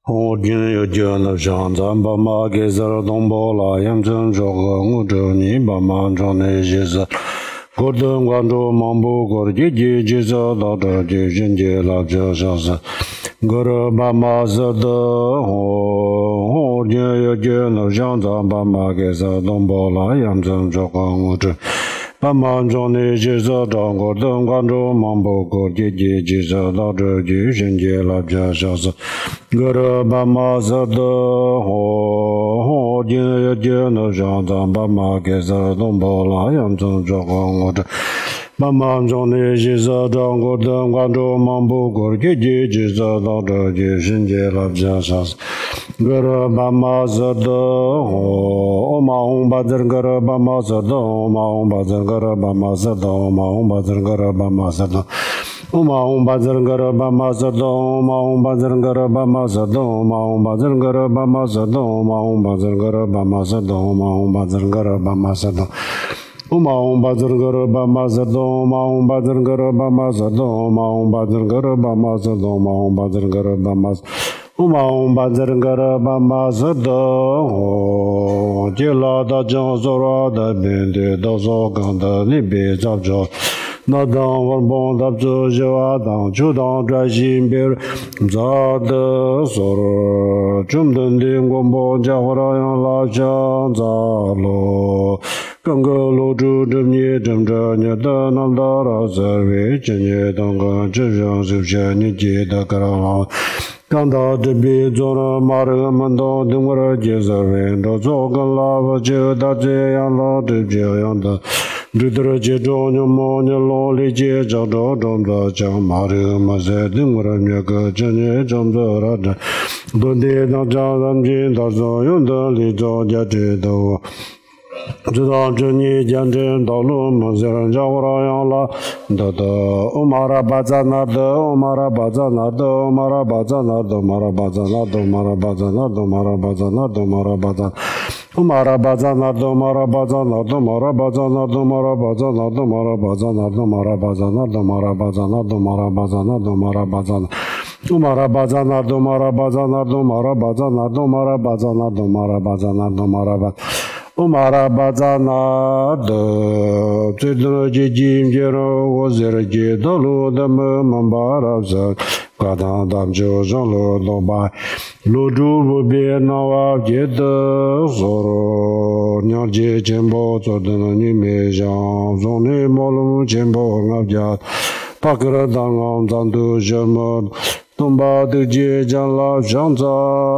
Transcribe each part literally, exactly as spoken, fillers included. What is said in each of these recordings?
我今有见了上咱爸妈给咱东北了，养成这个我这你爸妈这那些事，过等关注忙不过姐姐姐子到这就人家了这啥事，我这爸妈是的我我今有见了上咱爸妈给咱东北了，养成这个我这。爸妈这那些事，张过等关注忙不过姐姐姐子到这就人家了这啥事。我这爸妈是的，我我今也见了上咱爸妈给咱东北了，养成这个我这。爸妈这那些事，张过等关注忙不过姐姐姐子到这就人家了这啥事。我这爸妈是的，我我妈我把这个这爸妈是的，我妈我把这个这爸妈是的，我妈我把这个这爸妈是的。我妈我把这个这爸妈是的，我妈我把这个这爸妈是的，我妈我把这个这爸妈是的，我妈我把这个这爸妈是的，我妈我把这个这爸妈是的。我妈我把这个这爸妈是的，我妈我把这个这爸妈是的，我妈我把这个这爸妈是的，我妈我把这个这爸妈是的。我妈我把这个这爸妈是的，我接了的江苏了的边的到所港的那边找着。那当我帮他做就啊当就当专心别人咋的说了，中等的广播家伙那样拉响咋了？刚个露出这你正着你的那达拉在为这你当个这样是不是你记得个了？刚到这边做了马人们都等我的介绍人都做个拉不就到这样了就这样的。这得接着你么你老理解着着着着讲马人们在等我的那个这你正着了这，多的当家人见到所有的理着家知道。知道这你讲真道路么些人叫我那样了，得得，我马拉巴扎那的，我马拉巴扎那的，我马拉巴扎那的，马拉巴扎那的，马拉巴扎那的，马拉巴扎那的，马拉巴扎。我马拉巴扎那的，马拉巴扎那的，马拉巴扎那的，马拉巴扎那的，马拉巴扎那的，马拉巴扎那的，马拉巴扎那的，马拉巴扎那的，马拉巴扎那。我马拉巴扎那的，马拉巴扎那的，马拉巴扎那的，马拉巴扎那的，马拉巴扎那的，马拉巴。我马拉巴扎那的，最多的今天我在街道路的门门把拉着，挂当当就上路老白，路主不变那我觉得说了，娘姐钱包做的那你没想，从你马路钱包我家，把个人当昂当都什么，东巴的街将拉上在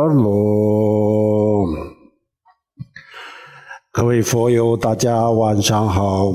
路。各位佛友，大家晚上好。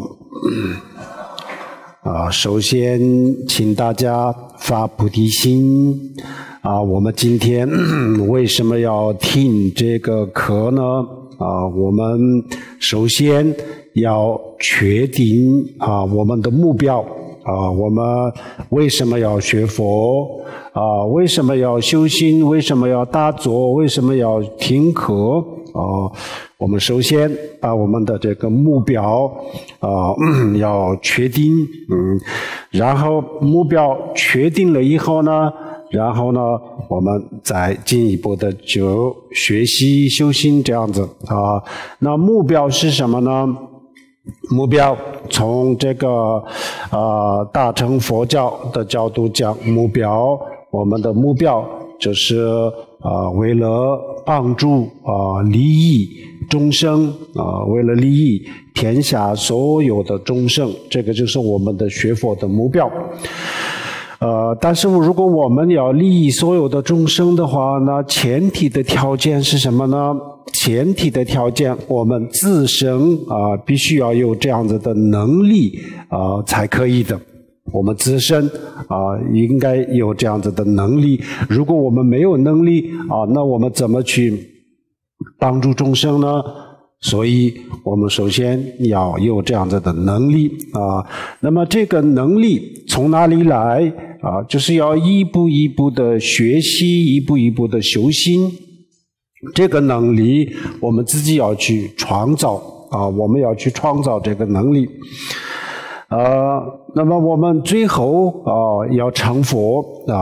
啊，首先请大家发菩提心。啊，我们今天为什么要听这个课呢？啊，我们首先要确定啊我们的目标。啊，我们为什么要学佛？啊，为什么要修心？为什么要打坐？为什么要听课？啊，我们首先把我们的这个目标啊要确定，嗯，然后目标确定了以后呢，然后呢，我们再进一步的就学习修心这样子啊。那目标是什么呢？目标从这个啊、呃、大乘佛教的角度讲，目标我们的目标就是啊、呃、为了帮助啊、呃、利益众生啊、呃、为了利益天下所有的众生，这个就是我们的学佛的目标。呃，但是如果我们要利益所有的众生的话，那前提的条件是什么呢？前提的条件，我们自身啊、呃、必须要有这样子的能力啊、呃、才可以的。我们自身啊、呃、应该有这样子的能力。如果我们没有能力啊、呃，那我们怎么去帮助众生呢？所以我们首先要有这样子的能力啊。那么这个能力从哪里来啊？就是要一步一步的学习，一步一步的修心。这个能力我们自己要去创造啊，我们要去创造这个能力。呃，那么我们最后啊要成佛啊，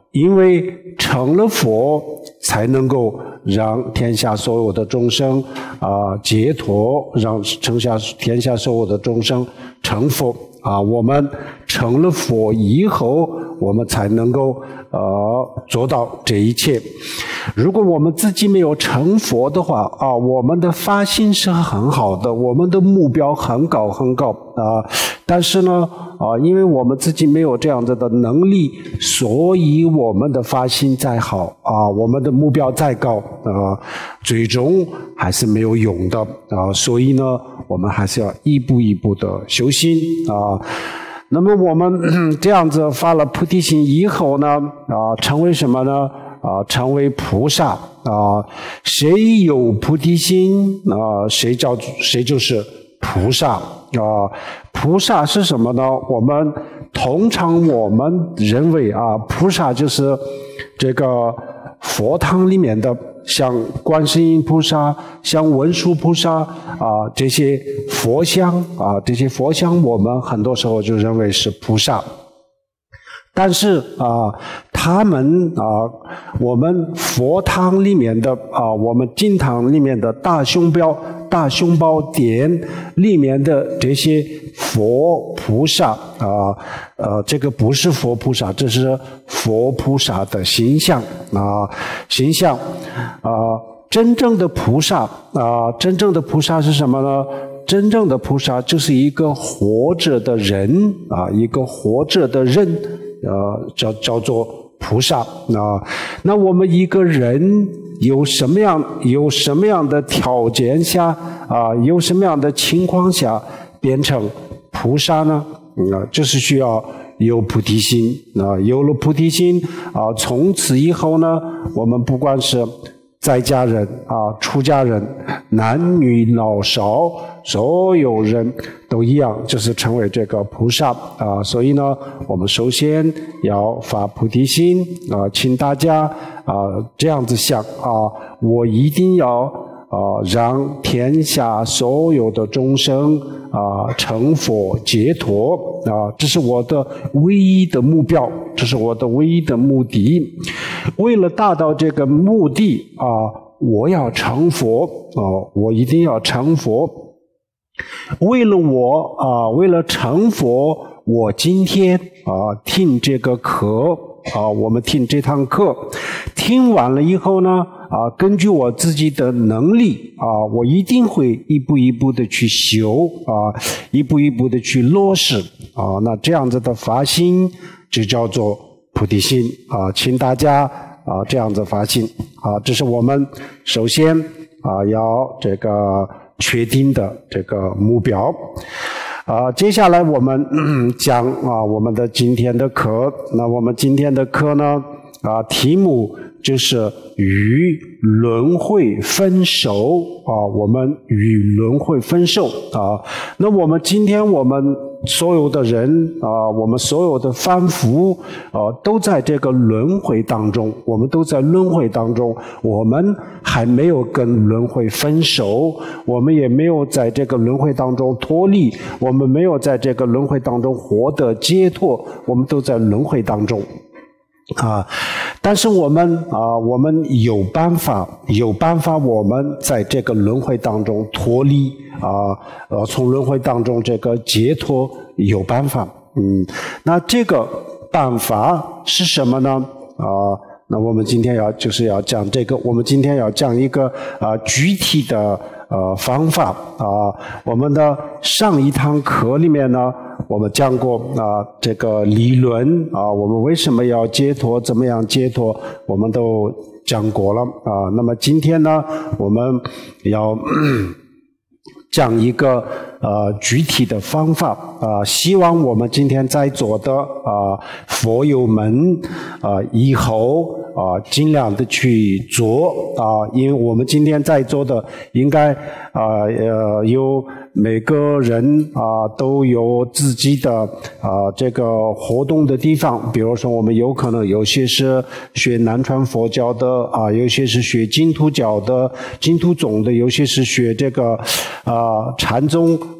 因为成了佛，才能够让天下所有的众生啊、呃、解脱，让天下天下所有的众生成佛啊。我们成了佛以后，我们才能够呃做到这一切。如果我们自己没有成佛的话啊，我们的发心是很好的，我们的目标很高很高啊，但是呢啊，因为我们自己没有这样子的能力，所以我们的发心再好啊，我们的目标再高啊，最终还是没有用的啊。所以呢，我们还是要一步一步的修心啊。那么我们这样子发了菩提心以后呢，啊，成为什么呢？啊，成为菩萨啊！谁有菩提心啊，谁叫谁就是菩萨啊！菩萨是什么呢？我们通常我们认为啊，菩萨就是这个佛堂里面的，像观世音菩萨、像文殊菩萨啊，这些佛像啊，这些佛像我们很多时候就认为是菩萨。但是啊，他们啊，我们佛堂里面的啊，我们经堂里面的大雄宝、大雄宝殿里面的这些佛菩萨啊，呃，这个不是佛菩萨，这是佛菩萨的形象啊，形象啊，真正的菩萨啊，真正的菩萨是什么呢？真正的菩萨就是一个活着的人啊，一个活着的人。呃，叫叫做菩萨啊。那我们一个人有什么样有什么样的条件下啊，有什么样的情况下变成菩萨呢？啊，就是需要有菩提心啊。有了菩提心啊，从此以后呢，我们不管是在家人啊，出家人，男女老少，所有人都一样，就是成为这个菩萨啊。所以呢，我们首先要发菩提心啊，请大家啊这样子想啊，我一定要啊让天下所有的众生啊成佛解脱啊，这是我的唯一的目标，这是我的唯一的目的。为了达到这个目的啊，我要成佛啊，我一定要成佛。为了我啊，为了成佛，我今天啊听这个课啊，我们听这堂课，听完了以后呢啊，根据我自己的能力啊，我一定会一步一步的去修啊，一步一步的去落实啊。那这样子的发心就叫做菩提心啊，请大家啊这样子发心啊，这是我们首先啊要这个确定的这个目标啊。接下来我们讲啊我们的今天的课，那我们今天的课呢啊题目就是与轮回分手啊，我们与轮回分手啊。那我们今天我们所有的人啊，我们所有的凡夫啊，都在这个轮回当中，我们都在轮回当中，我们还没有跟轮回分手，我们也没有在这个轮回当中脱离，我们没有在这个轮回当中获得解脱，我们都在轮回当中。啊，但是我们啊，我们有办法，有办法，我们在这个轮回当中脱离啊，呃，从轮回当中这个解脱有办法，嗯，那这个办法是什么呢？啊，那我们今天要就是要讲这个，我们今天要讲一个啊具体的呃方法啊，我们的上一堂课里面呢。我们讲过啊，这个理论啊，我们为什么要解脱，怎么样解脱，我们都讲过了啊。那么今天呢，我们要讲一个呃具体的方法啊，希望我们今天在座的啊佛友们啊以后啊尽量的去做啊，因为我们今天在座的应该啊呃有。每个人啊都有自己的啊这个活动的地方，比如说我们有可能有些是学南传佛教的啊，有些是学净土教的、净土宗的，有些是学这个啊禅宗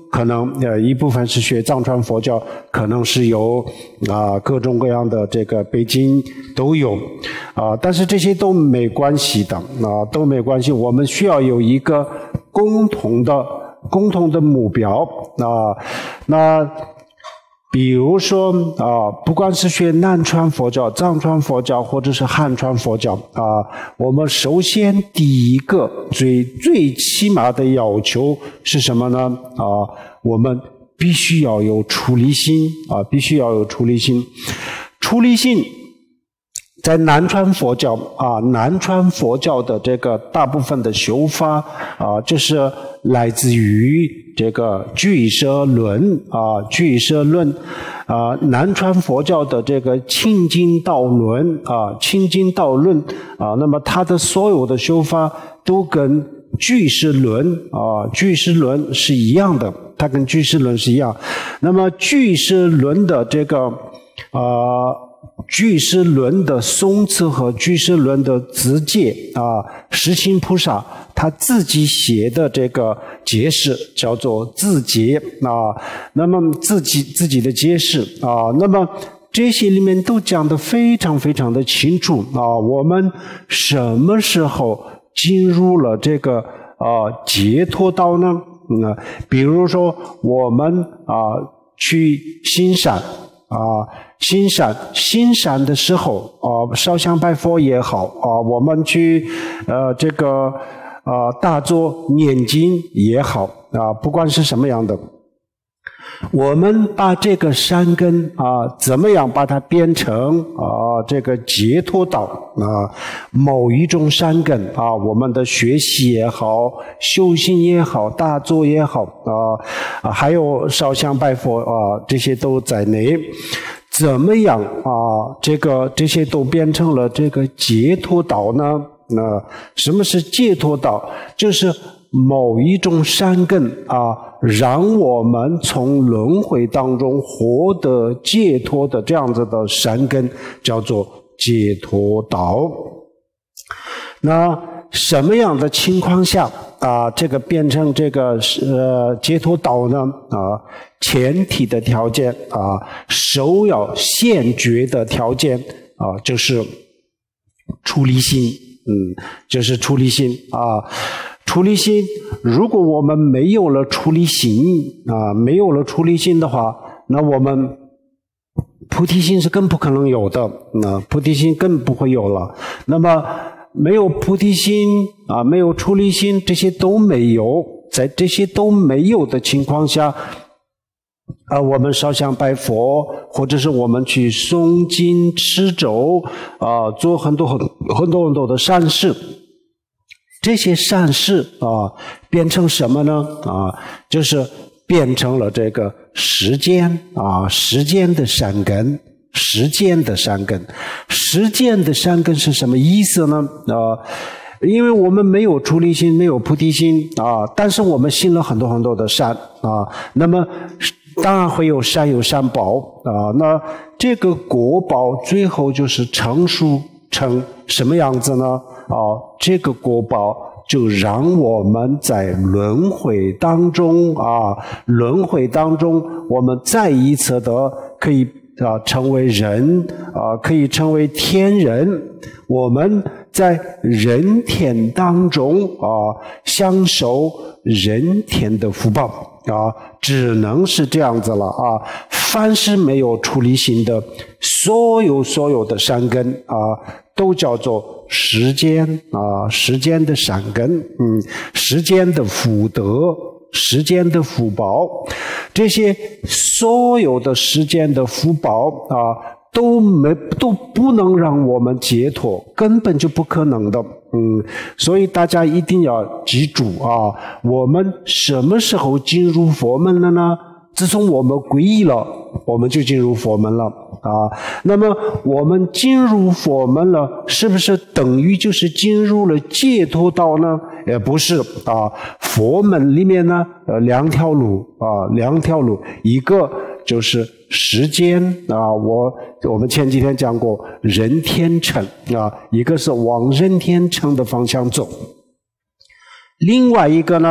可能呃一部分是学藏传佛教，可能是有啊、呃、各种各样的这个背景都有啊、呃，但是这些都没关系的啊、呃，都没关系。我们需要有一个共同的共同的目标啊、呃，那。比如说啊，不管是学南传佛教、藏传佛教，或者是汉传佛教啊，我们首先第一个最最起码的要求是什么呢？啊，我们必须要有出离心啊，必须要有出离心。出离心在南传佛教啊，南传佛教的这个大部分的修法啊，就是来自于这个俱舍论啊，俱舍论啊，南传佛教的这个清净道论啊，清净道论啊，那么它的所有的修法都跟俱舍论啊，俱舍论是一样的，它跟俱舍论是一样。那么俱舍论的这个啊。俱舍论的宋词和俱舍论的自解啊，世亲菩萨他自己写的这个解释叫做自解啊，那么自己自己的解释啊，那么这些里面都讲得非常非常的清楚啊，我们什么时候进入了这个啊解脱道呢？嗯，比如说我们啊去行善。啊，行善行善的时候啊，烧香拜佛也好啊，我们去呃这个啊大作念经也好啊，不管是什么样的，我们把这个善根啊，怎么样把它变成啊这个解脱道啊，某一种善根啊，我们的学习也好，修行也好，大作也好啊，还有烧香拜佛啊，这些都在内。怎么样啊？这个这些都变成了这个解脱道呢？那、呃、什么是解脱道？就是某一种善根啊，让我们从轮回当中获得解脱的这样子的善根，叫做解脱道。那什么样的情况下啊，这个变成这个呃解脱道呢？啊，前提的条件啊，首要先决的条件啊，就是出离心，嗯，就是出离心啊。出离心，如果我们没有了出离心啊，没有了出离心的话，那我们菩提心是更不可能有的，那菩提心更不会有了。那么没有菩提心啊，没有出离心，这些都没有，在这些都没有的情况下，啊，我们烧香拜佛，或者是我们去诵经持咒啊，做很多很很多很多的善事。这些善事啊，变成什么呢？啊，就是变成了这个时间啊，时间的善根，时间的善根，时间的善根是什么意思呢？啊，因为我们没有出离心，没有菩提心啊，但是我们行了很多很多的善啊，那么当然会有善有善报啊，那这个果报最后就是成熟成什么样子呢？啊，这个果报就让我们在轮回当中啊，轮回当中，我们再一次的可以啊成为人啊，可以成为天人。我们在人天当中啊，享受人天的福报啊，只能是这样子了啊。凡是没有出离心的，所有所有的善根啊，都叫做时间啊，时间的善根，嗯，时间的福德，时间的福报，这些所有的时间的福报啊，都没都不能让我们解脱，根本就不可能的，嗯，所以大家一定要记住啊，我们什么时候进入佛门了呢？自从我们皈依了，我们就进入佛门了啊。那么我们进入佛门了，是不是等于就是进入了解脱道呢？也不是啊。佛门里面呢，呃，两条路啊，两条路，一个就是时间啊，我我们前几天讲过人天乘啊，一个是往人天乘的方向走，另外一个呢，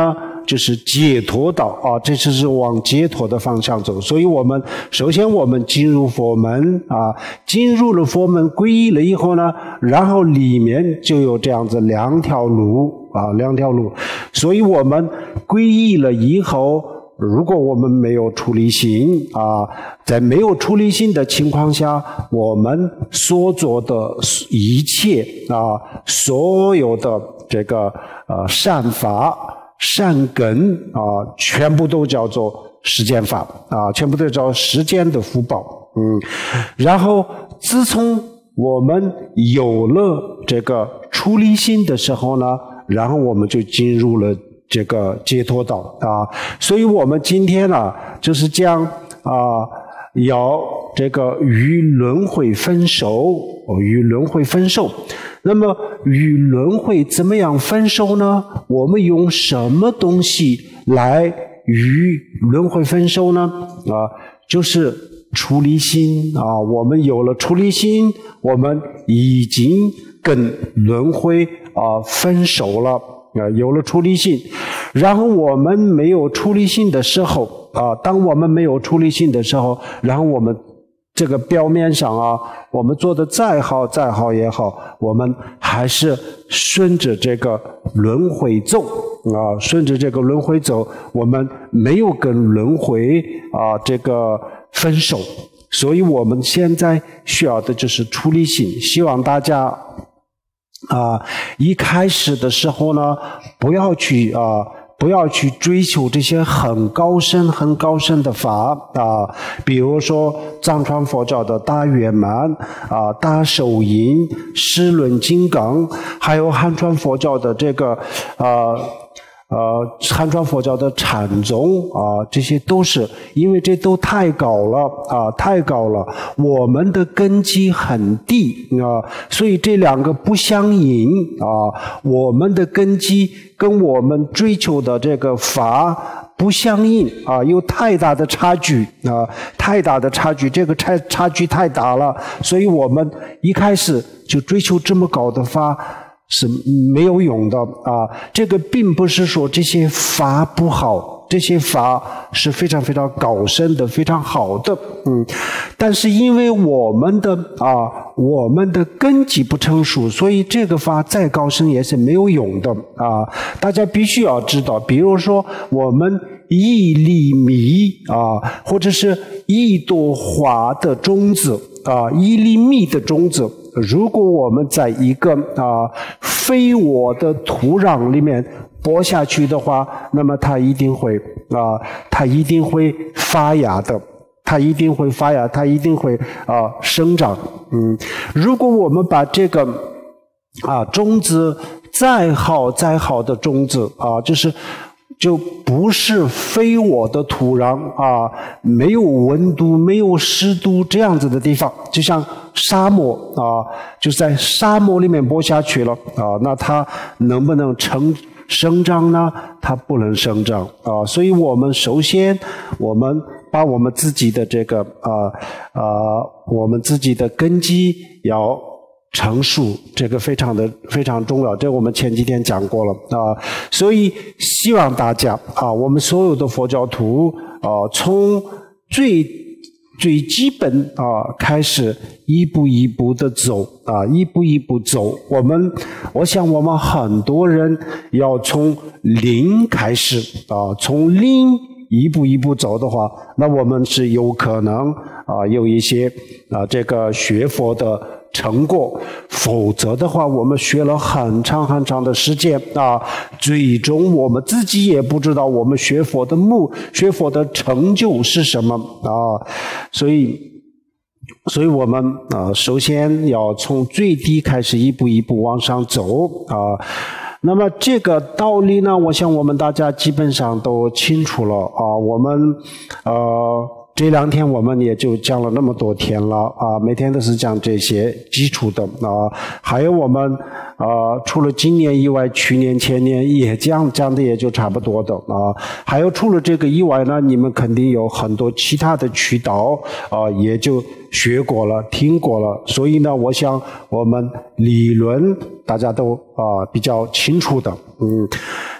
就是解脱道啊，这就是往解脱的方向走。所以我们首先我们进入佛门啊，进入了佛门皈依了以后呢，然后里面就有这样子两条路啊，两条路。所以我们皈依了以后，如果我们没有出离心啊，在没有出离心的情况下，我们所做的一切啊，所有的这个呃善法、善根啊，全部都叫做实践法啊，全部都叫实践的福报。嗯，然后自从我们有了这个出离心的时候呢，然后我们就进入了这个解脱道啊，所以我们今天呢，就是将啊，要这个与轮回分手，与轮回分手。那么与轮回怎么样分手呢？我们用什么东西来与轮回分手呢？啊，就是出离心啊。我们有了出离心，我们已经跟轮回啊分手了。啊，有了出离心，然后我们没有出离心的时候啊，当我们没有出离心的时候，然后我们这个表面上啊，我们做的再好再好也好，我们还是顺着这个轮回走啊，顺着这个轮回走，我们没有跟轮回啊这个分手，所以我们现在需要的就是出离心，希望大家啊，一开始的时候呢，不要去啊，不要去追求这些很高深、很高深的法啊，比如说藏传佛教的大圆满啊、大手印、释轮金刚，还有汉传佛教的这个啊。呃，汉传佛教的禅宗啊，这些都是因为这都太高了啊，太高了，我们的根基很低啊，所以这两个不相应啊，我们的根基跟我们追求的这个法不相应啊，有太大的差距啊，太大的差距，这个差差距太大了，所以我们一开始就追求这么高的法是没有用的啊！这个并不是说这些法不好，这些法是非常非常高深的，非常好的，嗯。但是因为我们的啊，我们的根基不成熟，所以这个法再高深也是没有用的啊！大家必须要知道，比如说我们一粒米啊，或者是一朵花的种子啊，一粒米的种子。如果我们在一个啊非我的土壤里面播下去的话，那么它一定会啊，它一定会发芽的，它一定会发芽，它一定会啊生长。嗯，如果我们把这个啊种子再好再好的种子啊，就是就不是非我的土壤啊，没有温度、没有湿度这样子的地方，就像沙漠啊，就在沙漠里面播下去了啊，那它能不能成生长呢？它不能生长啊，所以我们首先我们把我们自己的这个啊啊，我们自己的根基要成熟，这个非常的非常重要，这我们前几天讲过了啊，所以希望大家啊，我们所有的佛教徒啊，从最最基本啊开始，一步一步的走啊，一步一步走。我们，我想我们很多人要从零开始啊，从零一步一步走的话，那我们是有可能啊有一些啊这个学佛的成果，否则的话，我们学了很长很长的时间啊，最终我们自己也不知道我们学佛的目、学佛的成就是什么啊，所以，所以我们啊，首先要从最低开始，一步一步往上走啊。那么这个道理呢，我想我们大家基本上都清楚了啊。我们呃。这两天我们也就讲了那么多天了啊，每天都是讲这些基础的啊，还有我们啊，除了今年以外，去年前年也讲讲的也就差不多的啊，还有除了这个以外呢，你们肯定有很多其他的渠道啊，也就学过了、听过了，所以呢，我想我们理论大家都啊比较清楚的，嗯。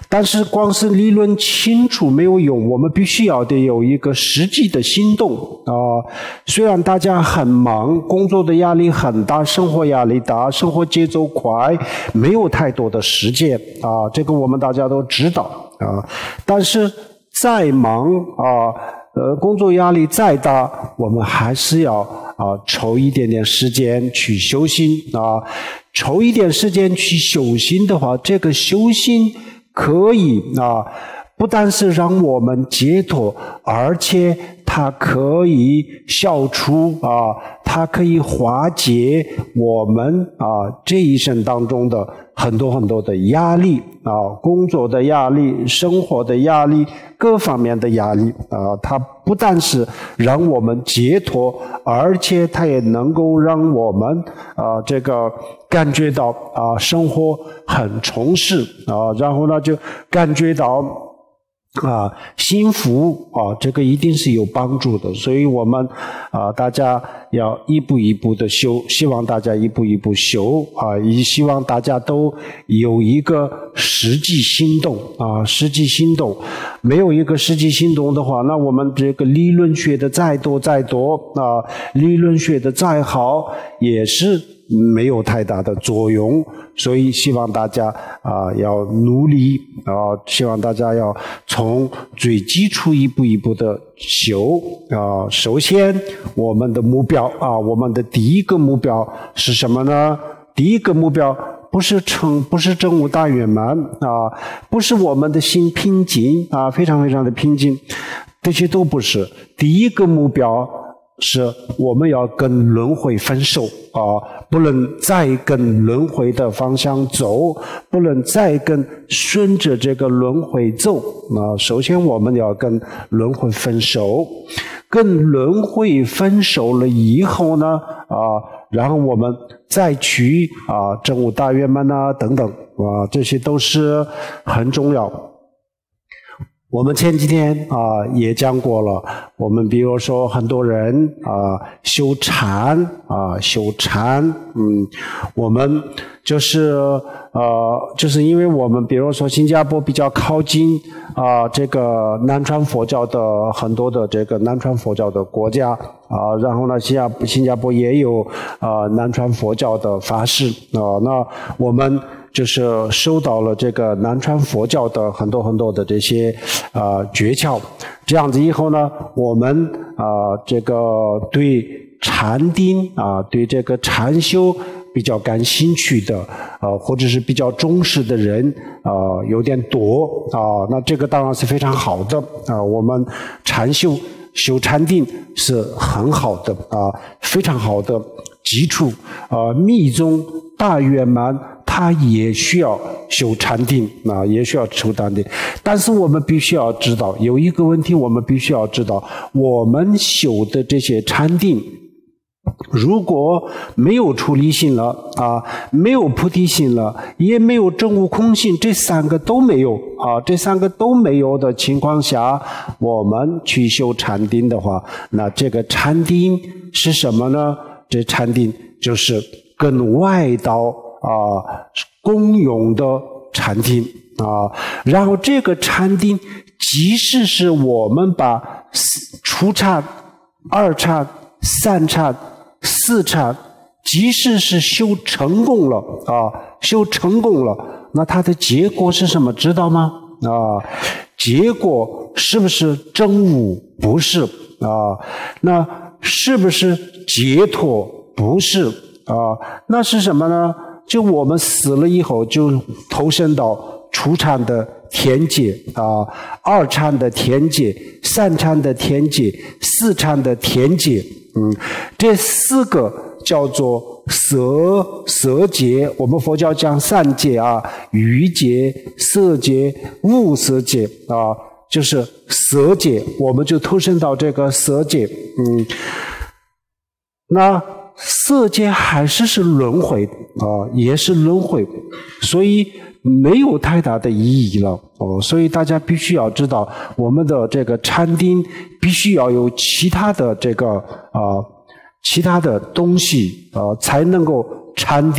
但是光是理论清楚没有用，我们必须要得有一个实际的行动啊、呃。虽然大家很忙，工作的压力很大，生活压力大，生活节奏快，没有太多的时间啊、呃，这个我们大家都知道啊、呃。但是再忙啊。呃呃，工作压力再大，我们还是要啊、呃、抽一点点时间去修心啊。抽一点时间去修心的话，这个修心可以啊，不但是让我们解脱，而且它可以消除啊，它可以化解我们啊这一生当中的很多很多的压力啊，工作的压力、生活的压力、各方面的压力啊，它不但是让我们解脱，而且它也能够让我们啊这个感觉到啊生活很充实啊，然后呢就感觉到啊幸福啊，这个一定是有帮助的，所以我们啊大家要一步一步的修，希望大家一步一步修啊，也希望大家都有一个实际行动啊，实际行动，没有一个实际行动的话，那我们这个理论学的再多再多啊，理论学的再好，也是没有太大的作用，所以希望大家啊要努力啊，希望大家要从最基础一步一步的修啊。首先，我们的目标啊，我们的第一个目标是什么呢？第一个目标不是成，不是证悟大圆满啊，不是我们的心平静啊，非常非常的平静，这些都不是。第一个目标是我们要跟轮回分手啊，不能再跟轮回的方向走，不能再跟顺着这个轮回走啊。首先我们要跟轮回分手，跟轮回分手了以后呢啊，然后我们再去啊证悟大圆满啊等等啊，这些都是很重要。我们前几天啊也讲过了，我们比如说很多人啊修禅啊修禅，嗯，我们就是呃就是因为我们比如说新加坡比较靠近啊这个南传佛教的很多的这个南传佛教的国家啊，然后呢新加新加坡也有啊南传佛教的法师啊，那我们就是收到了这个南传佛教的很多很多的这些啊、呃、诀窍，这样子以后呢，我们啊、呃、这个对禅定啊，对这个禅修比较感兴趣的啊、呃，或者是比较重视的人啊、呃、有点多啊，那这个当然是非常好的啊，我们禅修修禅定是很好的啊，非常好的基础啊，密宗大圆满它也需要修禅定啊，也需要修禅定。但是我们必须要知道，有一个问题我们必须要知道，我们修的这些禅定，如果没有出离心了啊，没有菩提心了，也没有证悟空性，这三个都没有啊，这三个都没有的情况下，我们去修禅定的话，那这个禅定是什么呢？这禅定就是跟外道啊共用的禅定啊，然后这个禅定，即使是我们把初禅、二禅、三禅、四禅，即使是修成功了啊，修成功了，那它的结果是什么？知道吗？啊，结果是不是证悟？不是啊，那是不是解脱？不是啊，那是什么呢？就我们死了以后，就投身到初禅的天界啊，二禅的天界，三禅的天界，四禅的天界。嗯，这四个叫做色色界，我们佛教讲三界啊，语界、色界、无色界啊，就是色界，我们就投身到这个色界。嗯，那色界还是是轮回啊，也是轮回，所以没有太大的意义了哦。所以大家必须要知道，我们的这个禅定必须要有其他的这个啊、呃、其他的东西啊、呃，才能够禅定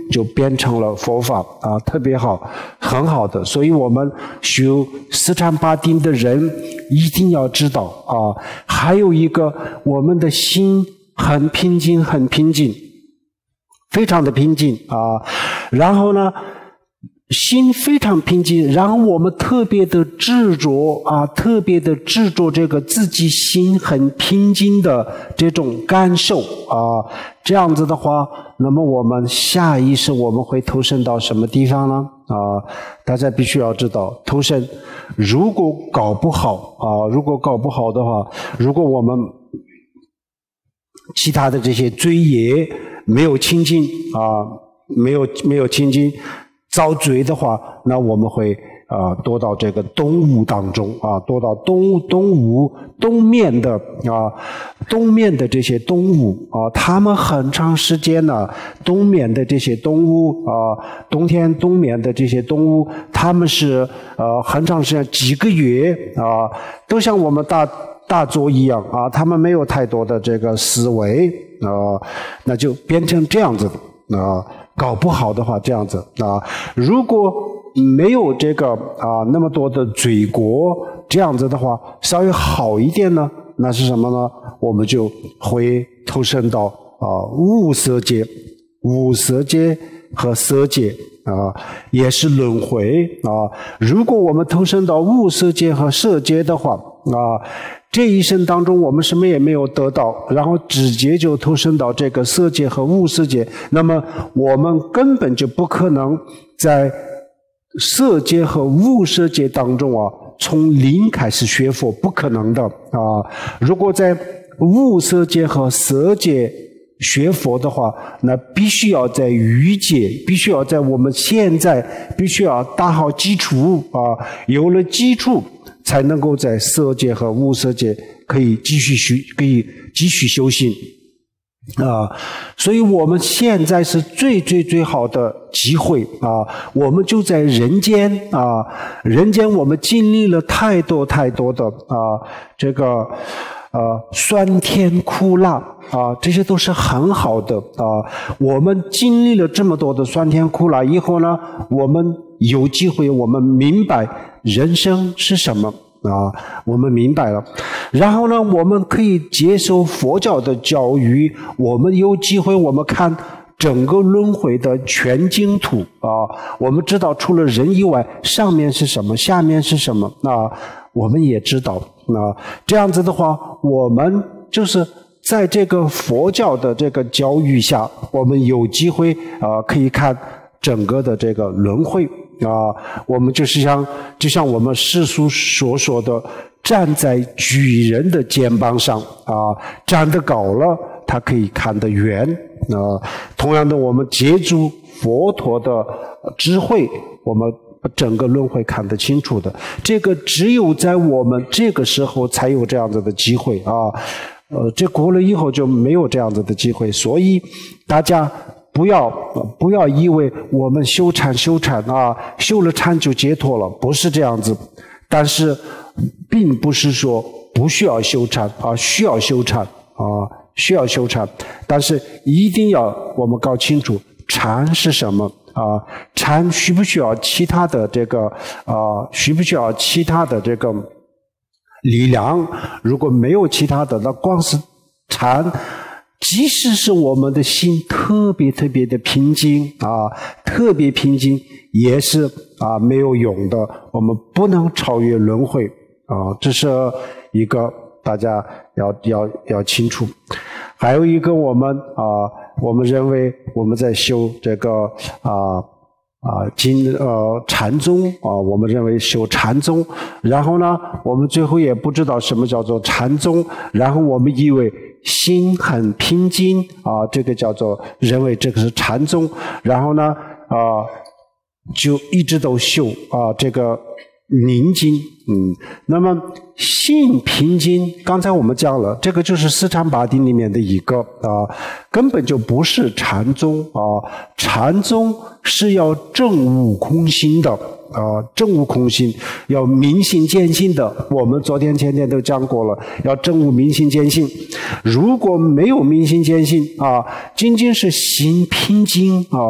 就变成了佛法啊，特别好，很好的。所以我们修四禅八定的人一定要知道啊，还有一个我们的心很平静，很平静，非常的平静啊。然后呢，心非常平静，然后我们特别的执着啊，特别的执着这个自己心很平静的这种感受啊，这样子的话，那么我们下意识我们会投身到什么地方呢？啊，大家必须要知道，投身如果搞不好啊，如果搞不好的话，如果我们其他的这些罪业没有清净啊，没有没有清净。遭罪的话，那我们会啊、呃、堕到这个东吴当中啊，堕到东东吴东面的啊东面的这些东吴啊，他们很长时间呢，东面的这些东吴啊，冬天冬眠的这些东吴，他们是呃很长时间几个月啊，都像我们大大作一样啊，他们没有太多的这个思维啊，那就变成这样子的啊。搞不好的话，这样子啊，如果没有这个啊那么多的罪过，这样子的话，稍微好一点呢，那是什么呢？我们就会投身到啊无色界、无色界和色界啊，也是轮回啊。如果我们投身到无色界和色界的话啊，这一生当中我们什么也没有得到，然后直接就投身到这个色界和无色界，那么我们根本就不可能在色界和无色界当中啊，从零开始学佛，不可能的啊。如果在无色界和色界学佛的话，那必须要在欲界，必须要在我们现在必须要打好基础啊，有了基础才能够在色界和无色界可以继续修，可以继续修行啊。所以我们现在是最最最好的机会啊！我们就在人间啊，人间我们经历了太多太多的啊，这个呃酸甜苦辣啊，这些都是很好的啊。我们经历了这么多的酸甜苦辣以后呢，我们有机会，我们明白人生是什么啊，我们明白了。然后呢，我们可以接受佛教的教育，我们有机会，我们看整个轮回的全净土啊，我们知道除了人以外，上面是什么，下面是什么啊，我们也知道啊。这样子的话，我们就是在这个佛教的这个教育下，我们有机会啊，可以看整个的这个轮回啊，我们就是像就像我们世俗所说的，站在举人的肩膀上啊，站得高了，他可以看得远啊。同样的，我们借助佛陀的智慧，我们整个轮回看得清楚的。这个只有在我们这个时候才有这样子的机会啊。呃，这过了以后就没有这样子的机会，所以大家不要不要以为我们修禅修禅啊，修了禅就解脱了，不是这样子。但是并不是说不需要修禅啊，需要修禅啊，需要修禅。但是一定要我们搞清楚禅是什么啊，禅需不需要其他的这个啊，需不需要其他的这个力量？如果没有其他的，那光是禅，即使是我们的心特别特别的平静啊，特别平静，也是啊没有用的。我们不能超越轮回啊，这是一个大家要要要清楚。还有一个，我们啊，我们认为我们在修这个啊啊经呃禅宗啊，我们认为修禅宗，然后呢，我们最后也不知道什么叫做禅宗，然后我们以为心很平静啊，这个叫做认为这个是禅宗，然后呢啊就一直都修啊这个宁静，嗯，那么心平静，刚才我们讲了，这个就是四禅八定里面的一个啊，根本就不是禅宗啊，禅宗是要证悟空心的啊，证悟空心，要明心见性的。我们昨天前天都讲过了，要证悟明心见性。如果没有明心见性啊，仅仅是心平静啊，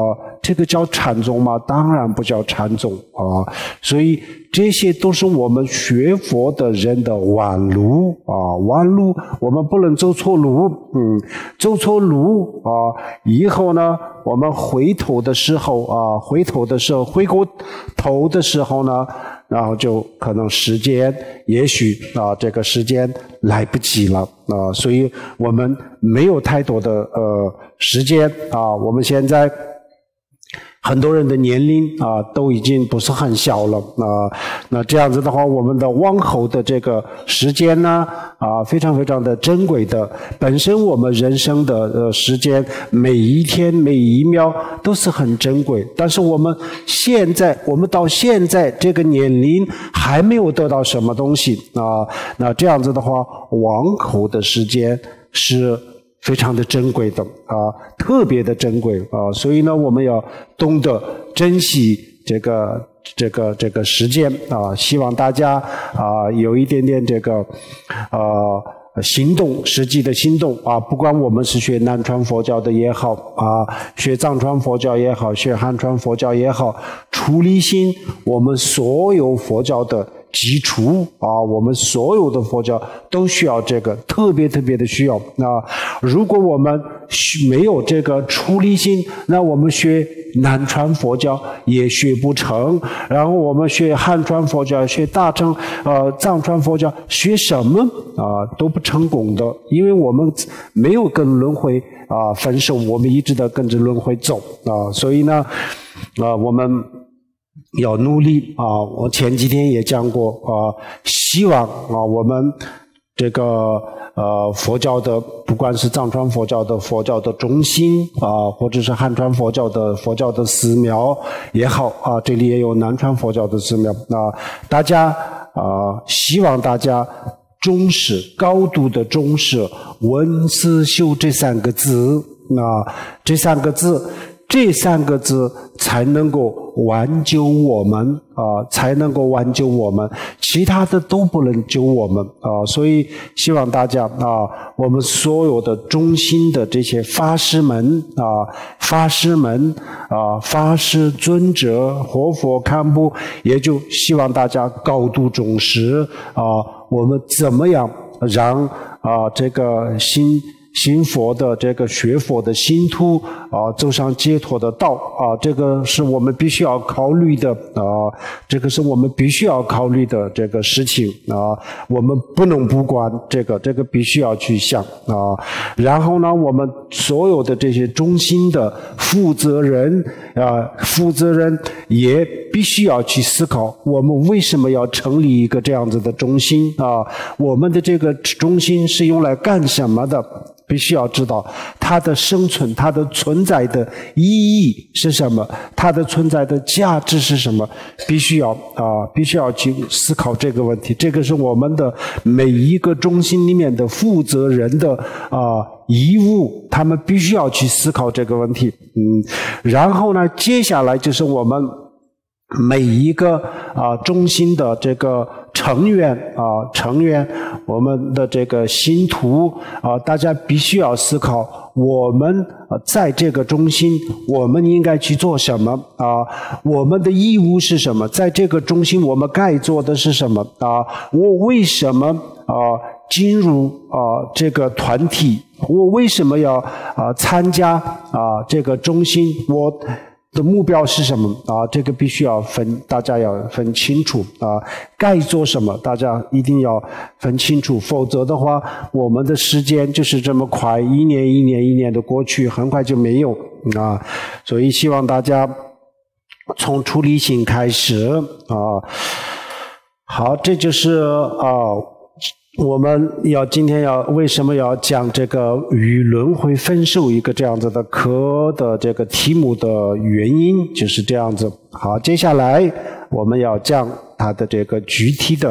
这个叫禅宗吗？当然不叫禅宗啊。所以这些都是我们学佛的人的弯路啊，弯路我们不能走错路，嗯，走错路啊，以后呢，我们回头的时候啊，回头的时候，回过头的时候呢，然后就可能时间，也许啊，这个时间来不及了啊，所以我们没有太多的呃时间啊，我们现在很多人的年龄啊都已经不是很小了啊，那这样子的话，我们的往后的这个时间呢啊，非常非常的珍贵的。本身我们人生的呃时间，每一天每一秒都是很珍贵，但是我们现在，我们到现在这个年龄还没有得到什么东西啊，那这样子的话，往后的时间是非常的珍贵的啊，特别的珍贵啊，所以呢，我们要懂得珍惜这个这个这个时间啊，希望大家啊有一点点这个啊行动，实际的行动啊，不管我们是学南传佛教的也好啊，学藏传佛教也好，学汉传佛教也好，出离心，我们所有佛教的基础啊，我们所有的佛教都需要这个，特别特别的需要。那如果我们没有这个出离心，那我们学南传佛教也学不成，然后我们学汉传佛教、学大乘呃藏传佛教，学什么啊都不成功的，因为我们没有跟轮回啊分手，我们一直的跟着轮回走啊，所以呢，啊我们要努力啊！我前几天也讲过啊，希望啊我们这个呃佛教的，不管是藏传佛教的佛教的中心啊，或者是汉传佛教的佛教的寺庙也好啊，这里也有南传佛教的寺庙啊，大家啊，希望大家重视，高度的重视闻思修这三个字啊，这三个字。这三个字才能够挽救我们啊，才能够挽救我们，其他的都不能救我们啊。所以希望大家啊，我们所有的中心的这些法师们啊，法师们啊，法师尊者、活佛堪布，也就希望大家高度重视啊，我们怎么样让啊这个心。信佛的这个学佛的信徒啊，走上解脱的道啊，这个是我们必须要考虑的啊，这个是我们必须要考虑的这个事情啊，我们不能不管这个，这个必须要去想啊。然后呢，我们所有的这些中心的负责人啊，负责人也必须要去思考，我们为什么要成立一个这样子的中心啊？我们的这个中心是用来干什么的？必须要知道它的生存，它的存在的意义是什么，它的存在的价值是什么，必须要啊，必须要去思考这个问题。这个是我们的每一个中心里面的负责人的啊义务，他们必须要去思考这个问题。嗯，然后呢，接下来就是我们每一个啊中心的这个成员啊成员，我们的这个信徒啊，大家必须要思考，我们啊在这个中心，我们应该去做什么啊？我们的义务是什么？在这个中心，我们该做的是什么啊？我为什么啊进入啊这个团体？我为什么要啊参加啊这个中心？我的目标是什么啊？这个必须要分，大家要分清楚啊。该做什么，大家一定要分清楚，否则的话，我们的时间就是这么快，一年一年一年的过去，很快就没有啊。所以希望大家从出离心开始啊。好，这就是啊。我们要今天要为什么要讲这个与轮回分手一个这样子的课的这个题目的原因就是这样子。好，接下来我们要讲它的这个具体的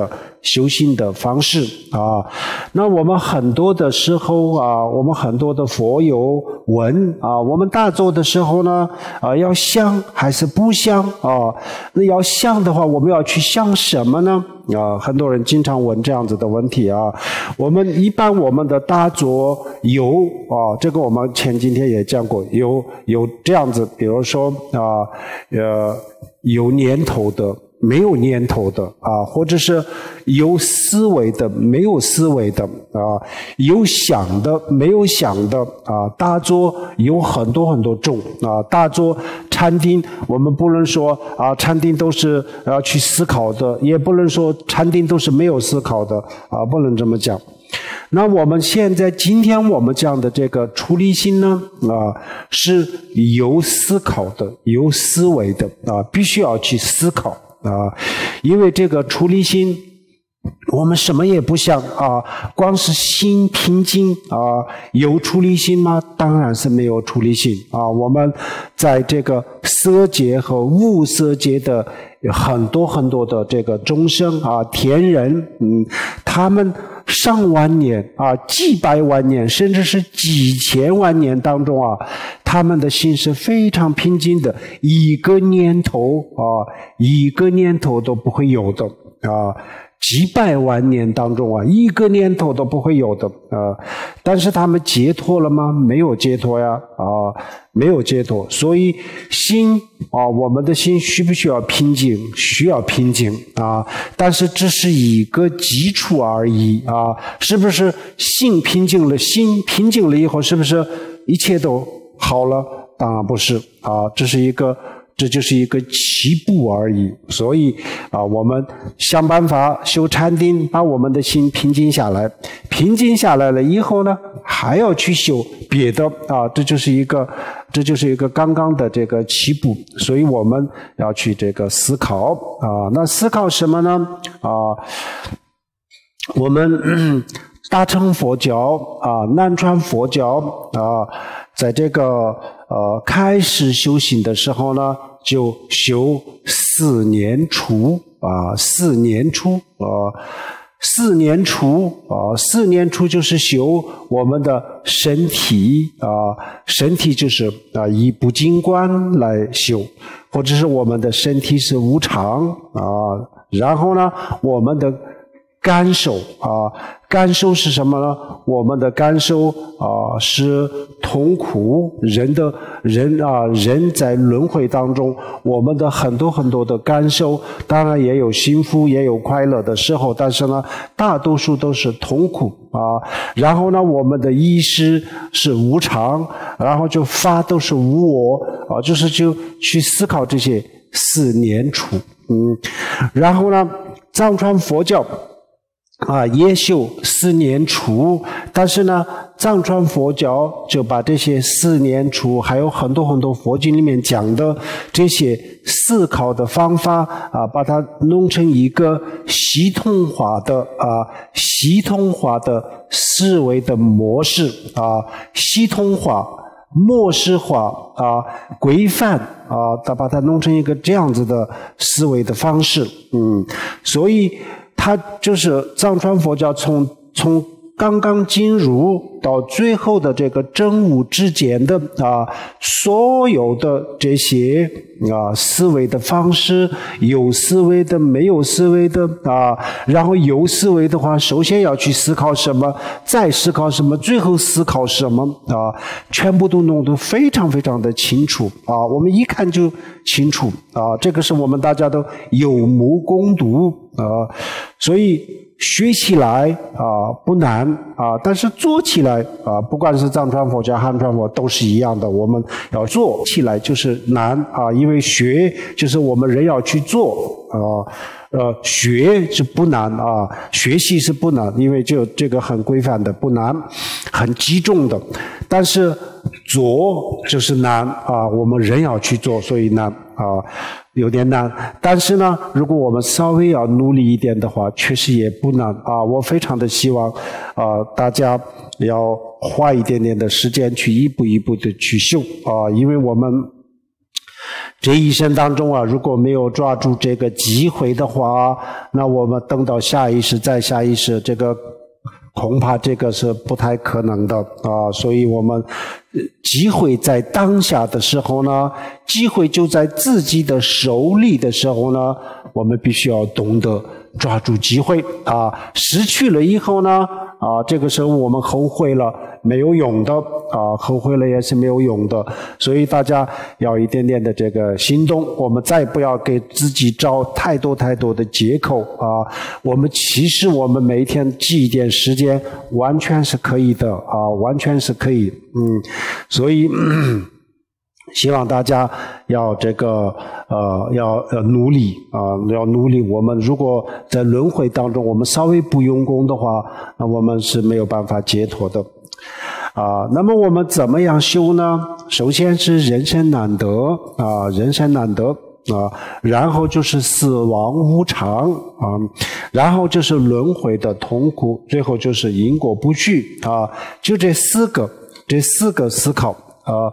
修行的方式啊。那我们很多的时候啊，我们很多的佛友问啊，我们打坐的时候呢，啊，要想还是不想啊？那要想的话，我们要去想什么呢？啊，很多人经常问这样子的问题啊。我们一般我们的打坐有啊，这个我们前几天也讲过，有有这样子，比如说啊，呃，有念头的，没有念头的啊，或者是有思维的，没有思维的啊，有想的，没有想的啊。打坐有很多很多种啊，打坐禅定，我们不能说啊，禅定都是要去思考的，也不能说禅定都是没有思考的啊，不能这么讲。那我们现在今天我们讲的这个出离心呢，啊，是有思考的，有思维的啊，必须要去思考啊，因为这个出离心，我们什么也不想啊，光是心平静啊，有出离心吗？当然是没有出离心啊。我们在这个色界和无色界的很多很多的这个众生啊，天人，嗯，他们上万年啊，几百万年，甚至是几千万年当中啊，他们的心是非常平静的，一个念头啊，一个念头都不会有的啊。几百万年当中啊，一个念头都不会有的啊。但是他们解脱了吗？没有解脱呀，啊，没有解脱。所以心啊，我们的心需不需要平静？需要平静啊。但是这是一个基础而已啊。是不是心平静了？心平静了以后，是不是一切都好了？当然不是啊，这是一个。这就是一个起步而已，所以啊，我们想办法修禅定，把我们的心平静下来。平静下来了以后呢，还要去修别的啊，这就是一个，这就是一个刚刚的这个起步。所以我们要去这个思考啊，那思考什么呢？啊，我们、嗯、大乘佛教啊，南传佛教啊，在这个。呃，开始修行的时候呢，就修四年处啊，四年处啊，四年处啊，四年处就是修我们的身体啊，身体就是啊以不净观来修，或者是我们的身体是无常啊，然后呢，我们的感受啊，感受是什么呢？我们的感受啊是痛苦，人的人啊，人在轮回当中，我们的很多很多的感受，当然也有幸福，也有快乐的时候，但是呢，大多数都是痛苦啊。然后呢，我们的意识是无常，然后就法都是无我啊，就是就去思考这些四念处，嗯，然后呢，藏传佛教。啊，也修四念处，但是呢，藏传佛教就把这些四念处，还有很多很多佛经里面讲的这些思考的方法啊，把它弄成一个系统化的啊，系统化的思维的模式啊，系统化、模式化啊，规范啊，它把它弄成一个这样子的思维的方式，嗯，所以。它就是藏传佛教从从刚刚进入到最后的这个真悟之间的啊，所有的这些啊思维的方式，有思维的，没有思维的啊，然后有思维的话，首先要去思考什么，再思考什么，最后思考什么啊，全部都弄得非常非常的清楚啊，我们一看就清楚啊，这个是我们大家都有目共睹啊，所以。学起来啊不难啊，但是做起来啊，不管是藏传佛教、汉传佛都是一样的，我们要做起来就是难啊，因为学就是我们人要去做啊，呃，学是不难啊，学习是不难，因为就这个很规范的不难，很集中的，但是做就是难啊，我们人要去做，所以难啊。有点难，但是呢，如果我们稍微要努力一点的话，确实也不难啊。我非常的希望啊，大家要花一点点的时间去一步一步的去修啊，因为我们这一生当中啊，如果没有抓住这个机会的话，那我们等到下一世再下一世，这个恐怕这个是不太可能的啊。所以我们机会在当下的时候呢，机会就在自己的手里的时候呢，我们必须要懂得抓住机会啊。失去了以后呢，啊，这个时候我们后悔了，没有用的啊，后悔了也是没有用的。所以大家要一点点的这个行动，我们再不要给自己找太多太多的借口啊。我们其实我们每天记一点时间，完全是可以的啊，完全是可以。嗯，所以。嗯希望大家要这个呃要呃努力啊、呃，要努力。我们如果在轮回当中，我们稍微不用功的话，那我们是没有办法解脱的啊、呃。那么我们怎么样修呢？首先是人生难得啊、呃，人生难得啊、呃，然后就是死亡无常啊、呃，然后就是轮回的痛苦，最后就是因果不续啊、呃。就这四个，这四个思考啊。呃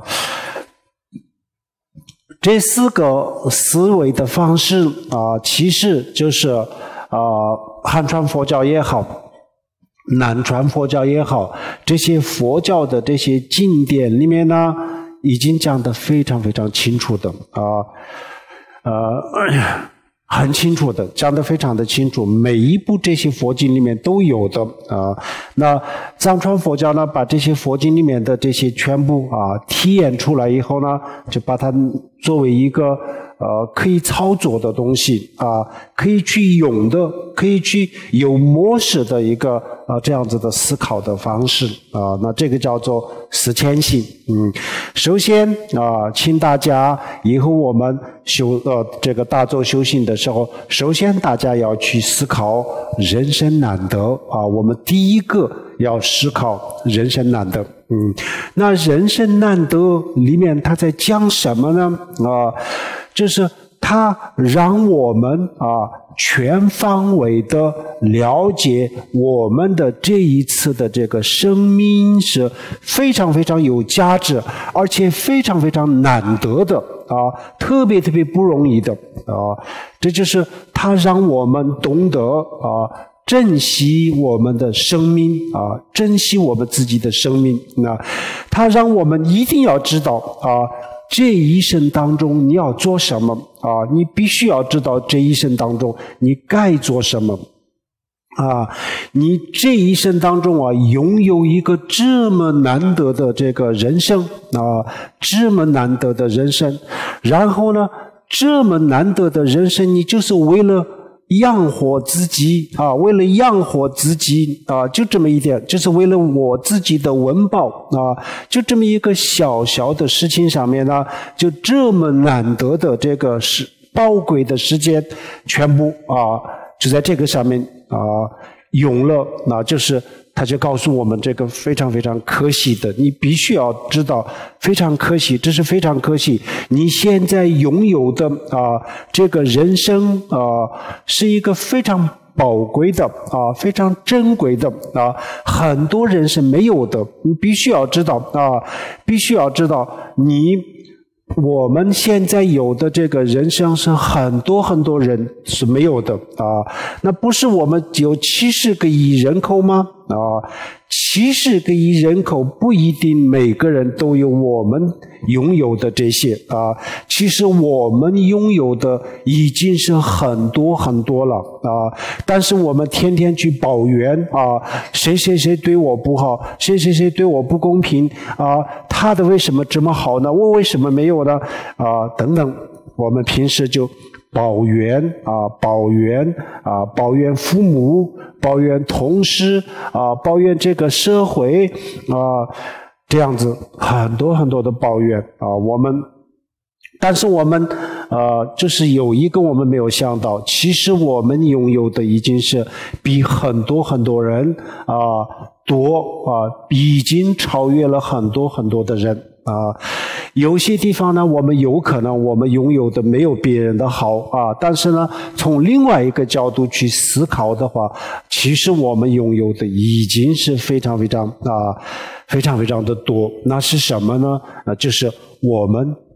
这四个思维的方式啊、呃，其实就是啊、呃，汉传佛教也好，南传佛教也好，这些佛教的这些经典里面呢，已经讲得非常非常清楚的啊，呃。呃很清楚的，讲得非常的清楚，每一部这些佛经里面都有的啊。那藏传佛教呢，把这些佛经里面的这些全部啊体验出来以后呢，就把它作为一个呃可以操作的东西啊，可以去用的，可以去有模式的一个啊这样子的思考的方式啊。那这个叫做思迁性。嗯，首先啊，请大家以后我们修呃这个大咒修行的时候，首先大家要去思考人生难得啊。我们第一个要思考人生难得。嗯，那人生难得里面他在讲什么呢？啊，就是他让我们啊全方位的了解我们的这一次的这个生命是非常非常有价值，而且非常非常难得的啊，特别特别不容易的啊。这就是他让我们懂得啊珍惜我们的生命啊，珍惜我们自己的生命。那他让我们一定要知道啊，这一生当中你要做什么啊？你必须要知道这一生当中你该做什么啊！你这一生当中啊，拥有一个这么难得的这个人生啊，这么难得的人生，然后呢，这么难得的人生，你就是为了养活自己啊，为了养活自己啊，就这么一点，就是为了我自己的温饱啊，就这么一个小小的事情上面呢，就这么难得的这个是宝贵的时间，全部啊就在这个上面啊用了，那就是他就告诉我们这个非常非常可惜的，你必须要知道非常可惜，这是非常可惜。你现在拥有的啊、呃、这个人生啊、呃、是一个非常宝贵的啊、呃、非常珍贵的啊、呃、很多人是没有的，你必须要知道啊、呃、必须要知道你我们现在有的这个人生是很多很多人是没有的啊，那不是我们有七十个亿人口吗？啊，七十个亿人口不一定每个人都有我们拥有的这些啊，其实我们拥有的已经是很多很多了啊，但是我们天天去抱怨啊，谁谁谁对我不好，谁谁谁对我不公平啊，他的为什么这么好呢？我为什么没有呢？啊，等等，我们平时就抱怨啊，抱怨啊，抱怨父母，抱怨同事啊，抱怨这个社会啊，这样子很多很多的抱怨啊，我们，但是我们呃，就是有一个我们没有想到，其实我们拥有的已经是比很多很多人啊多啊，已经超越了很多很多的人啊。有些地方呢，我们有可能我们拥有的没有别人的好啊，但是呢，从另外一个角度去思考的话，其实我们拥有的已经是非常非常啊，非常非常的多。那是什么呢？那就是我们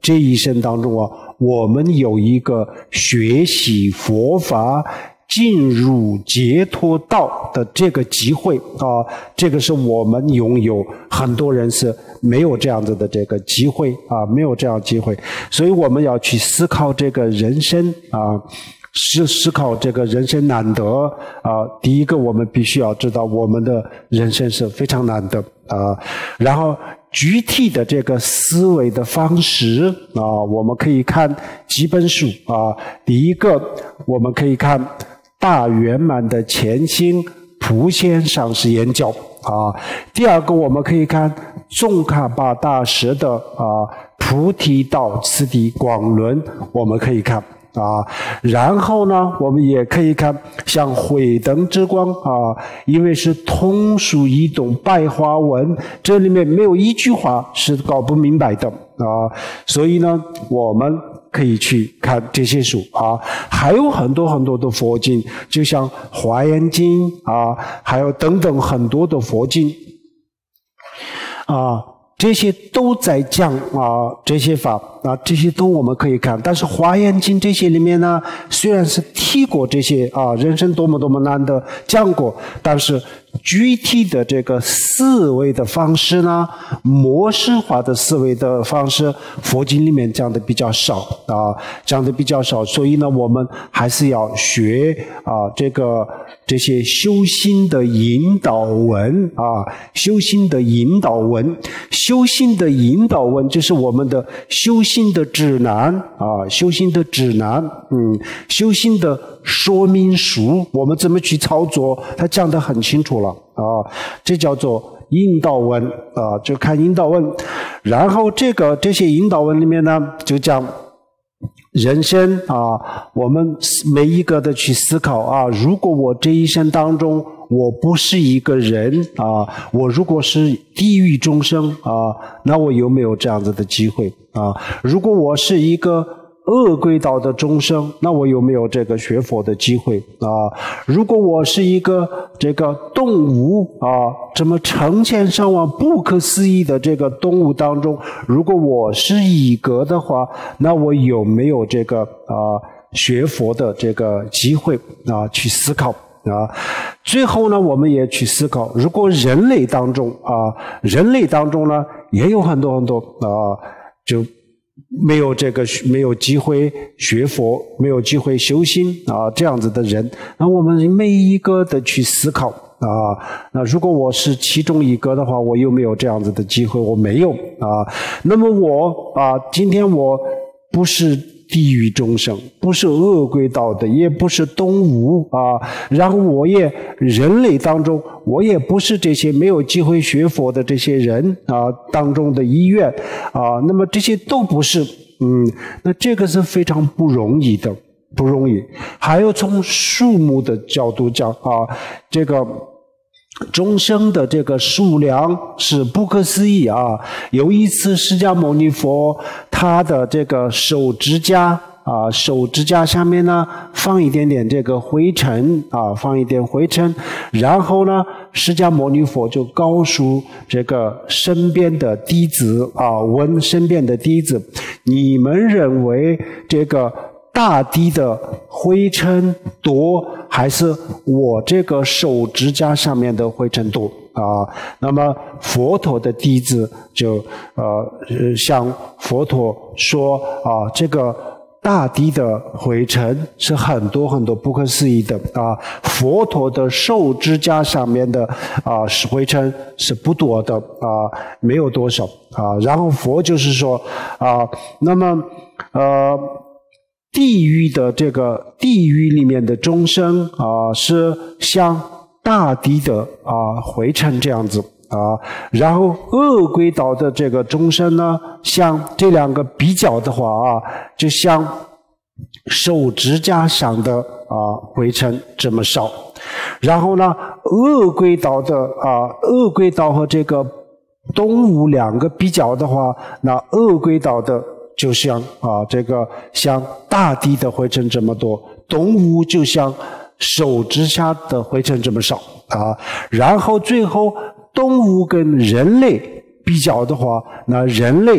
这一生当中啊，我们有一个学习佛法进入解脱道的这个机会啊，这个是我们拥有，很多人是没有这样子的这个机会啊，没有这样机会，所以我们要去思考这个人生啊，思思考这个人生难得啊。第一个，我们必须要知道我们的人生是非常难得啊，然后具体的这个思维的方式啊，我们可以看几本书啊。第一个，我们可以看大圆满的前行普贤上师言教啊。第二个，我们可以看宗喀巴大师的啊菩提道次第广论，我们可以看啊。然后呢，我们也可以看像慧灯之光啊，因为是通俗易懂白话文，这里面没有一句话是搞不明白的啊，所以呢，我们可以去看这些书啊，还有很多很多的佛经，就像《华严经》啊，还有等等很多的佛经啊，这些都在讲啊这些法啊，这些都我们可以看。但是《华严经》这些里面呢，虽然是提过这些啊，人生多么多么难的讲过，但是具体的这个思维的方式呢，模式化的思维的方式，佛经里面讲的比较少啊，讲的比较少，所以呢，我们还是要学啊这个这些修心的引导文啊，修心的引导文，修心的引导文就是我们的修心的指南啊，修心的指南，嗯，修心的说明书，我们怎么去操作，它讲得很清楚了啊，这叫做引导文啊，就看引导文。然后这个这些引导文里面呢，就讲人生啊，我们每一个的去思考啊，如果我这一生当中我不是一个人啊，我如果是地狱众生啊，那我有没有这样子的机会啊？如果我是一个恶鬼道的众生，那我有没有这个学佛的机会啊？如果我是一个这个动物啊，这么成千上万不可思议的这个动物当中，如果我是一个的话，那我有没有这个啊学佛的这个机会啊？去思考啊。最后呢，我们也去思考，如果人类当中啊，人类当中呢也有很多很多啊，就没有这个没有机会学佛，没有机会修心啊，这样子的人，那我们每一个的去思考啊，那如果我是其中一个的话，我有没有这样子的机会？我没有啊。那么我啊，今天我不是地狱众生，不是恶鬼道的，也不是动物啊，然后我也人类当中，我也不是这些没有机会学佛的这些人啊当中的一员啊，那么这些都不是，嗯，那这个是非常不容易的，不容易。还有从数目的角度讲啊，这个众生的这个数量是不可思议啊！有一次，释迦牟尼佛他的这个手指甲啊，手指甲下面呢放一点点这个灰尘啊，放一点灰尘，然后呢，释迦牟尼佛就告诉这个身边的弟子啊，问身边的弟子，你们认为这个大地的灰尘多，还是我这个手指甲上面的灰尘多啊？那么佛陀的弟子就呃向佛陀说啊，这个大地的灰尘是很多很多不可思议的啊，佛陀的手指甲上面的啊灰尘是不多的啊，没有多少啊。然后佛就是说啊，那么呃。地狱的这个地狱里面的众生啊，是像大地的啊灰尘这样子啊，然后恶鬼道的这个众生呢，像这两个比较的话啊，就像手指甲上的啊灰尘这么少。然后呢，恶鬼道的啊恶鬼道和这个动物两个比较的话，那恶鬼道的就像啊，这个像大地的灰尘这么多，动物就像手指甲的灰尘这么少啊。然后最后动物跟人类比较的话，那人类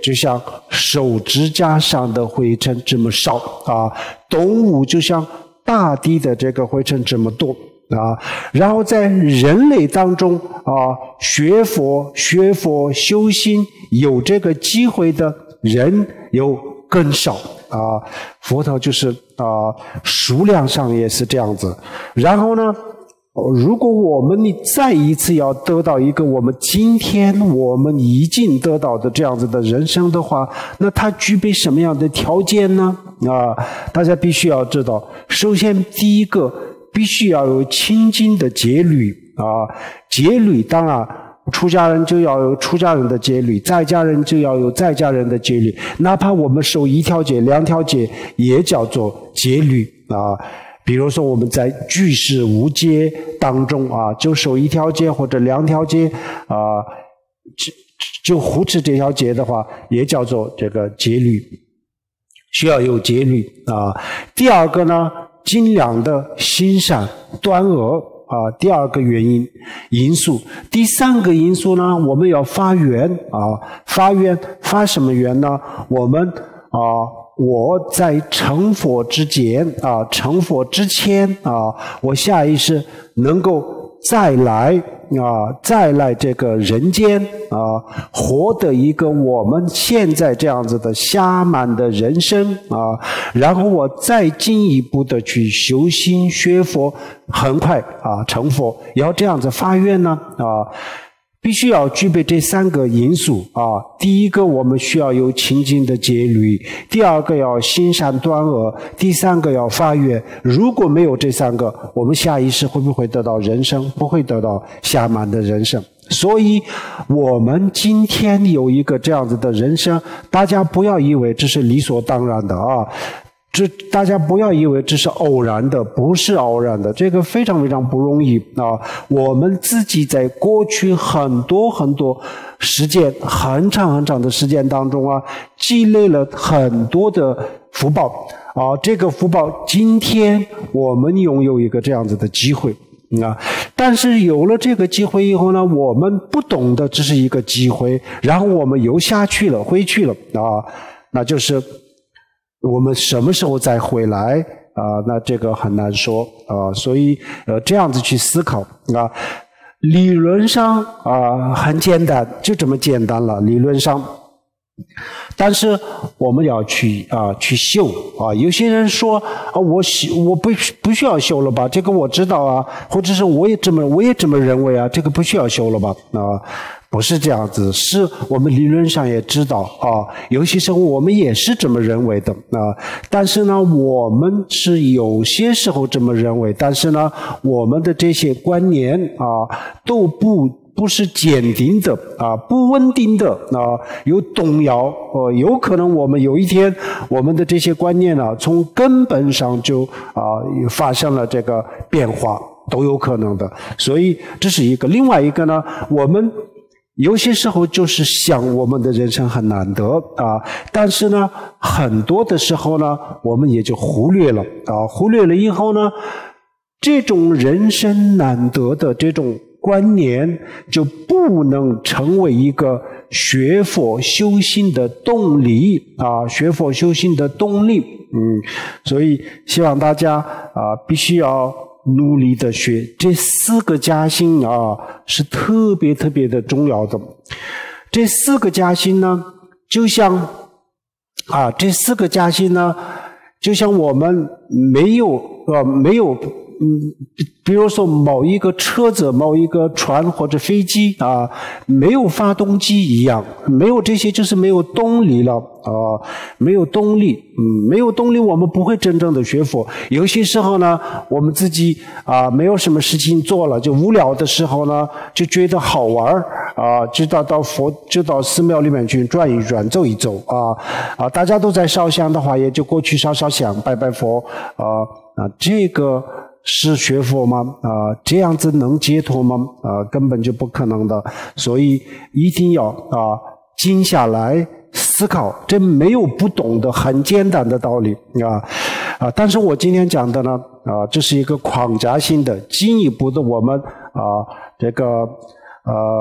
就像手指甲上的灰尘这么少啊，动物就像大地的这个灰尘这么多啊。然后在人类当中啊，学佛、学佛、修心有这个机会的人有更少啊。佛陀就是啊，数量上也是这样子。然后呢，如果我们再一次要得到一个我们今天我们已经得到的这样子的人生的话，那它具备什么样的条件呢？啊，大家必须要知道，首先第一个必须要有清净的戒律啊，戒律当然出家人就要有出家人的戒律，在家人就要有在家人的戒律，哪怕我们守一条戒、两条戒，也叫做戒律啊。比如说我们在居士无戒当中啊，就守一条戒或者两条戒啊，就护持这条戒的话，也叫做这个戒律，需要有戒律啊。第二个呢，尽量的行善断恶啊，第二个原因因素。第三个因素呢，我们要发愿啊，发愿发什么愿呢？我们啊。我在成佛之前啊，成佛之前啊，我下意识能够再来啊，再来这个人间啊，活得一个我们现在这样子的暇满的人生啊，然后我再进一步的去修心学佛，很快啊成佛。要这样子发愿呢啊。必须要具备这三个因素啊！第一个，我们需要有清净的戒律；第二个，要行善断恶；第三个，要发愿。如果没有这三个，我们下一世会不会得到人生？不会得到暇满的人生。所以，我们今天有一个这样子的人生，大家不要以为这是理所当然的啊！这大家不要以为这是偶然的，不是偶然的，这个非常非常不容易啊！我们自己在过去很多很多时间，很长很长的时间当中啊，积累了很多的福报啊，这个福报今天我们拥有一个这样子的机会啊，但是有了这个机会以后呢，我们不懂得这是一个机会，然后我们又下去了，回去了啊，那就是我们什么时候再回来啊？那这个很难说啊，所以呃这样子去思考啊，理论上啊很简单，就这么简单了，理论上。但是我们要去啊去修啊，有些人说啊，我我不不需要修了吧？这个我知道啊，或者是我也这么我也这么认为啊，这个不需要修了吧？啊。不是这样子，是我们理论上也知道啊，有些时候我们也是这么认为的啊。但是呢，我们是有些时候这么认为，但是呢，我们的这些观念啊都不不是坚定的啊，不稳定的啊，有动摇。呃，有可能我们有一天，我们的这些观念呢，从根本上就啊发生了这个变化，都有可能的。所以这是一个，另外一个呢，我们有些时候就是想我们的人生很难得啊，但是呢，很多的时候呢，我们也就忽略了啊，忽略了以后呢，这种人生难得的这种观念就不能成为一个学佛修心的动力啊，学佛修心的动力。嗯，所以希望大家啊，必须要努力的学这四个加心啊，是特别特别的重要的。这四个加心呢，就像啊，这四个加心呢，就像我们没有呃没有嗯，比如说某一个车子、某一个船或者飞机啊，没有发动机一样，没有这些就是没有动力了啊，没有动力，嗯，没有动力，我们不会真正的学佛。有些时候呢，我们自己啊没有什么事情做了，就无聊的时候呢，就觉得好玩啊，就到到佛就到寺庙里面去转一转、走一走啊啊，大家都在烧香的话，也就过去烧烧香、拜拜佛啊啊，这个是学佛吗？啊，这样子能解脱吗？啊，根本就不可能的。所以一定要啊静下来思考，这没有不懂的，很简单的道理啊啊！但是我今天讲的呢啊，这是一个框架性的，进一步的我们啊这个呃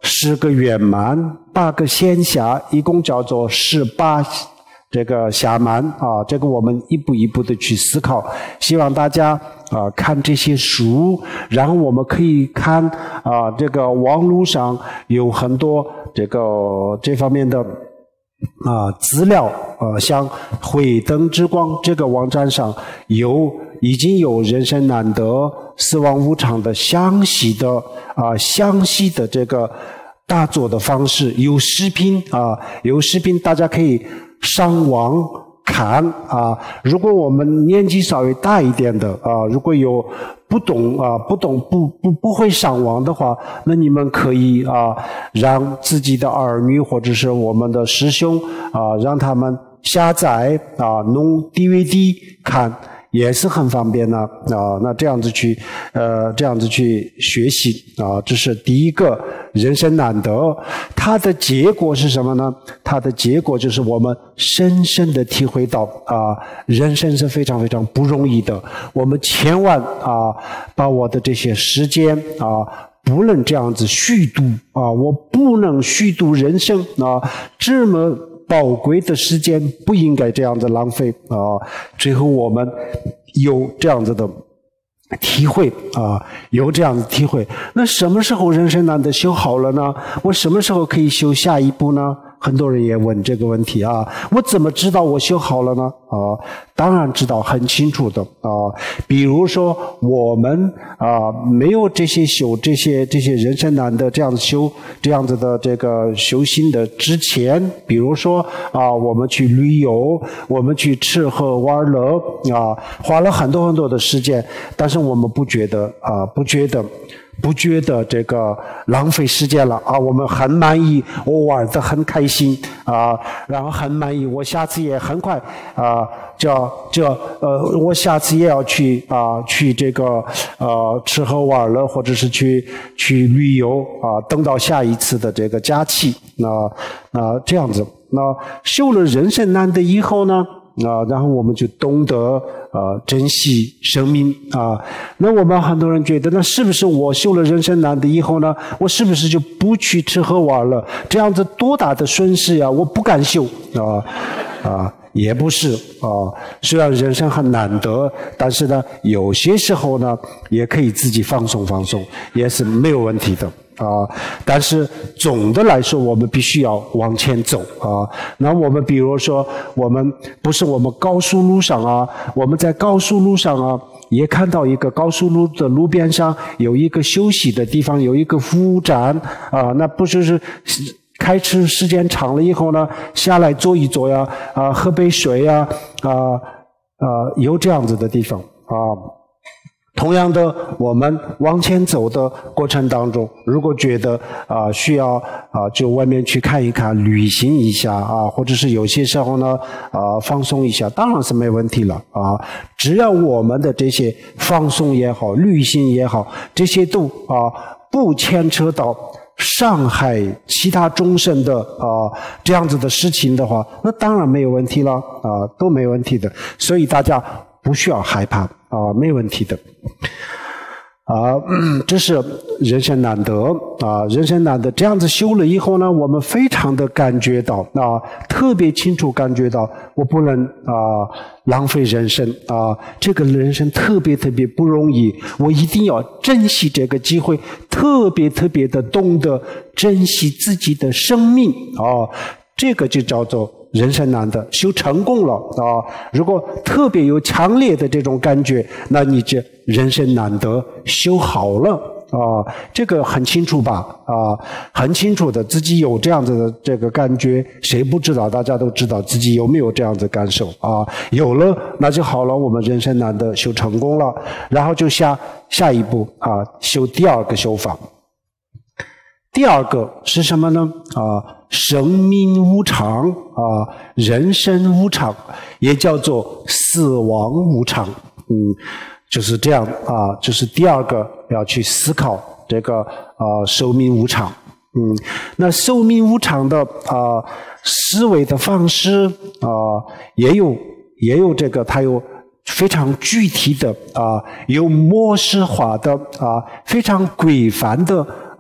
十个圆满，八个仙侠，一共叫做十八这个侠满啊。这个我们一步一步的去思考，希望大家啊看这些书，然后我们可以看啊这个网络上有很多这个这方面的啊资料，呃，像慧灯之光这个网站上有已经有人生难得、死亡无常的详细的啊详细的这个大作的方式，有视频啊，有视频，大家可以上网看啊。如果我们年纪稍微大一点的啊，如果有不懂啊不懂不不不会上网的话，那你们可以啊让自己的儿女或者是我们的师兄啊让他们下载啊弄 D V D 看。也是很方便的啊，那这样子去呃这样子去学习啊，这是第一个人生难得。它的结果是什么呢？它的结果就是我们深深的体会到啊，人生是非常非常不容易的。我们千万啊把我的这些时间啊不能这样子虚度啊，我不能虚度人生啊，这么宝贵的时间不应该这样子浪费啊！最后我们有这样子的体会啊，有这样子的体会。那什么时候人生难得修好了呢？我什么时候可以修下一步呢？很多人也问这个问题啊，我怎么知道我修好了呢？啊，当然知道，很清楚的啊。比如说我们啊没有这些修这些这些人生难得这样子修这样子的这个修心的之前，比如说啊我们去旅游，我们去吃喝玩乐啊，花了很多很多的时间，但是我们不觉得啊不觉得。不觉得这个浪费时间了啊，我们很满意，我玩得很开心啊，然后很满意，我下次也很快啊，就就呃，我下次也要去啊，去这个呃吃喝玩乐，或者是去去旅游啊，等到下一次的这个假期，那那这样子，那修了人生难得以后呢？啊，然后我们就懂得呃珍惜生命啊。那我们很多人觉得，那是不是我修了人生难得以后呢，我是不是就不去吃喝玩了？这样子多大的损失呀！我不敢修啊啊，也不是啊。虽然人生很难得，但是呢，有些时候呢，也可以自己放松放松，也是没有问题的。啊，但是总的来说，我们必须要往前走啊。那我们比如说，我们不是我们高速路上啊，我们在高速路上啊，也看到一个高速路的路边上有一个休息的地方，有一个服务站啊，那不就是开车时间长了以后呢，下来坐一坐呀，啊，喝杯水呀，啊啊，有这样子的地方啊。同样的，我们往前走的过程当中，如果觉得啊、呃、需要啊、呃、就外面去看一看，旅行一下啊，或者是有些时候呢啊、呃、放松一下，当然是没问题了啊。只要我们的这些放松也好，旅行也好，这些都啊不牵扯到伤害其他众生的啊这样子的事情的话，那当然没有问题了啊，都没问题的。所以大家不需要害怕。啊，没问题的，啊，这是人生难得啊，人生难得。这样子修了以后呢，我们非常的感觉到啊，特别清楚感觉到，我不能啊浪费人生啊，这个人生特别特别不容易，我一定要珍惜这个机会，特别特别的懂得珍惜自己的生命啊，这个就叫做人生难得，修成功了啊！如果特别有强烈的这种感觉，那你这人生难得修好了啊！这个很清楚吧？啊，很清楚的，自己有这样子的这个感觉，谁不知道？大家都知道自己有没有这样子感受啊？有了，那就好了，我们人生难得修成功了，然后就下下一步啊，修第二个修法。第二个是什么呢？啊，生命无常啊，人生无常，也叫做死亡无常。嗯，就是这样啊，就是第二个要去思考这个啊，寿命无常。嗯，那寿命无常的啊思维的方式啊，也有也有这个，它有非常具体的啊，有模式化的啊，非常规范的。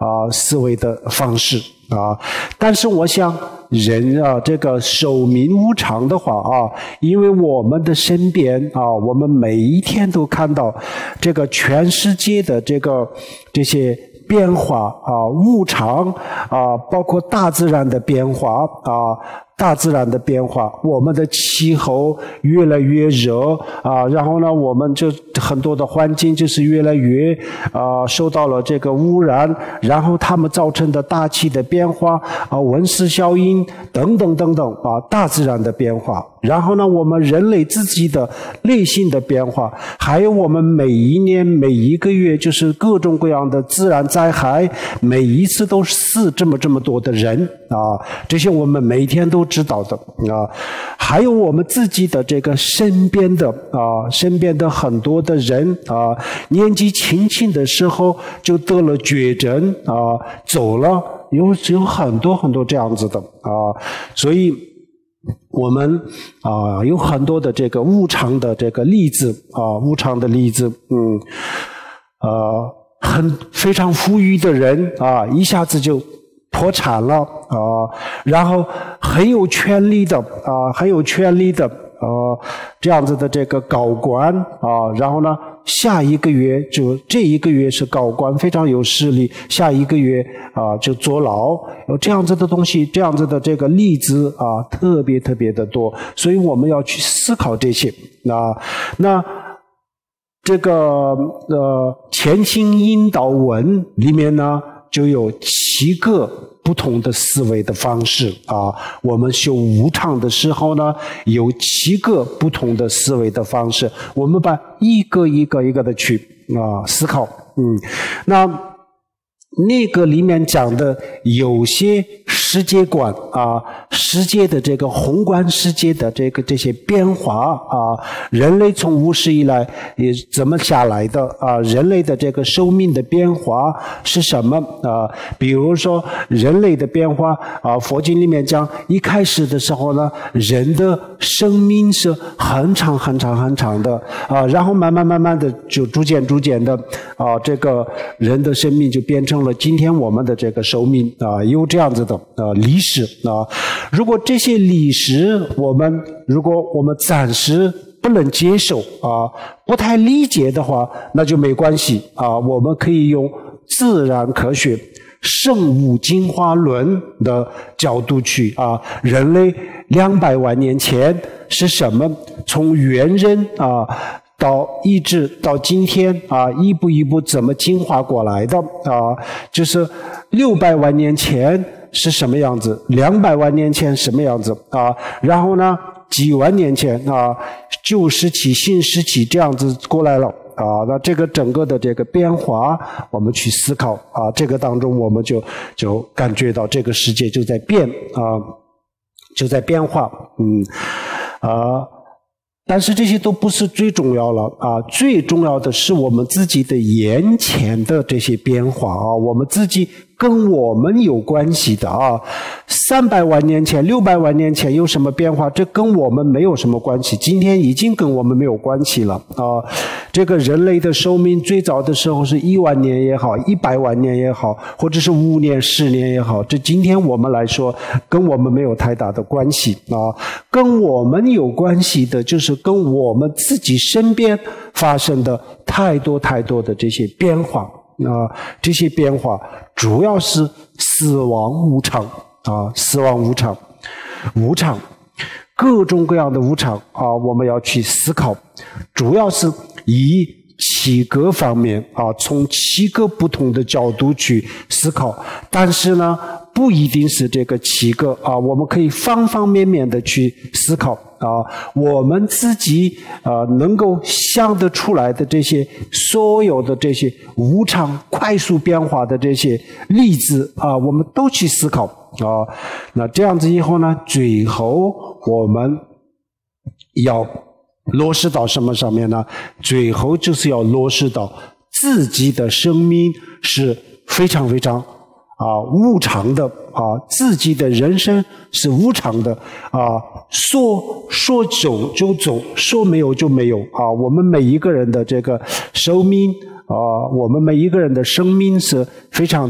啊思维的方式啊。但是我想人啊这个寿命无常的话啊，因为我们的身边啊，我们每一天都看到这个全世界的这个这些变化啊，无常啊，包括大自然的变化啊。大自然的变化，我们的气候越来越热啊，然后呢，我们就很多的环境就是越来越啊受到了这个污染，然后它们造成的大气的变化啊，温室效应等等等等啊，大自然的变化。然后呢，我们人类自己的内心的变化，还有我们每一年每一个月就是各种各样的自然灾害，每一次都死这么这么多的人啊，这些我们每天都知道的啊。还有我们自己的这个身边的啊，身边的很多的人啊，年纪轻轻的时候就得了绝症啊，走了，有有很多很多这样子的啊，所以我们啊有很多的这个无常的这个例子啊，无常的例子，嗯，呃，很非常富裕的人啊，一下子就破产了啊，然后很有权力的啊，很有权力的呃这样子的这个高官啊，然后呢，下一个月就这一个月是高官，非常有势力，下一个月啊就坐牢，有这样子的东西，这样子的这个例子啊，特别特别的多，所以我们要去思考这些啊。那这个呃前行引导文里面呢，就有七个不同的思维的方式啊。我们修无常的时候呢，有七个不同的思维的方式，我们把一个一个一个的去啊思考。嗯，那那个里面讲的有些世界观啊，世界的这个宏观世界的这个这些变化啊，人类从无始以来也怎么下来的啊？人类的这个寿命的变化是什么啊？比如说人类的变化啊，佛经里面讲，一开始的时候呢，人的生命是很长很长很长的啊，然后慢慢慢慢的就逐渐逐渐的啊，这个人的生命就变成了今天我们的这个寿命啊，有这样子的啊历史啊。如果这些历史我们如果我们暂时不能接受啊，不太理解的话，那就没关系啊，我们可以用自然科学生物进化论的角度去啊，人类两百万年前是什么？从猿人啊到一直到今天啊，一步一步怎么进化过来的啊？就是六百万年前是什么样子，两百万年前什么样子啊？然后呢，几万年前啊，旧石器、新石器这样子过来了啊。那这个整个的这个变化，我们去思考啊，这个当中我们就就感觉到这个世界就在变啊，就在变化，嗯啊。但是这些都不是最重要了啊，最重要的是我们自己的眼前的这些变化啊，我们自己跟我们有关系的啊。三百万年前、六百万年前有什么变化？这跟我们没有什么关系，今天已经跟我们没有关系了啊。这个人类的寿命最早的时候是一万年也好，一百万年也好，或者是五年、十年也好，这今天我们来说跟我们没有太大的关系啊。跟我们有关系的就是跟我们自己身边发生的太多太多的这些变化啊，这些变化主要是死亡无常啊，死亡无常，无常，各种各样的无常啊，我们要去思考，主要是以七个方面啊，从七个不同的角度去思考，但是呢，不一定是这个七个啊，我们可以方方面面的去思考啊，我们自己啊能够想得出来的这些所有的这些无常快速变化的这些例子啊，我们都去思考啊。那这样子以后呢，最后我们要落实到什么上面呢？最后就是要落实到自己的生命是非常非常啊无常的啊，自己的人生是无常的啊，说说走就走，说没有就没有啊。我们每一个人的这个寿命啊，我们每一个人的生命是非常的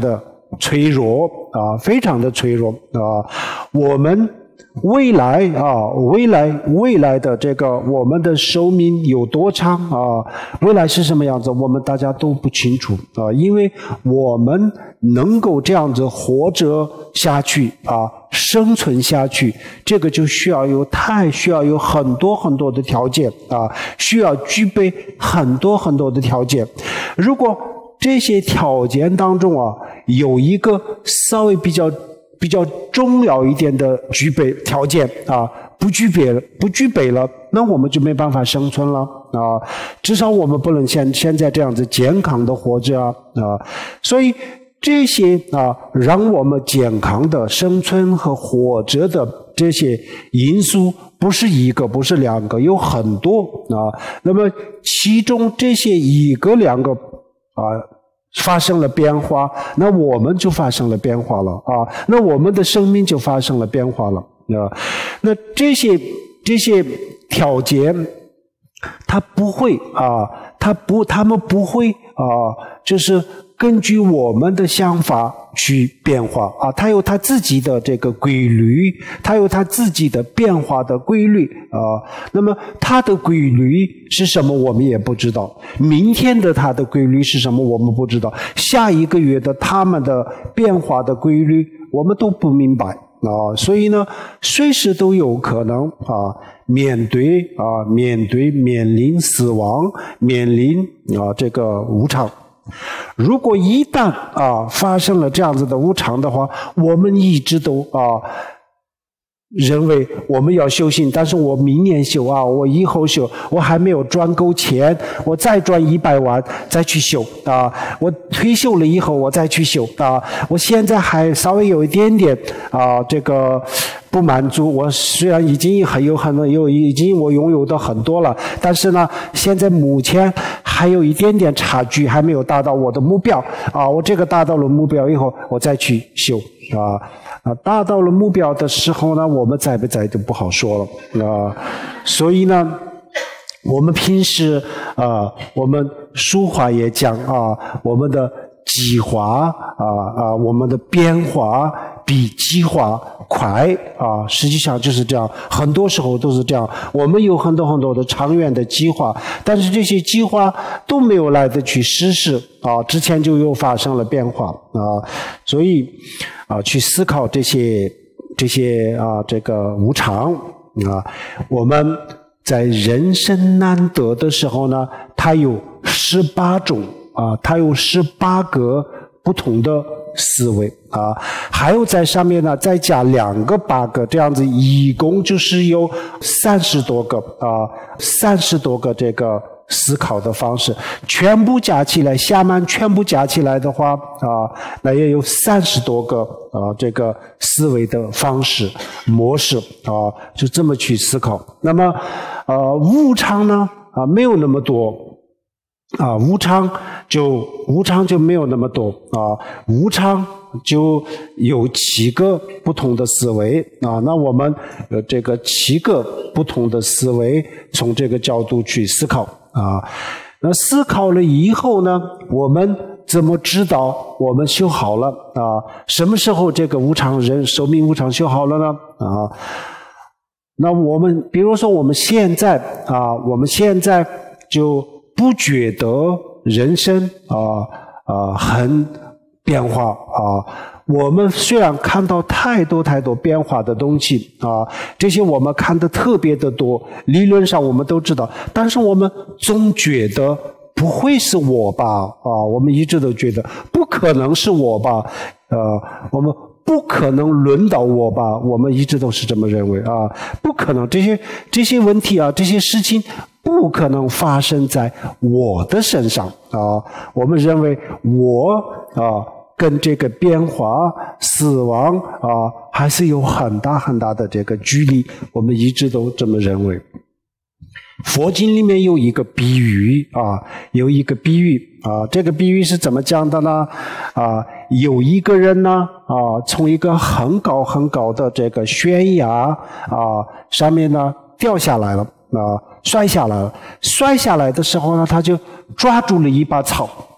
脆弱啊，非常的脆弱啊。我们未来啊，未来未来的这个我们的寿命有多长啊？未来是什么样子？我们大家都不清楚啊，因为我们能够这样子活着下去啊，生存下去，这个就需要有太需要有很多很多的条件啊，需要具备很多很多的条件。如果这些条件当中啊，有一个稍微比较比较重要一点的具备条件啊，不具备了，不具备了，那我们就没办法生存了啊。至少我们不能现现在这样子健康的活着啊啊。所以这些啊，让我们健康的生存和活着的这些因素，不是一个，不是两个，有很多啊。那么其中这些一个两个啊，发生了变化，那我们就发生了变化了啊，那我们的生命就发生了变化了啊。那这些这些条件，它不会啊，它不，他们不会啊，就是根据我们的想法去变化啊，它有它自己的这个规律，它有它自己的变化的规律啊。那么它的规律是什么，我们也不知道。明天的它的规律是什么，我们不知道。下一个月的它们的变化的规律，我们都不明白啊。所以呢，随时都有可能啊，面对啊，面对面临死亡，面临啊这个无常。如果一旦啊发生了这样子的无常的话，我们一直都啊认为我们要修行，但是我明年修啊，我以后修，我还没有赚够钱，我再赚一百万再去修啊，我退休了以后我再去修啊，我现在还稍微有一点点啊这个不满足，我虽然已经很有很多有已经我拥有的很多了，但是呢，现在目前还有一点点差距，还没有达到我的目标啊！我这个达到了目标以后，我再去修啊啊！达到了目标的时候呢，我们在不在就不好说了啊！所以呢，我们平时啊，我们书话也讲啊，我们的计划啊啊，我们的变化比计划快啊，实际上就是这样，很多时候都是这样。我们有很多很多的长远的计划，但是这些计划都没有来得去实施啊，之前就又发生了变化啊，所以啊，去思考这些这些啊，这个无常啊，我们在人生难得的时候呢，它有十八种啊，它有十八个不同的思维啊，还有在上面呢再加两个八个，这样子一共就是有三十多个啊，三十多个这个思考的方式，全部加起来，下面全部加起来的话啊，那也有三十多个啊这个思维的方式模式啊，就这么去思考。那么呃无常呢啊没有那么多。啊，无常就无常就没有那么多啊，无常就有七个不同的思维啊。那我们有这个七个不同的思维，从这个角度去思考啊。那思考了以后呢，我们怎么知道我们修好了啊？什么时候这个无常人寿命无常修好了呢？啊，那我们比如说我们现在啊，我们现在就不觉得人生啊啊很变化啊，我们虽然看到太多太多变化的东西啊，这些我们看得特别的多，理论上我们都知道，但是我们总觉得不会是我吧啊，我们一直都觉得不可能是我吧，呃，我们不可能轮到我吧，我们一直都是这么认为啊，不可能，这些这些问题啊，这些事情不可能发生在我的身上啊！我们认为我啊跟这个变化、死亡啊还是有很大很大的这个距离，我们一直都这么认为。佛经里面有一个比喻啊，有一个比喻啊，这个比喻是怎么讲的呢？啊，有一个人呢啊，从一个很高很高的这个悬崖啊上面呢掉下来了啊。摔下来了，摔下来的时候呢，他就抓住了一把草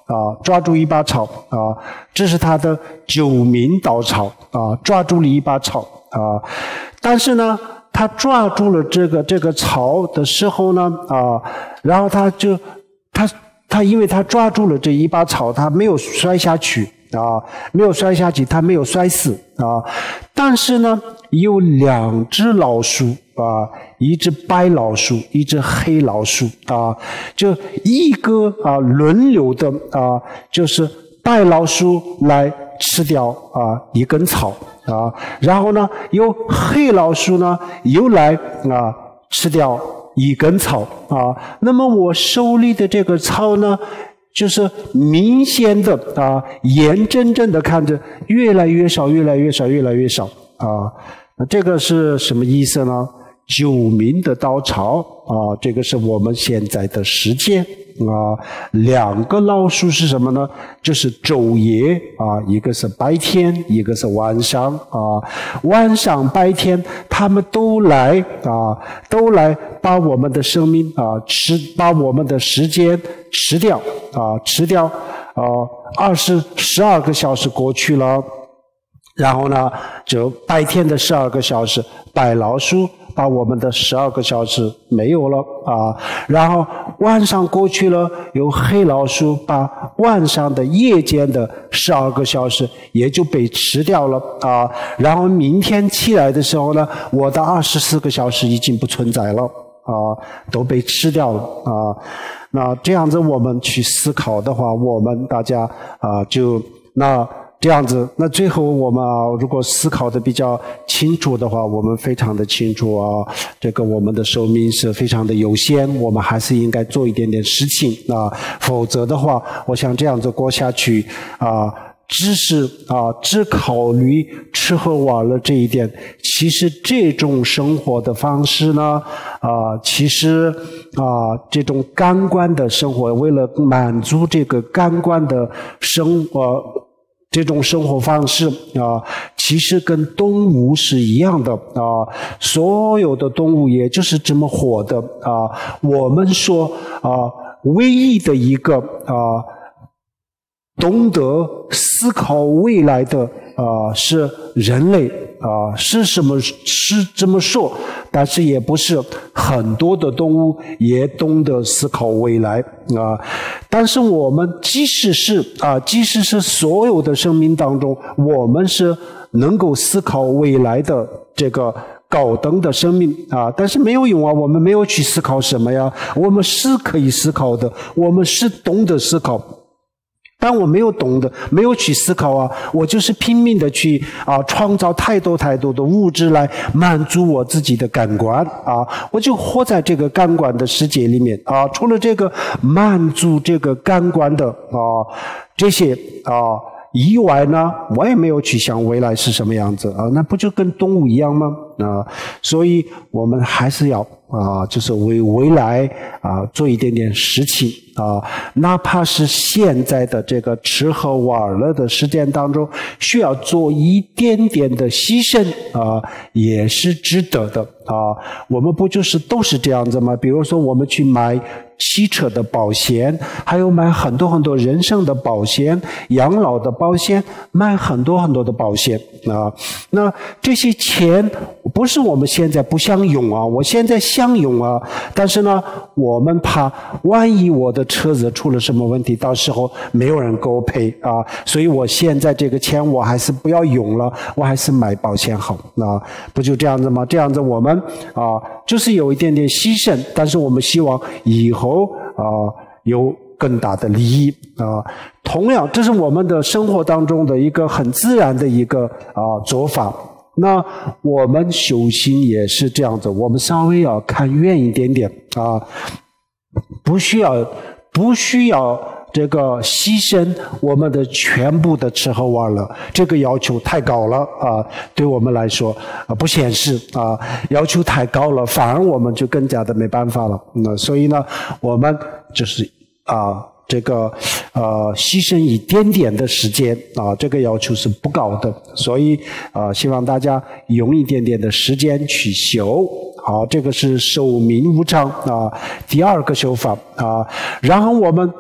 啊，抓住一把草啊，这是他的九名稻草啊，抓住了一把草啊，但是呢，他抓住了这个这个草的时候呢啊，然后他就他他因为他抓住了这一把草，他没有摔下去啊，没有摔下去，他没有摔死啊，但是呢，有两只老鼠啊，一只白老鼠，一只黑老鼠啊，就一个啊轮流的啊，就是白老鼠来吃掉啊一根草啊，然后呢，由黑老鼠呢又来啊吃掉一根草啊，那么我手里的这个草呢，就是明显的啊，眼睁睁的看着越来越少，越来越少，越来越少啊。那这个是什么意思呢？九名的稻草啊，这个是我们现在的时间啊。两个老鼠是什么呢？就是昼夜啊，一个是白天，一个是晚上啊。晚上白天，他们都来啊，都来把我们的生命啊吃，把我们的时间吃掉啊，吃掉啊。二十十二个小时过去了。然后呢，就白天的十二个小时，白老鼠把我们的十二个小时没有了啊。然后晚上过去了，有黑老鼠把晚上的夜间的十二个小时也就被吃掉了啊。然后明天起来的时候呢，我的二十四个小时已经不存在了啊，都被吃掉了啊。那这样子我们去思考的话，我们大家啊就那。这样子，那最后我们啊，如果思考的比较清楚的话，我们非常的清楚啊，这个我们的寿命是非常的有限，我们还是应该做一点点事情啊，否则的话，我想这样子过下去啊，只是啊只考虑吃喝玩乐这一点，其实这种生活的方式呢，啊，其实啊这种感官的生活，为了满足这个感官的生活。这种生活方式啊，其实跟动物是一样的啊，所有的动物也就是这么活的啊。我们说啊，唯一的一个啊，懂得思考未来的啊是人类啊，是什么是这么说，但是也不是很多的动物也懂得思考未来啊。但是我们即使是啊，即使是所有的生命当中，我们是能够思考未来的这个高等的生命啊，但是没有用啊，我们没有去思考什么呀？我们是可以思考的，我们是懂得思考。但我没有懂得，没有去思考啊，我就是拼命的去啊创造太多太多的物质来满足我自己的感官啊，我就活在这个感官的世界里面啊。除了这个满足这个感官的啊这些啊以外呢，我也没有去想未来是什么样子啊，那不就跟动物一样吗？啊，所以我们还是要啊，就是为未来啊做一点点事情啊，哪怕是现在的这个吃喝玩乐的时间当中，需要做一点点的牺牲啊，也是值得的啊。我们不就是都是这样子吗？比如说我们去买汽车的保险，还有买很多很多人身的保险、养老的保险，买很多很多的保险啊。那这些钱不是我们现在不想用啊，我现在想用啊，但是呢，我们怕万一我的车子出了什么问题，到时候没有人给我赔啊，所以我现在这个钱我还是不要用了，我还是买保险好啊，不就这样子吗？这样子我们啊，就是有一点点牺牲，但是我们希望以后啊有更大的利益啊。同样，这是我们的生活当中的一个很自然的一个啊做法。那我们修行也是这样子，我们稍微要看远一点点啊，不需要不需要这个牺牲我们的全部的吃喝玩乐，这个要求太高了啊，对我们来说啊不现实啊，要求太高了，反而我们就更加的没办法了。那所以呢，我们就是啊。这个呃，牺牲一点点的时间啊，这个要求是不高的，所以啊、呃，希望大家用一点点的时间去修。好，这个是寿命无常啊，第二个修法啊。然后我们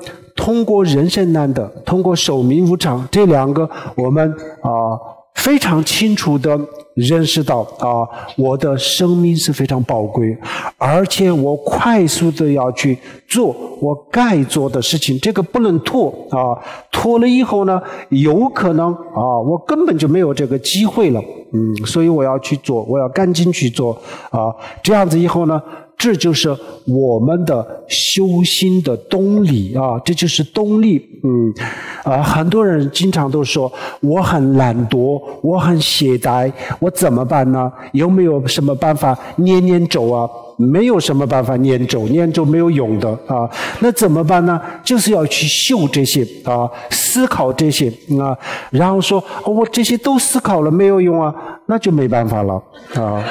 通过人生难得，通过寿命无常这两个，我们啊、呃、非常清楚的认识到啊、呃，我的生命是非常宝贵，而且我快速的要去做我该做的事情，这个不能拖啊、呃，拖了以后呢，有可能啊、呃，我根本就没有这个机会了，嗯，所以我要去做，我要赶紧去做啊、呃，这样子以后呢。这就是我们的修心的动力啊，这就是动力。嗯，啊，很多人经常都说我很懒惰，我很懈怠，我怎么办呢？有没有什么办法念念咒啊？没有什么办法念咒，念咒没有用的啊。那怎么办呢？就是要去修这些啊，思考这些啊，然后说、哦、我这些都思考了没有用啊，那就没办法了啊。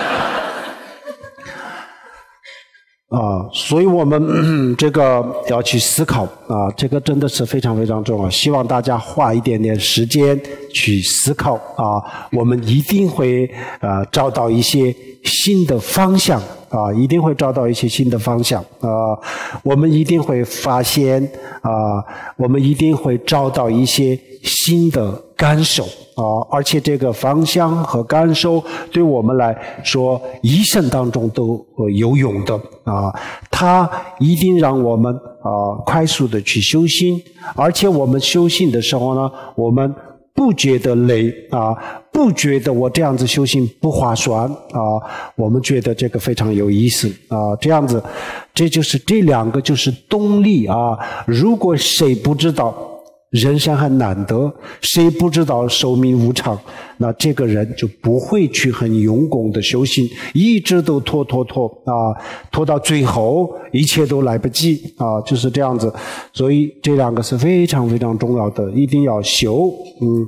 啊，所以我们、嗯、这个要去思考啊，这个真的是非常非常重要。希望大家花一点点时间去思考啊，我们一定会啊找到一些新的方向啊，一定会找到一些新的方向啊，我们一定会发现啊，我们一定会找到一些新的感受啊，而且这个方向和感受对我们来说一生当中都有用的啊，它一定让我们啊快速的去修心，而且我们修心的时候呢，我们不觉得累啊，不觉得我这样子修行不划算啊，我们觉得这个非常有意思啊，这样子，这就是这两个就是动力啊。如果谁不知道人生很难得，谁不知道寿命无常，那这个人就不会去很用功的修行，一直都拖拖拖啊，拖到最后一切都来不及啊，就是这样子。所以这两个是非常非常重要的，一定要修。嗯，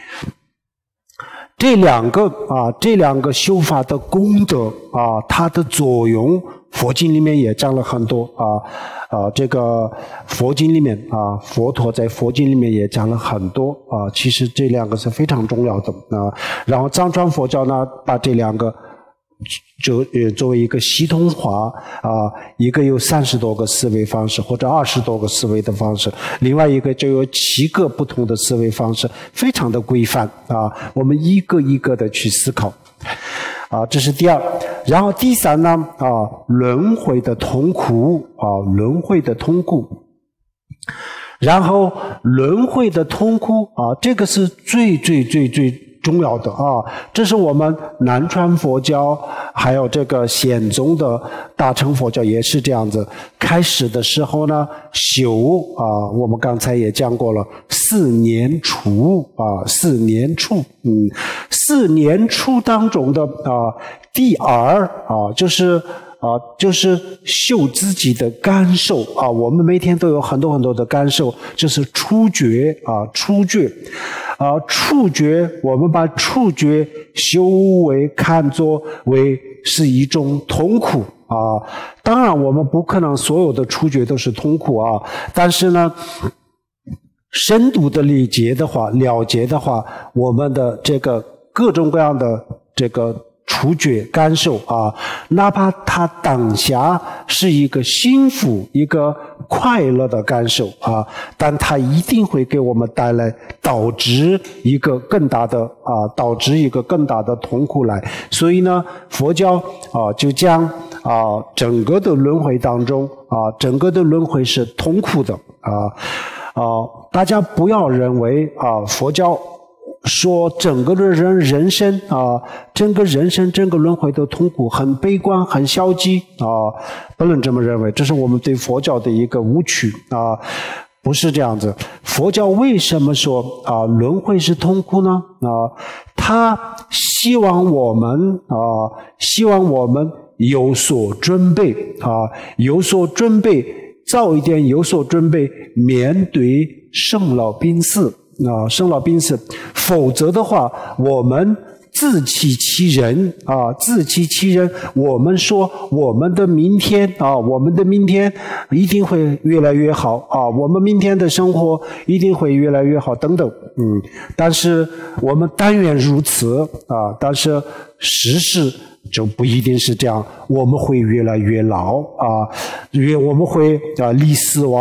这两个啊，这两个修法的功德啊，它的作用，佛经里面也讲了很多啊。啊，这个佛经里面啊，佛陀在佛经里面也讲了很多啊。其实这两个是非常重要的啊。然后藏传佛教呢，把这两个就呃作为一个系统化啊，一个有三十多个思维方式或者二十多个思维的方式，另外一个就有七个不同的思维方式，非常的规范啊。我们一个一个的去思考。啊，这是第二，然后第三呢，啊，轮回的痛苦啊，轮回的痛苦，然后轮回的痛苦啊，这个是最最最最重要的啊，这是我们南传佛教还有这个显宗的大乘佛教也是这样子。开始的时候呢，修啊，我们刚才也讲过了，四年处啊，四年处，嗯，四年处当中的啊，第二啊，就是啊，就是修自己的感受啊，我们每天都有很多很多的感受，就是触觉啊，触觉。啊，触觉，我们把触觉修为看作为是一种痛苦啊。当然，我们不可能所有的触觉都是痛苦啊。但是呢，深度的理解的话，了解的话，我们的这个各种各样的这个触觉感受啊，哪怕它当下是一个幸福、一个快乐的感受啊，但它一定会给我们带来导致一个更大的啊，导致一个更大的痛苦来。所以呢，佛教啊就讲啊，整个的轮回当中啊，整个的轮回是痛苦的啊啊，大家不要认为啊，佛教说整个的人人生啊，整个人生整个轮回的痛苦很悲观很消极啊，不能这么认为，这是我们对佛教的一个误区啊，不是这样子。佛教为什么说啊轮回是痛苦呢？啊，他希望我们啊，希望我们有所准备啊，有所准备，早一点有所准备，面对生老病死。啊，生老病死，否则的话，我们自欺欺人啊，自欺欺人。我们说我们的明天啊，我们的明天一定会越来越好啊，我们明天的生活一定会越来越好，等等。嗯，但是我们但愿如此啊，但是事实就不一定是这样，我们会越来越老啊，越我们会啊离死亡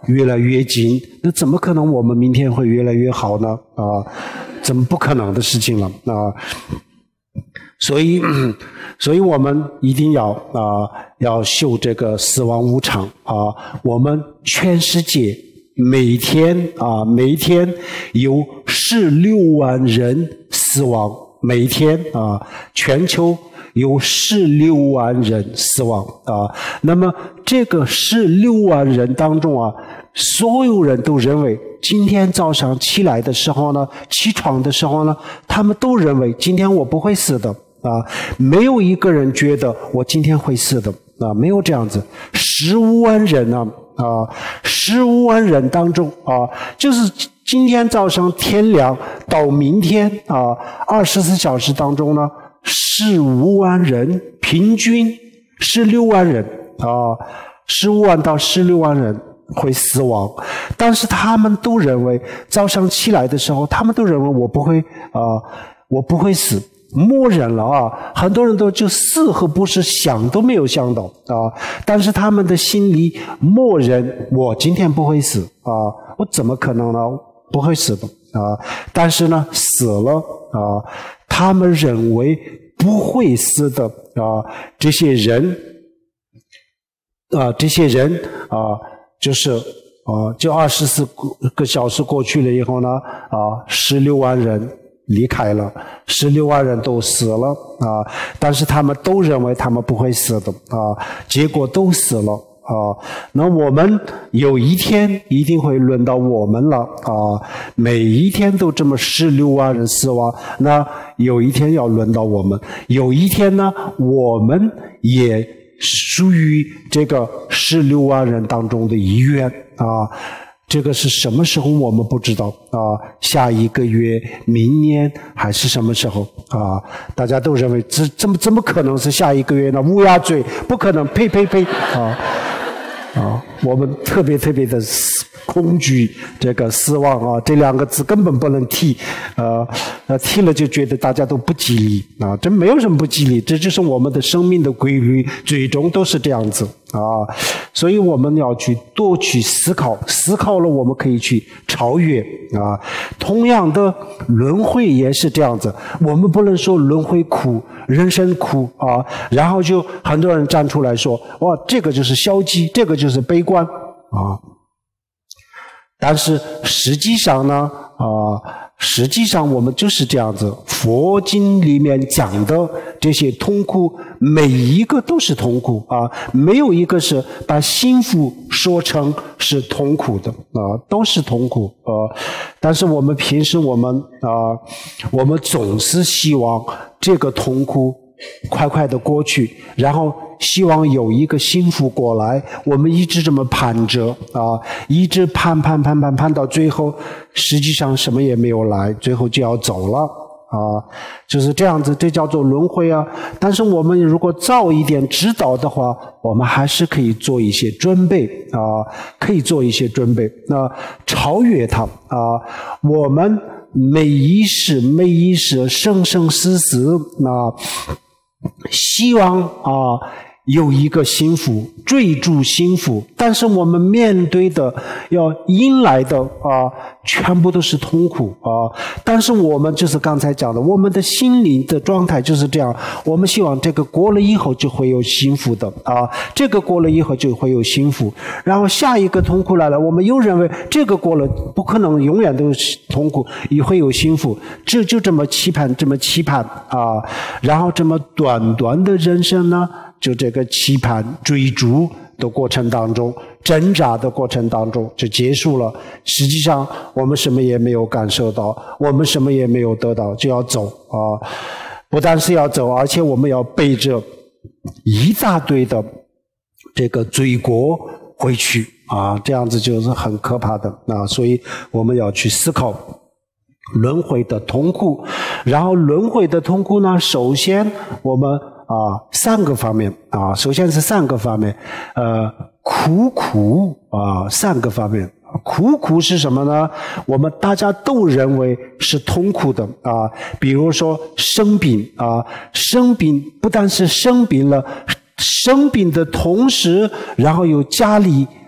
越来越近，那怎么可能我们明天会越来越好呢？啊，怎么不可能的事情了啊？所以，所以我们一定要啊，要修这个死亡无常啊。我们全世界每天啊，每天有十六万人死亡，每天啊，全球有十六万人死亡啊。那么这个十六万人当中啊，所有人都认为今天早上起来的时候呢，起床的时候呢，他们都认为今天我不会死的啊，没有一个人觉得我今天会死的啊，没有这样子。十五万人呢啊，十五万人当中啊，就是今天早上天亮到明天啊，二十四小时当中呢，十五万人平均十六万人啊，十五万到十六万人会死亡，但是他们都认为早上起来的时候，他们都认为我不会啊、呃，我不会死，默认了啊。很多人都就死和不是想都没有想到啊，但是他们的心里默认我今天不会死啊，我怎么可能呢？不会死的啊。但是呢，死了啊，他们认为不会死的啊，这些人啊，这些人啊。就是啊，就二十四个小时过去了以后呢，啊，十六万人离开了，十六万人都死了啊，但是他们都认为他们不会死的啊，结果都死了啊。那我们有一天一定会轮到我们了啊，每一天都这么十六万人死亡，那有一天要轮到我们，有一天呢，我们也属于这个十六万人当中的一员啊，这个是什么时候我们不知道啊？下一个月、明年还是什么时候啊？大家都认为这怎么怎么可能是下一个月呢？乌鸦嘴，不可能！呸呸呸！啊啊！我们特别特别的恐惧这个死亡啊，这两个字根本不能提，呃，呃，提了就觉得大家都不吉利啊，这没有什么不吉利，这就是我们的生命的规律，最终都是这样子啊，所以我们要去多去思考，思考了我们可以去超越啊。同样的，轮回也是这样子，我们不能说轮回苦，人生苦啊，然后就很多人站出来说，哇，这个就是消极，这个就是悲观啊。但是实际上呢，啊、呃，实际上我们就是这样子。佛经里面讲的这些痛苦，每一个都是痛苦啊，没有一个是把幸福说成是痛苦的啊，都是痛苦啊。但是我们平时我们啊、呃，我们总是希望这个痛苦快快的过去，然后希望有一个幸福过来，我们一直这么盼着啊，一直盼盼盼盼盼到最后，实际上什么也没有来，最后就要走了啊，就是这样子，这叫做轮回啊。但是我们如果早一点知道的话，我们还是可以做一些准备啊，可以做一些准备，那超越它啊，我们每一世每一世生生死死，那希望啊有一个幸福，追逐幸福，但是我们面对的要迎来的啊，全部都是痛苦啊。但是我们就是刚才讲的，我们的心灵的状态就是这样，我们希望这个过了以后就会有幸福的啊，这个过了以后就会有幸福，然后下一个痛苦来了，我们又认为这个过了不可能永远都是痛苦，也会有幸福，这就这么期盼，这么期盼啊，然后这么短短的人生呢，就这个期盼追逐的过程当中，挣扎的过程当中就结束了。实际上我们什么也没有感受到，我们什么也没有得到，就要走啊！不但是要走，而且我们要背着一大堆的这个罪过回去啊，这样子就是很可怕的啊！所以我们要去思考轮回的痛苦，然后轮回的痛苦呢，首先我们啊，三个方面啊，首先是三个方面，呃，苦苦啊，三个方面。苦苦是什么呢？我们大家都认为是痛苦的啊，比如说生病啊，生病不但是生病了，生病的同时，然后有家里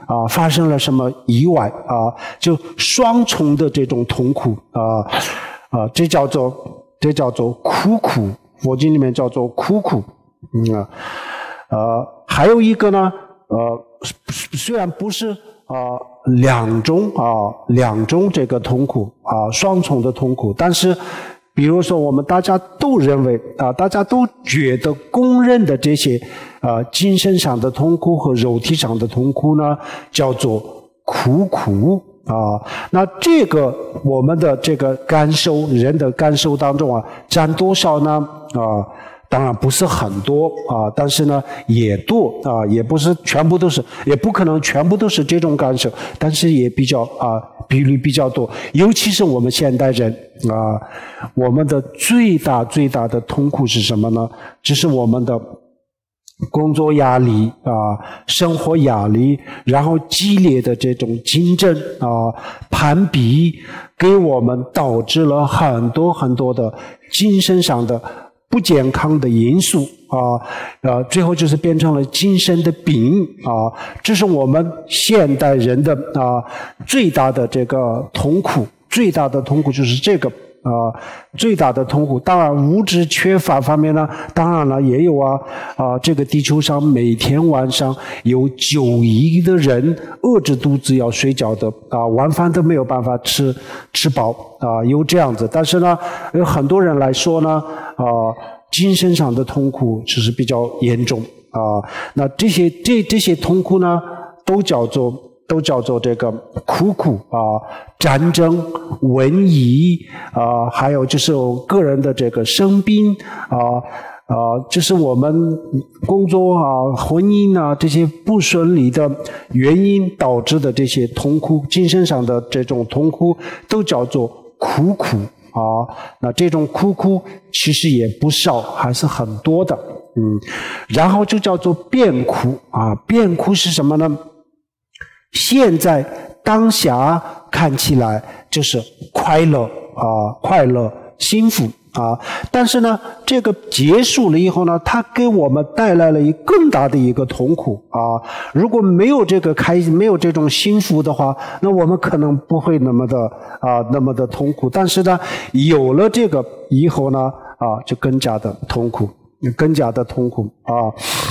啊发生了什么意外啊，就双重的这种痛苦啊啊，这叫做这叫做苦苦，佛经里面叫做苦苦。嗯啊呃，还有一个呢，呃，虽然不是啊、呃、两种啊、呃、两种这个痛苦啊、呃、双重的痛苦，但是比如说我们大家都认为啊、呃、大家都觉得公认的这些啊、呃、精神上的痛苦和肉体上的痛苦呢，叫做苦苦啊。那这个我们的这个感受，人的感受当中啊，占多少呢？啊、呃。当然不是很多啊，但是呢也多啊，也不是全部都是，也不可能全部都是这种感受，但是也比较啊比例比较多。尤其是我们现代人啊，我们的最大最大的痛苦是什么呢？就是我们的工作压力啊，生活压力，然后激烈的这种竞争啊、攀比，给我们导致了很多很多的精神上的不健康的因素啊，呃，最后就是变成了精神的病啊，这是我们现代人的啊最大的这个痛苦，最大的痛苦就是这个啊，最大的痛苦。当然，物质缺乏方面呢，当然了也有啊啊，这个地球上每天晚上有九亿的人饿着肚子要睡觉的啊，晚饭都没有办法吃吃饱啊，有这样子。但是呢，有很多人来说呢。啊，精神上的痛苦就是比较严重啊。那这些这这些痛苦呢，都叫做都叫做这个苦苦啊，战争、瘟疫啊，还有就是个人的这个生病啊啊，就是我们工作啊、婚姻啊这些不顺利的原因导致的这些痛苦，精神上的这种痛苦，都叫做苦苦。啊，那这种苦苦其实也不少，还是很多的，嗯，然后就叫做变苦啊，变苦是什么呢？现在当下看起来就是快乐啊，快乐、幸福啊，但是呢，这个结束了以后呢，它给我们带来了一更大的一个痛苦啊。如果没有这个开，没有这种幸福的话，那我们可能不会那么的啊，那么的痛苦。但是呢，有了这个以后呢，啊，就更加的痛苦，更加的痛苦啊。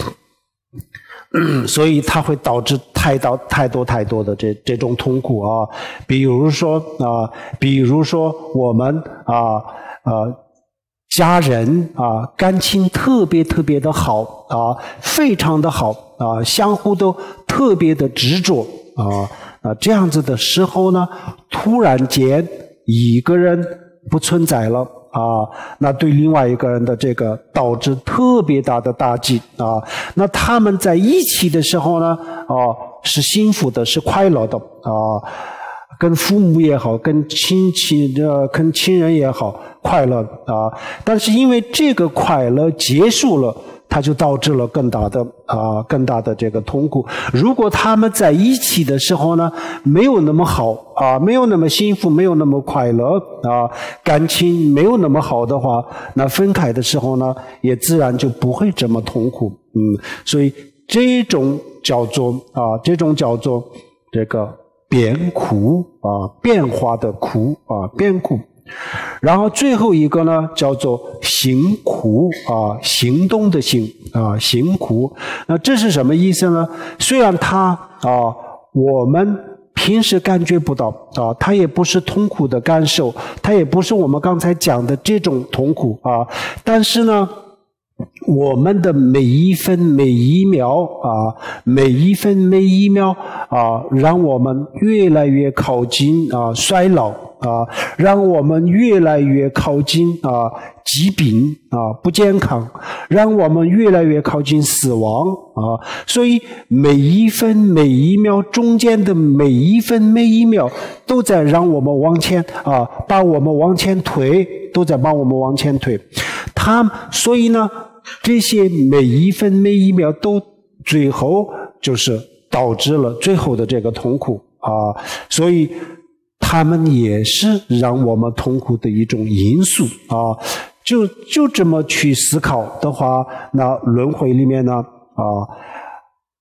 嗯、所以它会导致太多太多太多的这这种痛苦啊。比如说啊，比如说我们啊啊。家人啊，感情特别特别的好啊，非常的好啊，相互都特别的执着啊啊，这样子的时候呢，突然间一个人不存在了啊，那对另外一个人的这个导致特别大的打击啊。那他们在一起的时候呢，啊，是幸福的，是快乐的啊。跟父母也好，跟亲戚呃，跟亲人也好，快乐啊！但是因为这个快乐结束了，它就导致了更大的啊，更大的这个痛苦。如果他们在一起的时候呢，没有那么好啊，没有那么幸福，没有那么快乐啊，感情没有那么好的话，那分开的时候呢，也自然就不会这么痛苦。嗯，所以这种叫做啊，这种叫做这个。变苦啊，变化的苦啊，变苦。然后最后一个呢，叫做行苦啊，行动的行啊，行苦。那这是什么意思呢？虽然它啊，我们平时感觉不到啊，它也不是痛苦的感受，它也不是我们刚才讲的这种痛苦啊，但是呢。我们的每一分每一秒啊，每一分每一秒啊，让我们越来越靠近啊衰老啊，让我们越来越靠近啊疾病啊不健康，让我们越来越靠近死亡啊。所以每一分每一秒中间的每一分每一秒，都在让我们往前啊，把我们往前推，都在帮我们往前推。他所以呢。这些每一分每一秒都最后就是导致了最后的这个痛苦啊，所以他们也是让我们痛苦的一种因素啊。就就这么去思考的话，那轮回里面呢啊，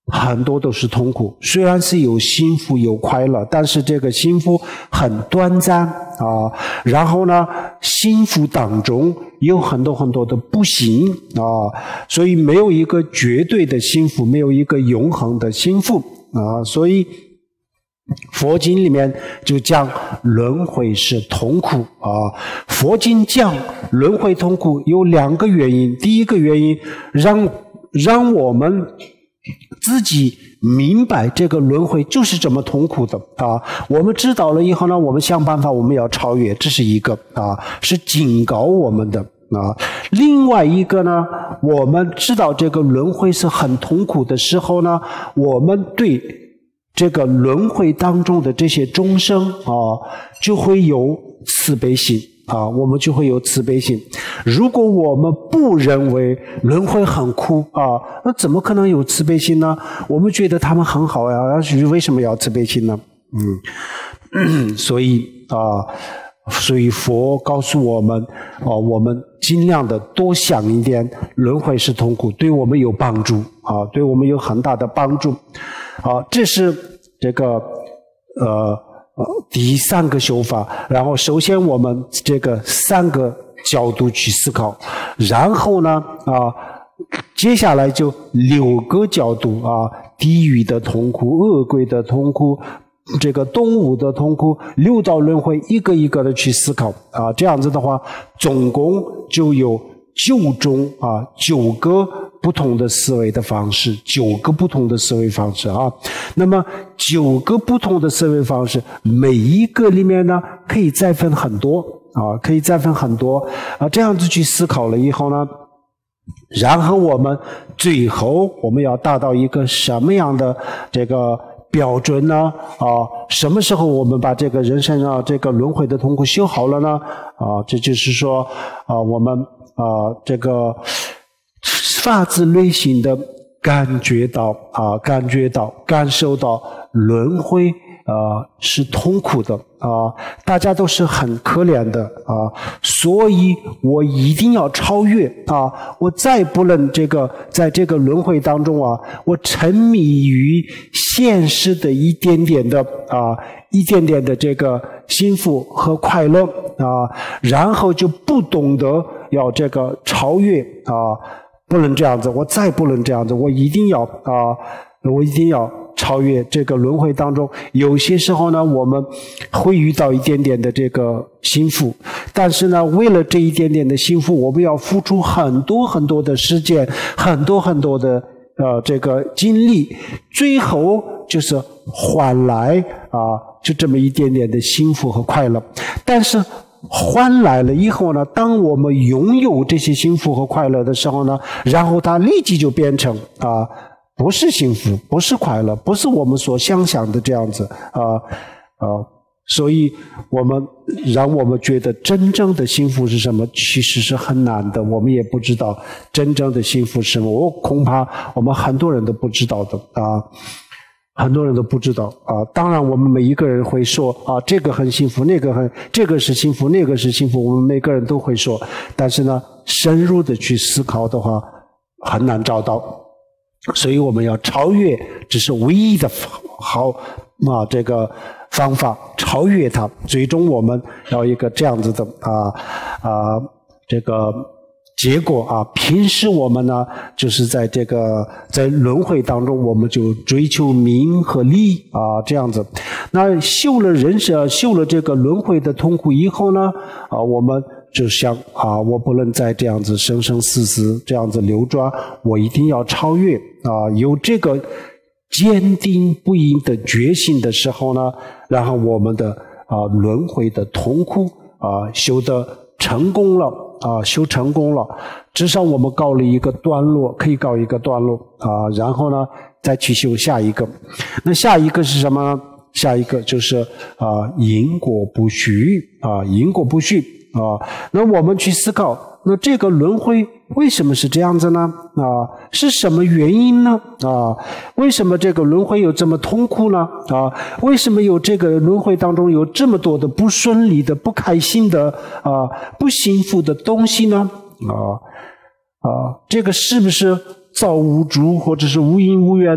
很多都是痛苦，虽然是有幸福有快乐，但是这个幸福很短暂啊。然后呢，幸福当中有很多很多的不幸啊，所以没有一个绝对的幸福，没有一个永恒的幸福啊。所以佛经里面就讲轮回是痛苦啊。佛经讲轮回痛苦有两个原因，第一个原因让让我们自己明白这个轮回就是这么痛苦的啊！我们知道了以后呢，我们想办法，我们要超越，这是一个啊，是警告我们的啊。另外一个呢，我们知道这个轮回是很痛苦的时候呢，我们对这个轮回当中的这些众生啊，就会有慈悲心。啊，我们就会有慈悲心。如果我们不认为轮回很苦啊，那怎么可能有慈悲心呢？我们觉得他们很好呀，为什么要慈悲心呢？嗯，所以啊，所以佛告诉我们啊，我们尽量的多想一点，轮回是痛苦，对我们有帮助啊，对我们有很大的帮助。啊，这是这个呃。呃，第三个修法，然后首先我们这个三个角度去思考，然后呢，啊，接下来就六个角度啊，地狱的痛苦、恶鬼的痛苦、这个动物的痛苦、六道轮回，一个一个的去思考啊，这样子的话，总共就有九种啊，九个不同的思维的方式，九个不同的思维方式啊。那么九个不同的思维方式，每一个里面呢，可以再分很多啊，可以再分很多啊。这样子去思考了以后呢，然后我们最后我们要达到一个什么样的这个标准呢？啊，什么时候我们把这个人生啊这个轮回的痛苦修好了呢？啊，这就是说啊，我们啊这个。发自内心的感觉到啊，感觉到、感受到轮回啊是痛苦的啊，大家都是很可怜的啊，所以我一定要超越啊，我再不能这个在这个轮回当中啊，我沉迷于现实的一点点的啊，一点点的这个幸福和快乐啊，然后就不懂得要这个超越啊。不能这样子，我再不能这样子，我一定要啊、呃，我一定要超越这个轮回当中。有些时候呢，我们会遇到一点点的这个幸福，但是呢，为了这一点点的幸福，我们要付出很多很多的时间，很多很多的呃这个精力，最后就是换来啊、呃，就这么一点点的幸福和快乐，但是。换来了以后呢，当我们拥有这些幸福和快乐的时候呢，然后它立即就变成啊，不是幸福，不是快乐，不是我们所想象的这样子啊啊，所以我们让我们觉得真正的幸福是什么，其实是很难的，我们也不知道真正的幸福是什么，我恐怕我们很多人都不知道的啊。很多人都不知道啊，当然我们每一个人会说啊，这个很幸福，那个很，这个是幸福，那个是幸福，我们每个人都会说，但是呢，深入的去思考的话，很难找到，所以我们要超越，这是唯一的好啊这个方法，超越它，最终我们要一个这样子的啊啊这个。结果啊，平时我们呢，就是在这个在轮回当中，我们就追求名和利啊，这样子。那修了人生，修了这个轮回的痛苦以后呢，啊，我们就想啊，我不能再这样子生生死死这样子流转，我一定要超越啊，有这个坚定不移的决心的时候呢，然后我们的啊轮回的痛苦啊修得成功了。啊，修成功了，至少我们告了一个段落，可以告一个段落啊，然后呢，再去修下一个。那下一个是什么呢？下一个就是啊，因果不续啊，因果不续啊。那我们去思考，那这个轮回为什么是这样子呢？啊，是什么原因呢？啊，为什么这个轮回有这么痛苦呢？啊，为什么有这个轮回当中有这么多的不顺利的、不开心的、啊不幸福的东西呢？啊啊，这个是不是造物主或者是无因无缘呢？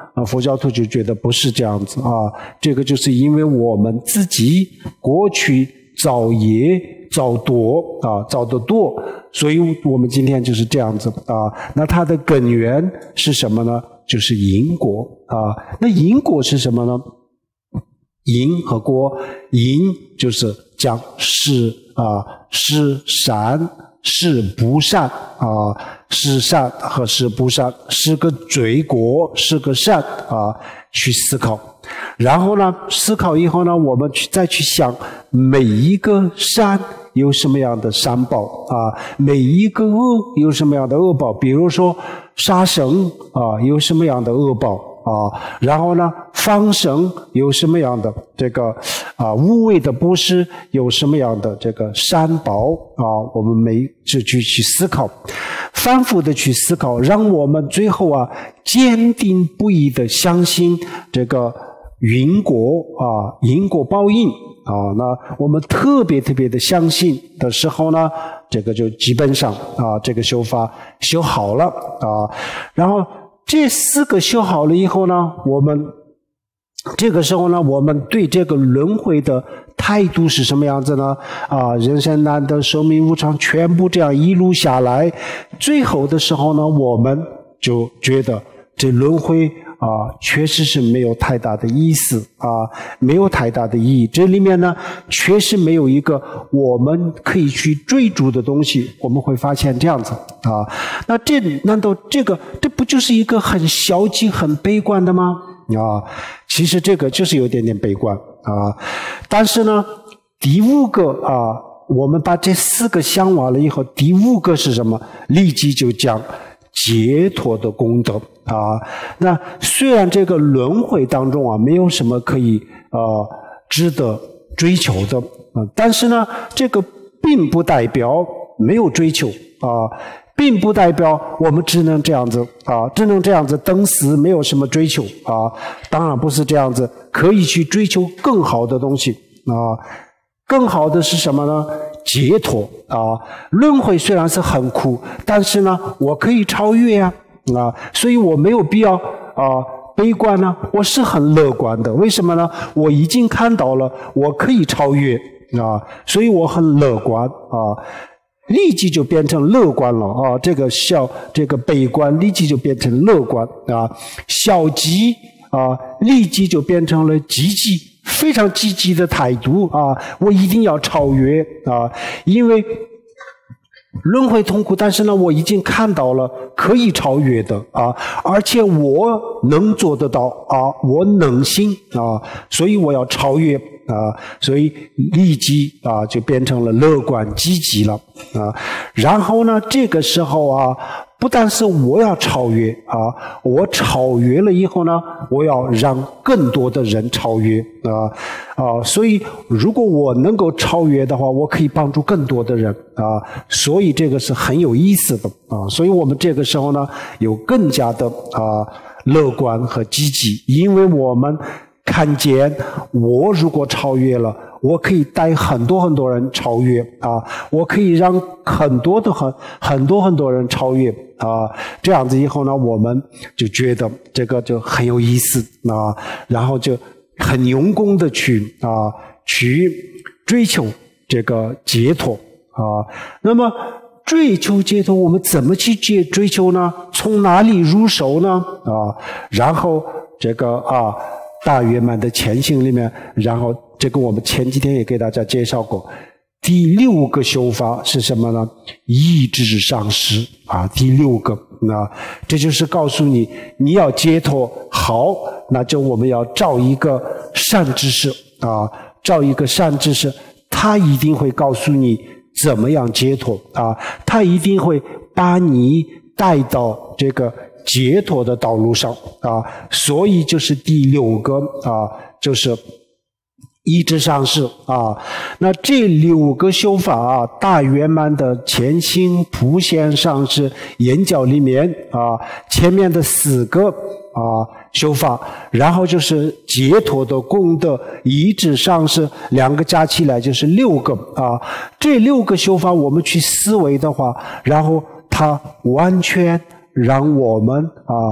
啊，佛教徒就觉得不是这样子啊，这个就是因为我们自己过去造业造多啊，造得多，所以我们今天就是这样子啊。那它的根源是什么呢？就是因果啊。那因果是什么呢？因和果，因就是讲是啊，是善是不善啊，是善和是不善，是个罪过是个善啊，去思考。然后呢，思考以后呢，我们去再去想每一个善有什么样的善报啊，每一个恶有什么样的恶报。比如说杀生啊，有什么样的恶报啊？然后呢，放生有什么样的这个啊无畏的布施有什么样的这个善报啊？我们每就去去思考，反复的去思考，让我们最后啊坚定不移的相信这个因果啊，因果报应啊。那我们特别特别的相信的时候呢，这个就基本上啊，这个修法修好了啊。然后这四个修好了以后呢，我们这个时候呢，我们对这个轮回的态度是什么样子呢？啊，人生难得，寿命无常，全部这样一路下来，最后的时候呢，我们就觉得这轮回啊，确实是没有太大的意思啊，没有太大的意义。这里面呢，确实没有一个我们可以去追逐的东西。我们会发现这样子啊，那这难道这个这不就是一个很消极、很悲观的吗？啊，其实这个就是有点点悲观啊。但是呢，第五个啊，我们把这四个想完了以后，第五个是什么？立即就讲解脱的功德啊。那虽然这个轮回当中啊，没有什么可以呃值得追求的啊，但是呢，这个并不代表没有追求啊。并不代表我们只能这样子啊，只能这样子等死，没有什么追求啊。当然不是这样子，可以去追求更好的东西啊。更好的是什么呢？解脱啊。轮回虽然是很苦，但是呢，我可以超越啊啊，所以我没有必要啊悲观呢，我是很乐观的。为什么呢？我已经看到了，我可以超越啊，所以我很乐观啊。立即就变成乐观了啊！这个消这个悲观立即就变成乐观啊，消极啊立即就变成了积极，非常积极的态度啊！我一定要超越啊，因为轮回痛苦，但是呢，我已经看到了可以超越的啊，而且我能做得到啊，我能行啊，所以我要超越啊，所以立即啊就变成了乐观积极了啊。然后呢，这个时候啊，不但是我要超越啊，我超越了以后呢，我要让更多的人超越啊啊，所以如果我能够超越的话，我可以帮助更多的人啊，所以这个是很有意思的啊。所以我们这个时候呢，有更加的啊乐观和积极，因为我们看见我如果超越了，我可以带很多很多人超越啊，我可以让很多的很很多很多人超越啊，这样子以后呢，我们就觉得这个就很有意思啊，然后就很用功的去啊去追求这个解脱啊。那么追求解脱，我们怎么去追追求呢？从哪里入手呢？啊，然后这个啊。大圆满的前行里面，然后这个我们前几天也给大家介绍过，第六个修法是什么呢？意志上师啊，第六个啊，这就是告诉你，你要解脱好，那就我们要找一个善知识啊，找一个善知识，他一定会告诉你怎么样解脱啊，他一定会把你带到这个解脱的道路上啊，所以就是第六个啊，就是意志上师啊。那这六个修法啊，大圆满的前行、普贤上师、眼教里面啊，前面的四个啊修法，然后就是解脱的功德、意志上师，两个加起来就是六个啊。这六个修法我们去思维的话，然后它完全让我们啊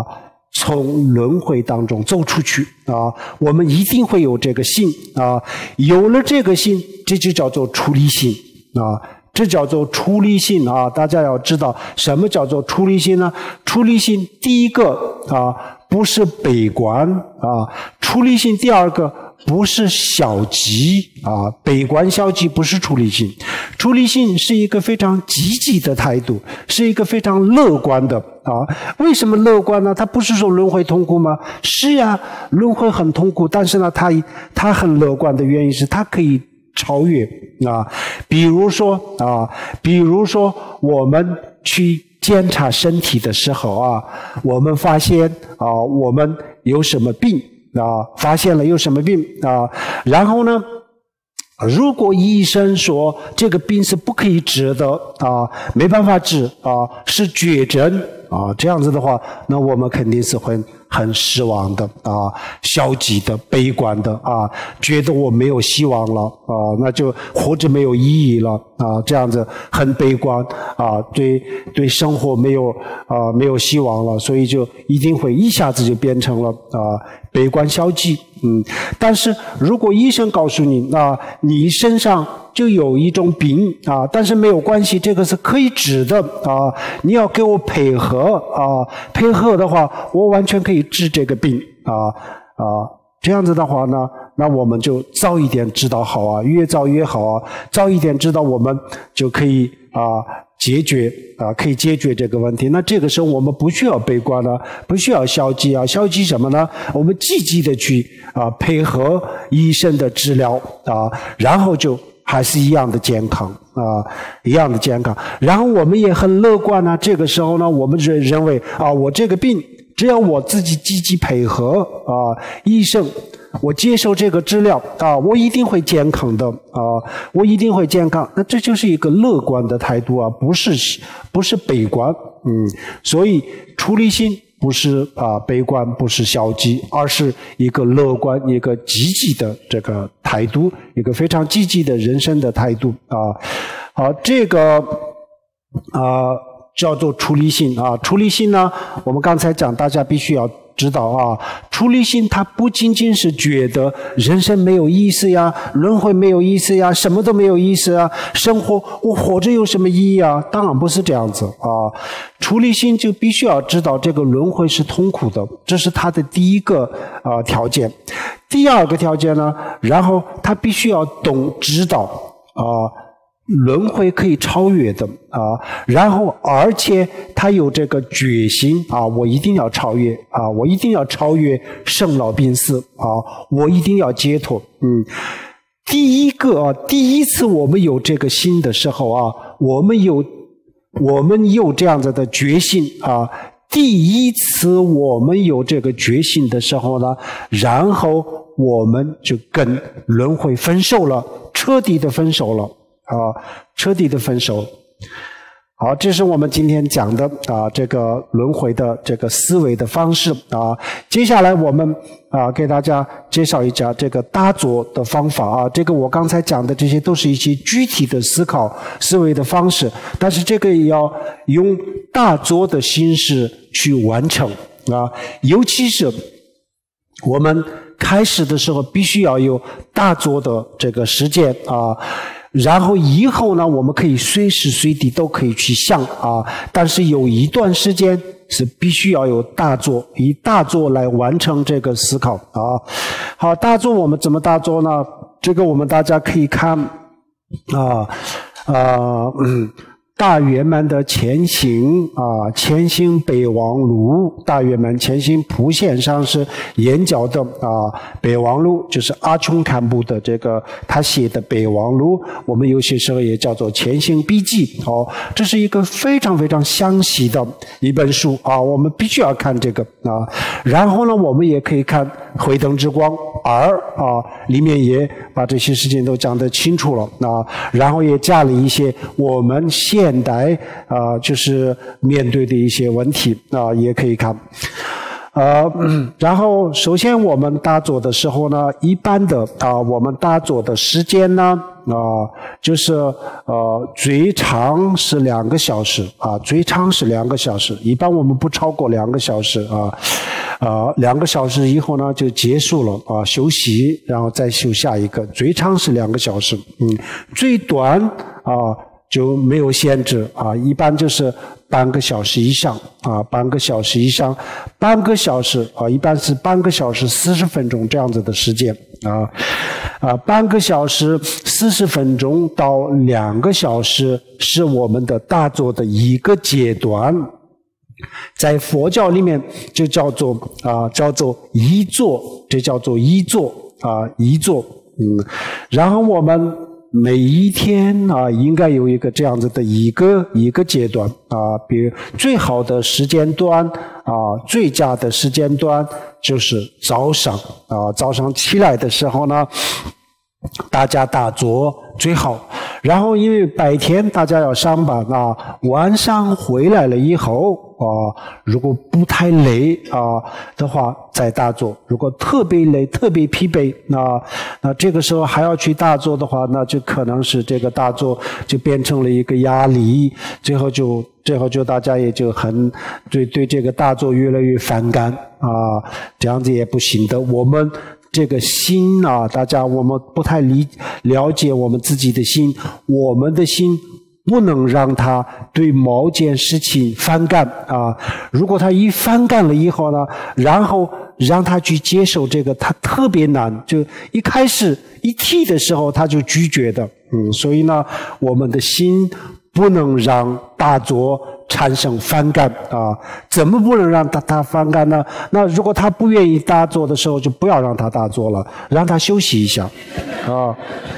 从轮回当中走出去啊，我们一定会有这个心啊，有了这个心，这就叫做出离心啊，这叫做出离心啊。大家要知道什么叫做出离心呢？出离心第一个啊，不是悲观啊，出离心第二个不是消极啊，悲观消极不是出离心，出离心是一个非常积极的态度，是一个非常乐观的啊。为什么乐观呢？它不是说轮回痛苦吗？是呀，轮回很痛苦，但是呢，它它很乐观的原因是它可以超越啊。比如说啊，比如说我们去检查身体的时候啊，我们发现啊，我们有什么病。啊，发现了有什么病啊？然后呢，如果医生说这个病是不可以治的啊，没办法治啊，是绝症啊，这样子的话，那我们肯定是会很失望的啊，消极的、悲观的啊，觉得我没有希望了啊，那就活着没有意义了啊，这样子很悲观啊，对对生活没有啊没有希望了，所以就一定会一下子就变成了啊悲观消极。嗯，但是如果医生告诉你啊，你身上就有一种病啊，但是没有关系，这个是可以治的啊，你要给我配合啊，配合的话，我完全可以治这个病啊啊，这样子的话呢，那我们就早一点知道好啊，越早越好啊，早一点知道我们就可以啊解决啊，可以解决这个问题。那这个时候我们不需要悲观了，不需要消极啊，消极什么呢？我们积极的去啊配合医生的治疗啊，然后就还是一样的健康啊，一样的健康。然后我们也很乐观啊，这个时候呢，我们认认为啊，我这个病只要我自己积极配合啊，医生。我接受这个治疗啊，我一定会健康的啊，我一定会健康。那这就是一个乐观的态度啊，不是不是悲观。嗯，所以出离心不是啊悲观，不是消极，而是一个乐观、一个积极的这个态度，一个非常积极的人生的态度啊。好，这个啊叫做出离心啊。出离心呢，我们刚才讲，大家必须要知道啊，出离心它不仅仅是觉得人生没有意思呀，轮回没有意思呀，什么都没有意思啊，生活我活着有什么意义啊？当然不是这样子啊。出离心就必须要知道这个轮回是痛苦的，这是他的第一个啊条件。第二个条件呢，然后他必须要懂知道啊。轮回可以超越的啊，然后而且他有这个决心啊，我一定要超越啊，我一定要超越生老病死啊，我一定要解脱。嗯，第一个啊，第一次我们有这个心的时候啊，我们有我们有这样子的决心啊，第一次我们有这个决心的时候呢，然后我们就跟轮回分手了，彻底的分手了。啊，彻底的分手。好，这是我们今天讲的啊，这个轮回的这个思维的方式啊。接下来我们啊给大家介绍一下这个大作的方法啊。这个我刚才讲的这些都是一些具体的思考思维的方式，但是这个也要用大作的形式去完成啊，尤其是我们开始的时候必须要有大作的这个实践啊。然后以后呢，我们可以随时随地都可以去想啊，但是有一段时间是必须要有大作，以大作来完成这个思考啊。好，大作我们怎么大作呢？这个我们大家可以看啊啊嗯。大圆满的前行啊，前行北王路，大圆满前行谱线上是眼角的啊，北王路就是阿琼堪布的这个他写的北王路，我们有些时候也叫做前行笔记哦，这是一个非常非常详细的一本书啊，我们必须要看这个啊。然后呢，我们也可以看慧灯之光二啊，里面也把这些事情都讲得清楚了啊，然后也加了一些我们现现代啊，就是面对的一些问题啊，也可以看。呃，然后首先我们打坐的时候呢，一般的啊，我们打坐的时间呢啊，就是呃最长是两个小时啊，最长是两个小时，一般我们不超过两个小时啊。啊，两个小时以后呢就结束了啊，休息，然后再修下一个。最长是两个小时，嗯，最短啊就没有限制啊，一般就是半个小时以上啊，半个小时以上，半个小时啊，一般是半个小时四十分钟这样子的时间啊啊，半个小时四十分钟到两个小时是我们的大坐的一个阶段。在佛教里面就叫做啊、呃、叫做一坐，这叫做一坐啊、呃、一坐，嗯，然后我们每一天啊、呃、应该有一个这样子的一个一个阶段啊、呃，比如最好的时间段啊、呃、最佳的时间段就是早上啊、呃、早上起来的时候呢，大家打坐最好。然后因为白天大家要上班啊，晚上回来了以后啊，如果不太累啊的话再打坐，如果特别累特别疲惫，那那这个时候还要去打坐的话，那就可能是这个打坐就变成了一个压力，最后就最后就大家也就很对对这个打坐越来越反感啊，这样子也不行的。我们这个心啊，大家我们不太理了解我们自己的心，我们的心不能让他对某件事情反感啊。如果他一反感了以后呢，然后让他去接受这个，他特别难。就一开始一提的时候他就拒绝的，嗯，所以呢，我们的心不能让打坐产生反感啊！怎么不能让他他反感呢？那如果他不愿意打坐的时候，就不要让他打坐了，让他休息一下啊。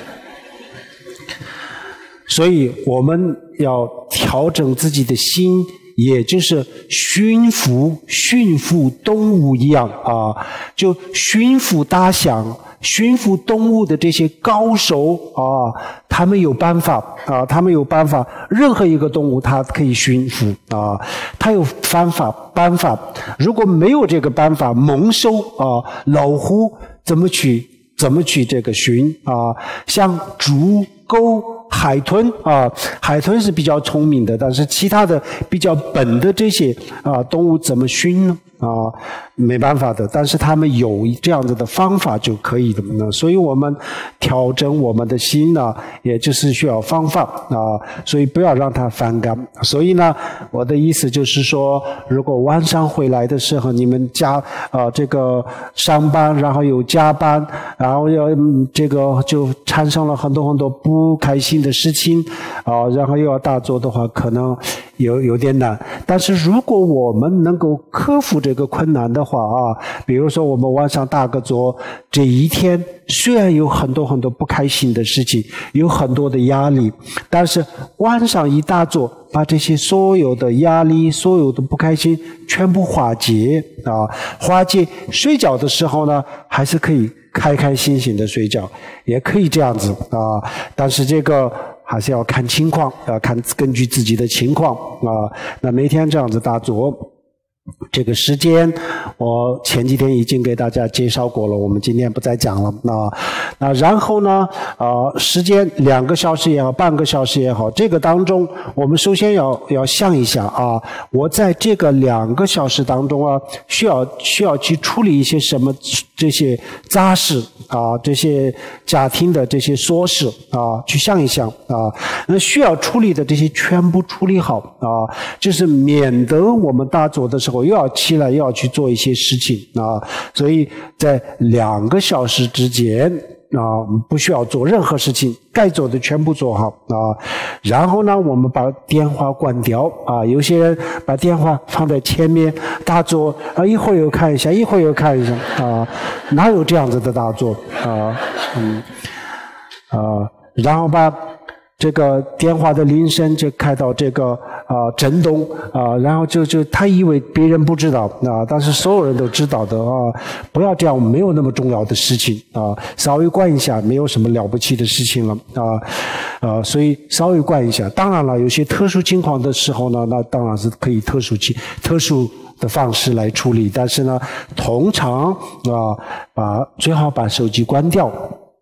所以我们要调整自己的心，也就是驯服驯服动物一样啊，就驯服大象。驯服动物的这些高手啊，他们有办法啊，他们有办法，任何一个动物它可以驯服啊，它有方法办法。如果没有这个办法，猛兽啊，老虎怎么去怎么去这个驯啊？像猪、狗、海豚啊，海豚是比较聪明的，但是其他的比较笨的这些啊动物怎么驯呢？啊，没办法的，但是他们有这样子的方法就可以的呢。所以我们调整我们的心呢，也就是需要方法啊，所以不要让他反感。所以呢，我的意思就是说，如果晚上回来的时候，你们加啊这个上班，然后有加班，然后要、嗯、这个就产生了很多很多不开心的事情啊，然后又要打坐的话，可能有有点难。但是如果我们能够克服这这个困难的话啊，比如说我们晚上打个坐，这一天虽然有很多很多不开心的事情，有很多的压力，但是晚上一打坐，把这些所有的压力、所有的不开心全部化解啊，化解。睡觉的时候呢，还是可以开开心心的睡觉，也可以这样子啊，但是这个还是要看情况，要看根据自己的情况啊。那每天这样子打坐。这个时间我前几天已经给大家介绍过了，我们今天不再讲了。那那然后呢呃时间两个小时也好，半个小时也好，这个当中我们首先要要想一下啊，我在这个两个小时当中啊，需要需要去处理一些什么这些杂事啊，这些家庭的这些琐事啊，去想一想啊，那需要处理的这些全部处理好啊，就是免得我们打坐的时候又要起来又要去做一些事情啊，所以在两个小时之间啊，不需要做任何事情，该做的全部做好啊。然后呢，我们把电话关掉啊。有些人把电话放在前面打坐啊，一会儿又看一下，一会儿又看一下啊，哪有这样子的打坐啊？嗯啊，然后把这个电话的铃声就开到这个啊震动啊，然后就就他以为别人不知道啊，但是所有人都知道的啊，不要这样，没有那么重要的事情啊，稍微关一下，没有什么了不起的事情了啊啊，所以稍微关一下。当然了，有些特殊情况的时候呢，那当然是可以特殊情特殊的方式来处理，但是呢，通常啊，把最好把手机关掉。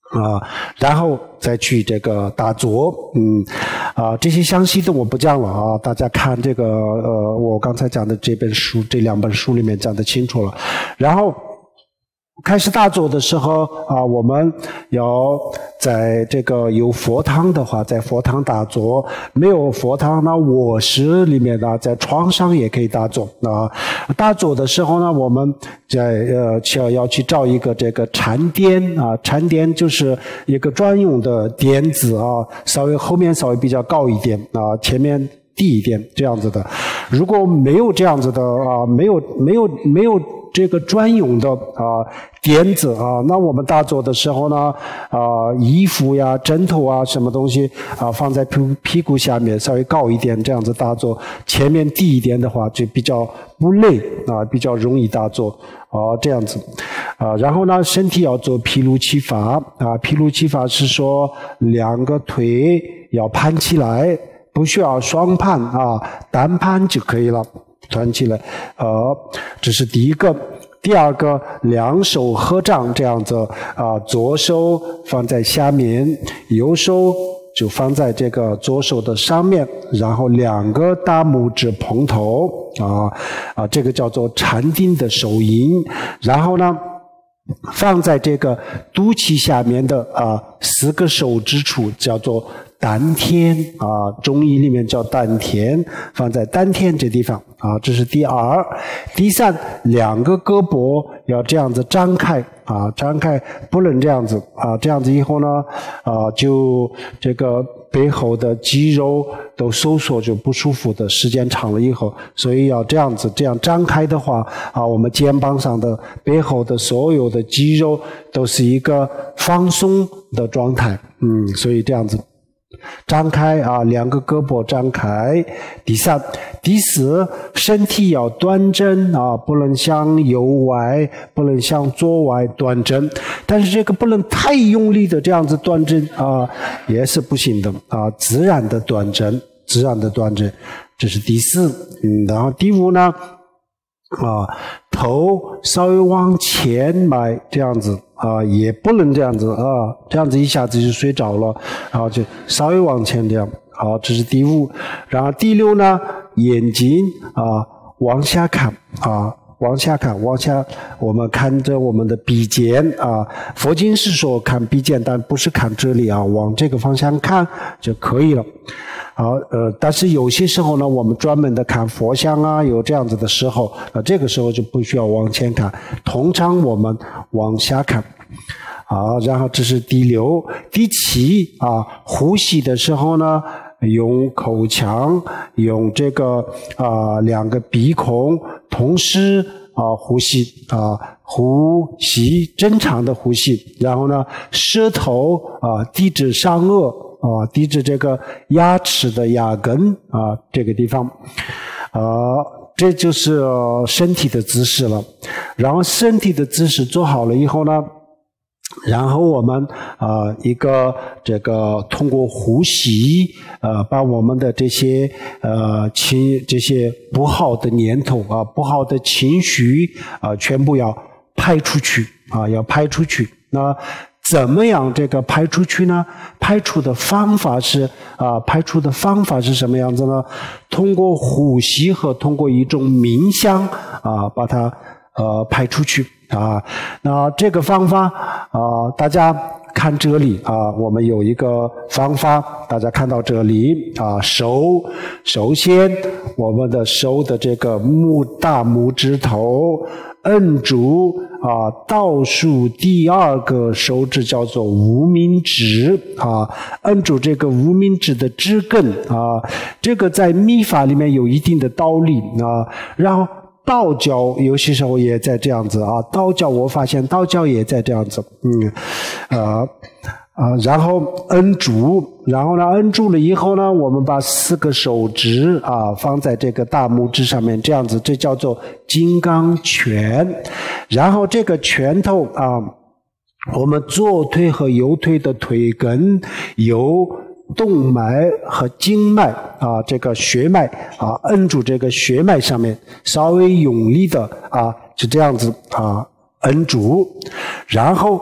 啊，然后再去这个打坐，嗯，啊，这些详细的我不讲了啊，大家看这个呃，我刚才讲的这本书，这两本书里面讲得清楚了。然后开始打坐的时候啊，我们要在这个有佛堂的话，在佛堂打坐；没有佛堂呢，卧室里面呢，在床上也可以打坐啊。打坐的时候呢，我们在呃要要去找一个这个禅垫啊，禅垫就是一个专用的垫子啊，稍微后面稍微比较高一点啊，前面低一点这样子的。如果没有这样子的啊，没有没有没有这个专用的啊垫子啊，那我们打坐的时候呢，啊衣服呀、枕头啊什么东西啊放在屁屁股下面稍微高一点，这样子打坐。前面低一点的话就比较不累啊，比较容易打坐啊这样子啊。然后呢，身体要做毗卢七法啊，毗卢七法是说两个腿要盘起来。不需要双盘啊，单盘就可以了，盘起来。呃，这是第一个。第二个，两手合掌这样子啊，左手放在下面，右手就放在这个左手的上面，然后两个大拇指碰头啊啊，这个叫做禅定的手印。然后呢，放在这个肚脐下面的啊四个手指处叫做丹田啊，中医里面叫丹田，放在丹田这地方啊，这是第二。第三，两个胳膊要这样子张开啊，张开不能这样子啊，这样子以后呢，啊，就这个背后的肌肉都收缩就不舒服的，时间长了以后，所以要这样子，这样张开的话啊，我们肩膀上的背后的所有的肌肉都是一个放松的状态，嗯，所以这样子。张开啊，两个胳膊张开。第三、第四，身体要端正啊，不能向右外，不能向左外端正。但是这个不能太用力的这样子端正啊，也是不行的啊，自然的端正，自然的端正，这是第四。嗯，然后第五呢？啊，头稍微往前埋，这样子啊，也不能这样子啊，这样子一下子就睡着了，然后就稍微往前这样。好，这是第五。然后第六呢，眼睛啊往下看啊，往下看，往下，我们看着我们的鼻尖啊。佛经是说看鼻尖，但不是看这里啊，往这个方向看就可以了。好，呃，但是有些时候呢，我们专门的看佛像啊，有这样子的时候，呃，这个时候就不需要往前看，通常我们往下看。好，然后这是第六、第七啊，呼吸的时候呢，用口腔，用这个啊两个鼻孔同时啊呼吸啊，呼吸正常的呼吸，然后呢，舌头啊抵着上颚。啊，抵着这个牙齿的牙根啊，这个地方，啊，这就是身体的姿势了。然后身体的姿势做好了以后呢，然后我们啊、呃、一个这个通过呼吸，呃，把我们的这些呃情这些不好的念头啊、不好的情绪啊、呃，全部要排出去啊，要排出去。那怎么样这个排出去呢？排出的方法是啊，排出的方法是什么样子呢？通过呼吸和通过一种冥想啊，把它呃排出去啊。那这个方法啊，大家看这里啊，我们有一个方法，大家看到这里啊，手，首先我们的手的这个拇大拇指头摁住啊，倒数第二个手指叫做无名指啊，摁住这个无名指的指根啊，这个在密法里面有一定的道理啊。然后道教有些时候也在这样子啊，道教我发现道教也在这样子，嗯，啊。啊，然后摁住，然后呢，摁住了以后呢，我们把四个手指啊放在这个大拇指上面，这样子，这叫做金刚拳。然后这个拳头啊，我们左腿和右腿的腿根有动脉和经脉啊，这个血脉啊，摁住这个血脉上面，稍微用力的啊，就这样子啊。摁住，然后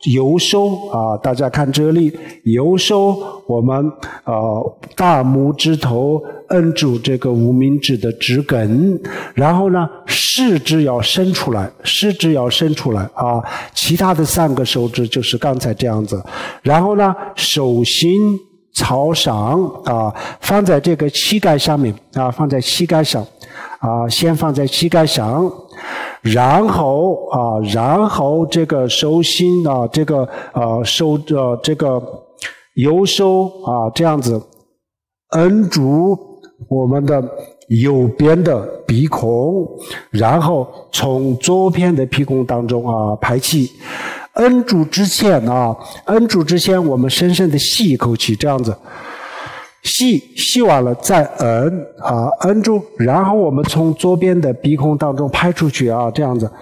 右手啊，大家看这里，右手我们呃大拇指头摁住这个无名指的指根，然后呢食指要伸出来，食指要伸出来啊，其他的三个手指就是刚才这样子，然后呢手心朝上啊，放在这个膝盖上面啊，放在膝盖上啊，先放在膝盖上。然后啊，然后这个手心啊，这个呃手呃这个右手啊，这样子摁住我们的右边的鼻孔，然后从左边的鼻孔当中啊排气。摁住之前啊，摁住之前，我们深深的吸一口气，这样子。吸吸完了再摁啊，摁住，然后我们从左边的鼻孔当中排出去啊，这样子。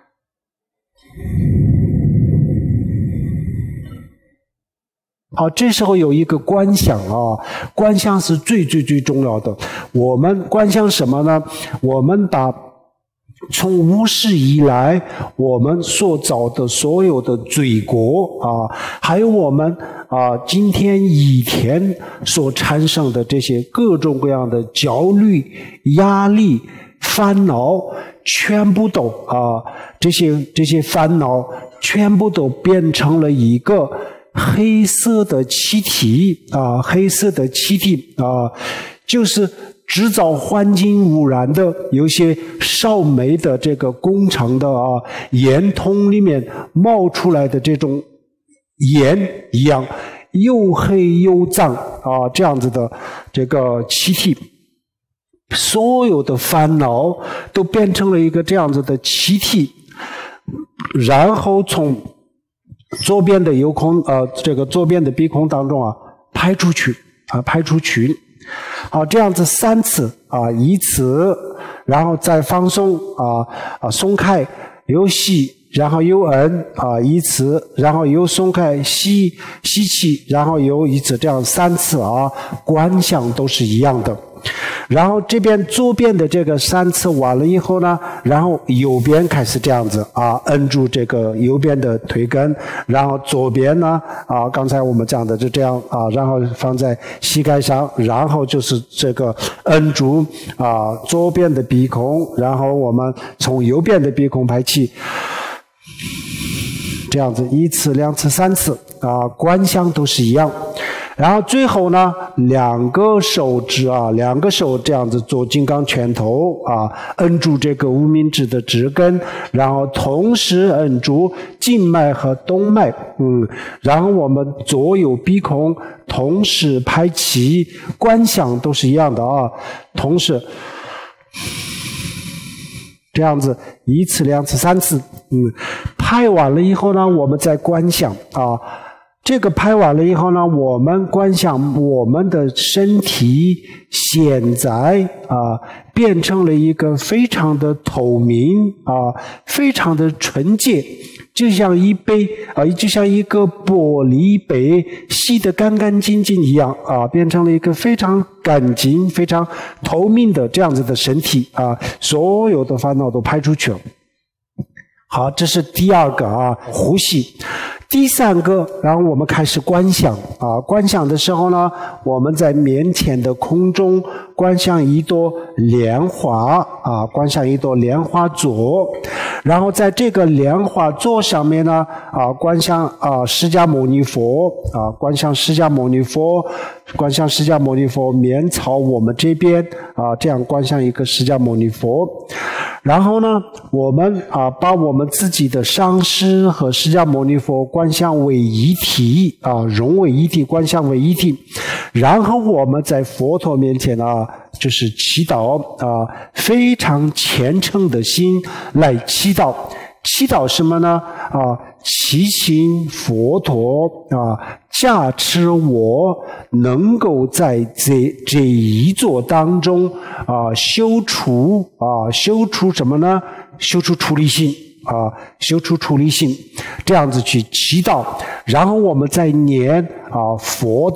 好，这时候有一个观想啊，观想是最最最重要的。我们观想什么呢？我们把从无始以来我们所造的所有的罪过啊，还有我们啊今天一天所产生的这些各种各样的焦虑、压力、烦恼，全部都啊这些这些烦恼全部都变成了一个黑色的气体啊，黑色的气体啊，就是制造环境污染的，有些烧煤的这个工厂的啊烟筒里面冒出来的这种烟一样，又黑又脏啊，这样子的这个气体，所有的烦恼都变成了一个这样子的气体，然后从左边的右孔呃这个左边的鼻孔当中啊排出去啊排出去。好，这样子三次啊，一次，然后再放松啊啊，松开，又吸，然后又摁啊，一次，然后又松开，吸吸气，然后又一次，这样三次啊，观想都是一样的。然后这边左边的这个三次完了以后呢，然后右边开始这样子啊，摁住这个右边的腿根，然后左边呢啊，刚才我们讲的就这样啊，然后放在膝盖上，然后就是这个摁住啊左边的鼻孔，然后我们从右边的鼻孔排气，这样子一次、两次、三次啊，观想都是一样。然后最后呢，两个手指啊，两个手这样子做金刚拳头啊，摁住这个无名指的指根，然后同时摁住静脉和动脉，嗯，然后我们左右鼻孔同时排气，观想都是一样的啊，同时这样子一次、两次、三次，嗯，排完了以后呢，我们再观想啊。这个拍完了以后呢，我们观想我们的身体现在啊变成了一个非常的透明啊，非常的纯洁，就像一杯啊，就像一个玻璃杯洗得干干净净一样啊，变成了一个非常干净、非常透明的这样子的身体啊，所有的烦恼都排出去了。好，这是第二个啊，呼吸。第三个，然后我们开始观想啊，观想的时候呢，我们在面前的空中观想一朵莲花啊，观想一朵莲花座，然后在这个莲花座上面呢啊，观想啊释迦牟尼佛啊，观想释迦牟尼佛，观想释迦牟尼佛面朝我们这边啊，这样观想一个释迦牟尼佛。然后呢，我们啊把我们自己的上师和释迦牟尼佛观想为一体啊，融为一体，观想为一体。然后我们在佛陀面前啊，就是祈祷啊，非常虔诚的心来祈祷。祈祷什么呢？啊，祈请佛陀啊加持我能够在这这一座当中啊修出啊修出什么呢？修出出离心啊，修出出离心，这样子去祈祷。然后我们再念啊佛的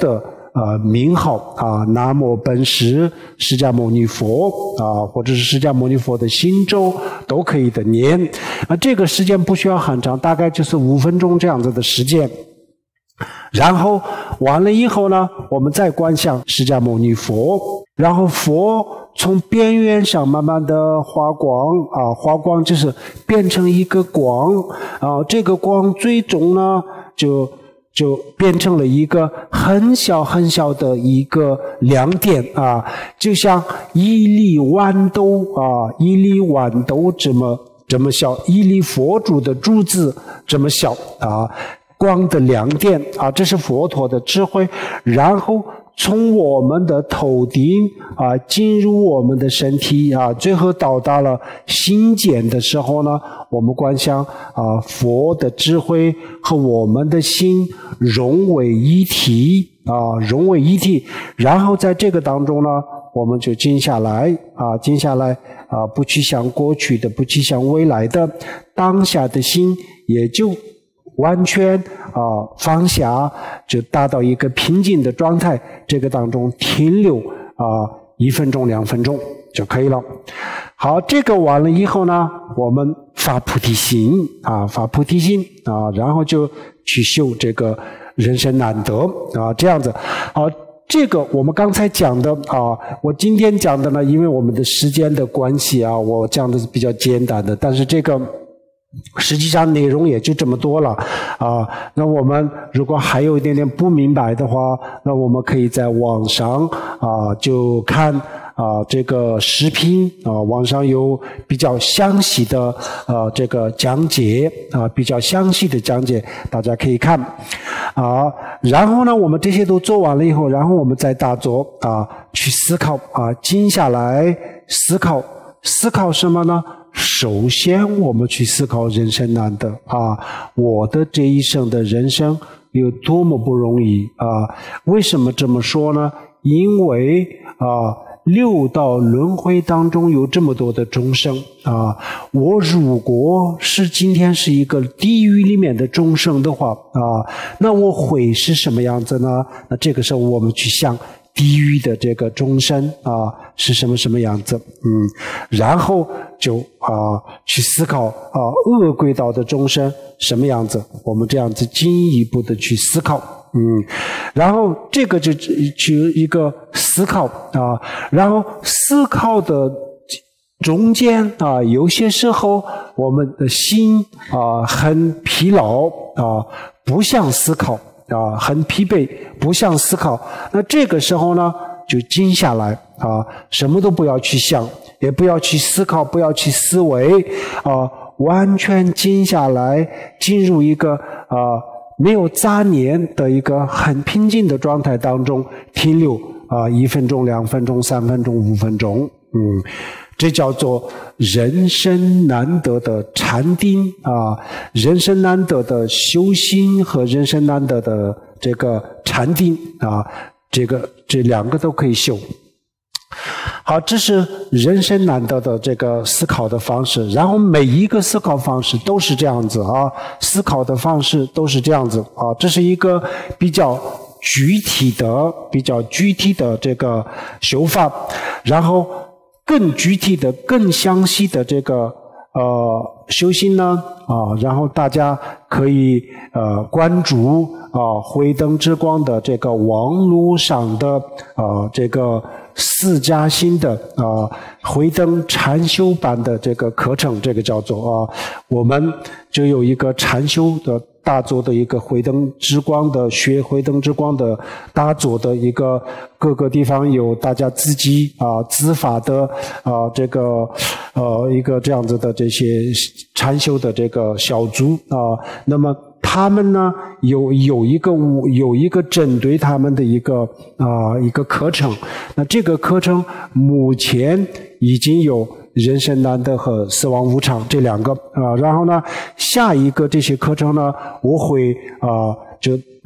呃名号啊，南无本师释迦牟尼佛啊，或者是释迦牟尼佛的心咒都可以的念。啊，这个时间不需要很长，大概就是五分钟这样子的时间。然后完了以后呢，我们再观想释迦牟尼佛，然后佛从边缘上慢慢的发光啊，发光就是变成一个光啊，这个光最终呢就就变成了一个很小很小的一个亮点啊，就像一粒豌豆啊，一粒豌豆这么这么小，一粒佛珠的珠子这么小啊。光的亮点啊，这是佛陀的智慧。然后从我们的头顶啊进入我们的身体啊，最后到达了心间的时候呢，我们观想啊佛的智慧和我们的心融为一体啊，融为一体。然后在这个当中呢，我们就静下来啊，静下来啊，不去想过去的，不去想未来的，当下的心也就完全啊放下，就达到一个平静的状态，这个当中停留啊一分钟两分钟就可以了。好，这个完了以后呢，我们发菩提心啊，发菩提心啊，然后就去修这个人生难得啊，这样子。好，这个我们刚才讲的啊，我今天讲的呢，因为我们的时间的关系啊，我讲的是比较简单的，但是这个实际上内容也就这么多了啊。那我们如果还有一点点不明白的话，那我们可以在网上啊就看啊这个视频啊，网上有比较详细的呃这个讲解啊，比较详细的讲解，大家可以看啊。然后呢，我们这些都做完了以后，然后我们再打坐啊，去思考啊，静下来思考，思考什么呢？首先我们去思考人生难得啊，我的这一生的人生有多么不容易啊。为什么这么说呢？因为啊六道轮回当中有这么多的众生啊，我如果是今天是一个地狱里面的众生的话啊，那我会是什么样子呢？那这个时候我们去想地狱的这个众生啊是什么什么样子，嗯，然后就啊去思考啊恶鬼道的众生什么样子，我们这样子进一步的去思考，嗯，然后这个就去一个思考啊，然后思考的中间啊，有些时候我们的心啊很疲劳啊，不想思考啊，很疲惫，不想思考。那这个时候呢，就静下来啊，什么都不要去想，也不要去思考，不要去思维啊，完全静下来，进入一个啊没有杂念的一个很平静的状态当中停留啊，一分钟、两分钟、三分钟、五分钟，嗯。这叫做人生难得的禅定啊，人生难得的修心和人生难得的这个禅定啊，这个这两个都可以修。好，这是人生难得的这个思考的方式，然后每一个思考方式都是这样子啊，思考的方式都是这样子啊，这是一个比较具体的、比较具体的这个修法，然后更具体的、更详细的这个呃修行呢啊，然后大家可以呃关注啊慧灯之光的这个网络上的啊这个四加新的啊慧灯禅修班的这个课程，这个叫做啊，我们就有一个禅修的大作的一个慧灯之光的学慧灯之光的大作的一个各个地方有大家自己啊自发的啊这个呃一个这样子的这些禅修的这个小组啊，那么他们呢有有一个有一个针对他们的一个啊、呃、一个课程，那这个课程目前已经有人生难得和死亡无常这两个啊、呃，然后呢下一个这些课程呢我会啊、呃、就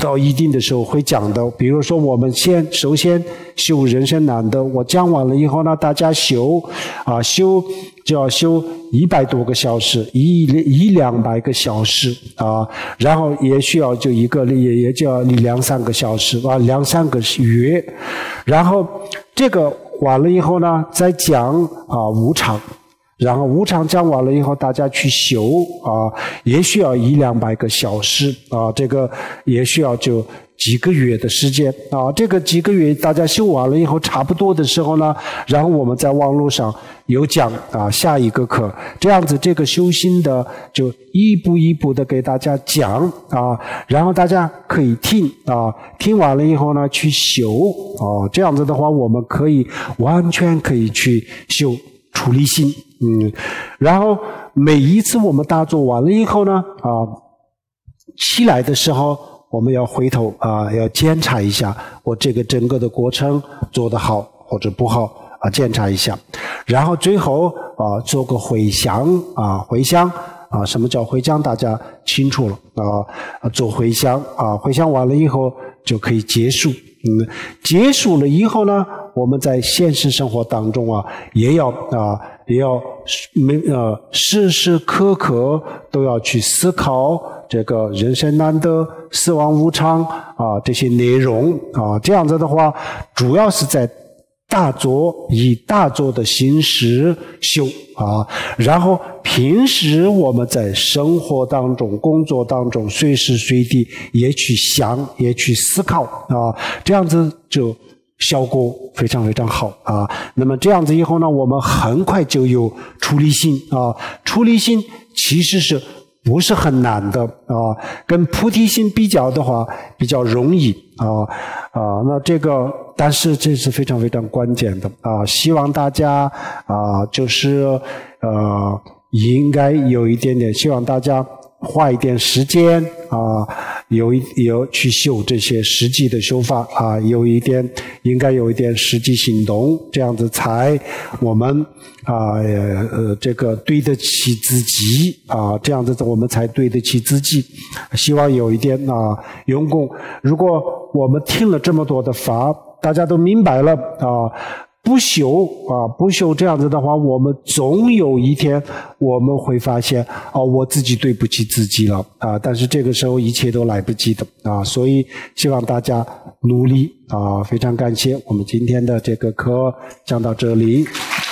到一定的时候会讲的，比如说我们先首先修人生难得，我讲完了以后呢，大家修啊修就要修一百多个小时，一一两百个小时啊，然后也需要就一个也也就要两三个小时啊，两三个月，然后这个完了以后呢，再讲啊无常。然后无常讲完了以后，大家去修啊，也需要一两百个小时啊，这个也需要就几个月的时间啊。这个几个月大家修完了以后，差不多的时候呢，然后我们在网络上有讲啊下一个课，这样子这个修心的就一步一步的给大家讲啊，然后大家可以听啊，听完了以后呢去修啊，这样子的话我们可以完全可以去修出离心。嗯，然后每一次我们打坐完了以后呢，啊，起来的时候我们要回头啊，要检查一下我这个整个的过程做得好或者不好啊，检查一下，然后最后啊做个回向啊，回向啊，什么叫回向？大家清楚了啊，做回向啊，回向完了以后就可以结束。嗯，结束了以后呢，我们在现实生活当中啊，也要啊，也要没呃时时刻刻都要去思考这个人生难得、死亡无常啊这些内容啊。这样子的话，主要是在大坐以大坐的形式修啊，然后平时我们在生活当中、工作当中，随时随地也去想，也去思考啊，这样子就效果非常非常好啊。那么这样子以后呢，我们很快就有出离心啊，出离心其实是不是很难的啊，跟菩提心比较的话比较容易啊啊，那这个但是这是非常非常关键的啊，希望大家啊就是呃应该有一点点，希望大家花一点时间啊，有一有去修这些实际的修法啊，有一点应该有一点实际行动，这样子才我们啊呃这个对得起自己啊，这样子我们才对得起自己。希望有一点啊用功。如果我们听了这么多的法，大家都明白了啊。不修啊，不修这样子的话，我们总有一天我们会发现哦，我自己对不起自己了啊！但是这个时候一切都来不及的啊，所以希望大家努力啊！非常感谢我们今天的这个课讲到这里。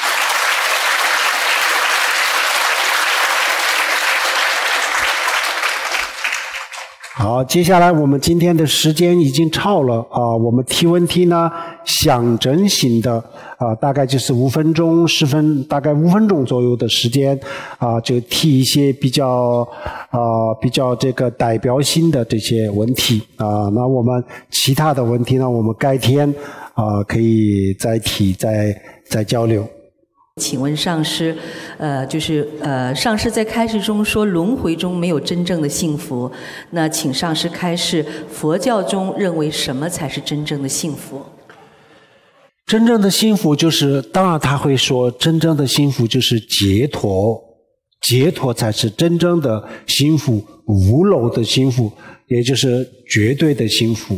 好，接下来我们今天的时间已经超了啊，我们提问题呢，象征性的啊，大概就是五分钟、十分，大概五分钟左右的时间啊，就提一些比较啊比较这个代表性的这些问题啊。那我们其他的问题呢，我们改天啊可以再提、再再交流。 请问上师，呃，就是呃，上师在开示中说轮回中没有真正的幸福，那请上师开示，佛教中认为什么才是真正的幸福？ 真正的幸福就是，当然他会说，真正的幸福就是解脱，解脱才是真正的幸福，无漏的幸福，也就是绝对的幸福。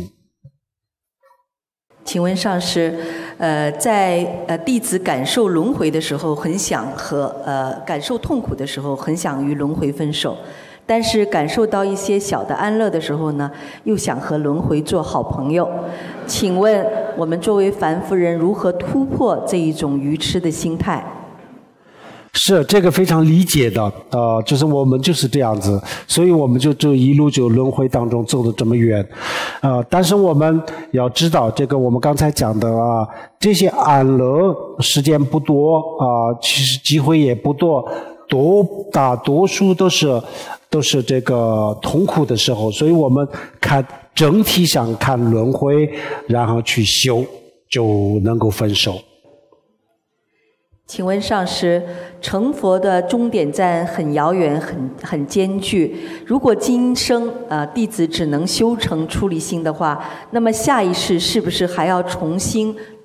请问上师，呃，在呃弟子感受轮回的时候，很想和呃感受痛苦的时候，很想与轮回分手，但是感受到一些小的安乐的时候呢，又想和轮回做好朋友。请问我们作为凡夫人，如何突破这一种愚痴的心态？ 是这个非常理解的，呃，就是我们就是这样子，所以我们就就一路就轮回当中走得这么远，呃，但是我们要知道，这个我们刚才讲的啊，这些安乐时间不多啊，其实机会也不多，多大多数都是都是这个痛苦的时候，所以我们看整体上看轮回，然后去修，就能够分手。 请问上师，成佛的终点站很遥远，很很艰巨。如果今生呃弟子只能修成出离心的话，那么下一世是不是还要重新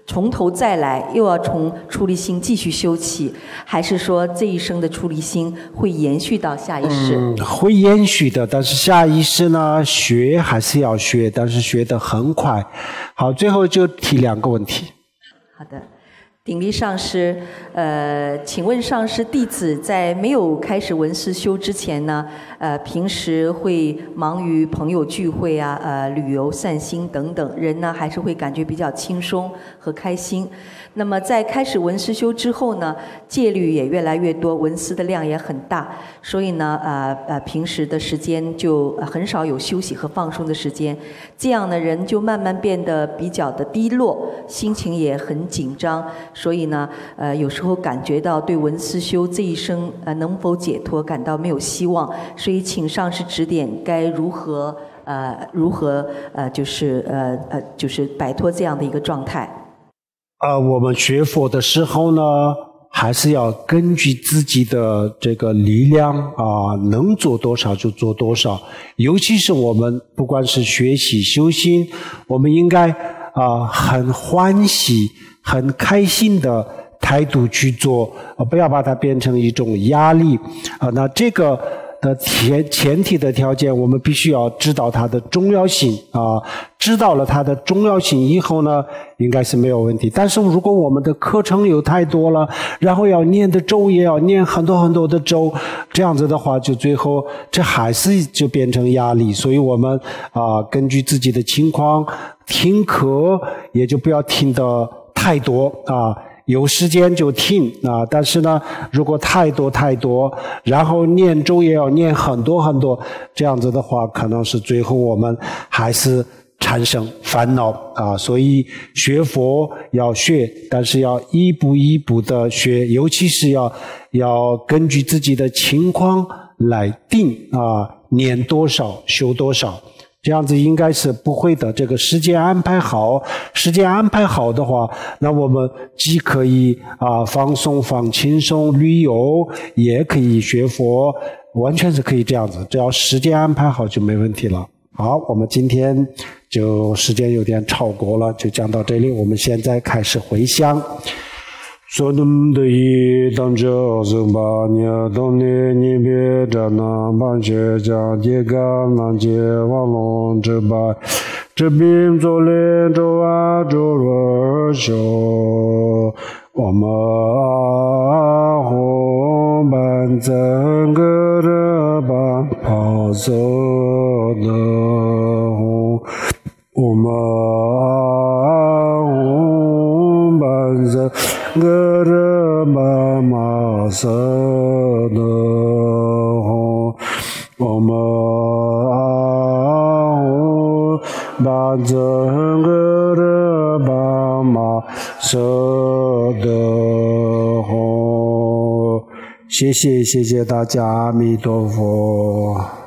从头再来，又要从出离心继续修起，还是说这一生的出离心会延续到下一世？ 嗯，会延续的，但是下一世呢，学还是要学，但是学得很快。好，最后就提两个问题。 好的。顶礼上师，呃，请问上师，弟子在没有开始闻思修之前呢，呃，平时会忙于朋友聚会啊，呃，旅游散心等等，人呢还是会感觉比较轻松和开心。那么在开始闻思修之后呢，戒律也越来越多，闻思的量也很大，所以呢，呃呃，平时的时间就很少有休息和放松的时间，这样的人就慢慢变得比较的低落，心情也很紧张。所以呢，呃，有时候感觉到对闻思修这一生呃能否解脱感到没有希望，所以请上师指点该如何呃如何呃就是呃呃就是摆脱这样的一个状态。 呃，我们学佛的时候呢，还是要根据自己的这个力量啊，能做多少就做多少。尤其是我们不管是学习修心，我们应该啊很欢喜、很开心的态度去做，啊，不要把它变成一种压力啊。那这个的前前提的条件，我们必须要知道它的重要性啊。知道了它的重要性以后呢，应该是没有问题。但是如果我们的课程有太多了，然后要念的咒也要念很多很多的咒，这样子的话，就最后这还是就变成压力。所以我们啊，根据自己的情况听课，也就不要听得太多啊。有时间就听啊，但是呢，如果太多太多，然后念咒也要念很多很多，这样子的话，可能是最后我们还是产生烦恼啊。所以学佛要学，但是要一步一步的学，尤其是要要根据自己的情况来定啊，念多少修多少。这样子应该是不会的。这个时间安排好，时间安排好的话，那我们既可以啊放松、放轻松、旅游，也可以学佛，完全是可以这样子。只要时间安排好就没问题了。好，我们今天就时间有点超过了，就讲到这里。我们现在开始回向。说那么的一当着生把你当年你别着那半学讲这个那些网络之白这边做连周啊周罗修我们红班整个的班跑走的红我们红班整个的妈妈生的红，我们红把整个的妈妈生的红。谢谢谢谢大家，阿弥陀佛。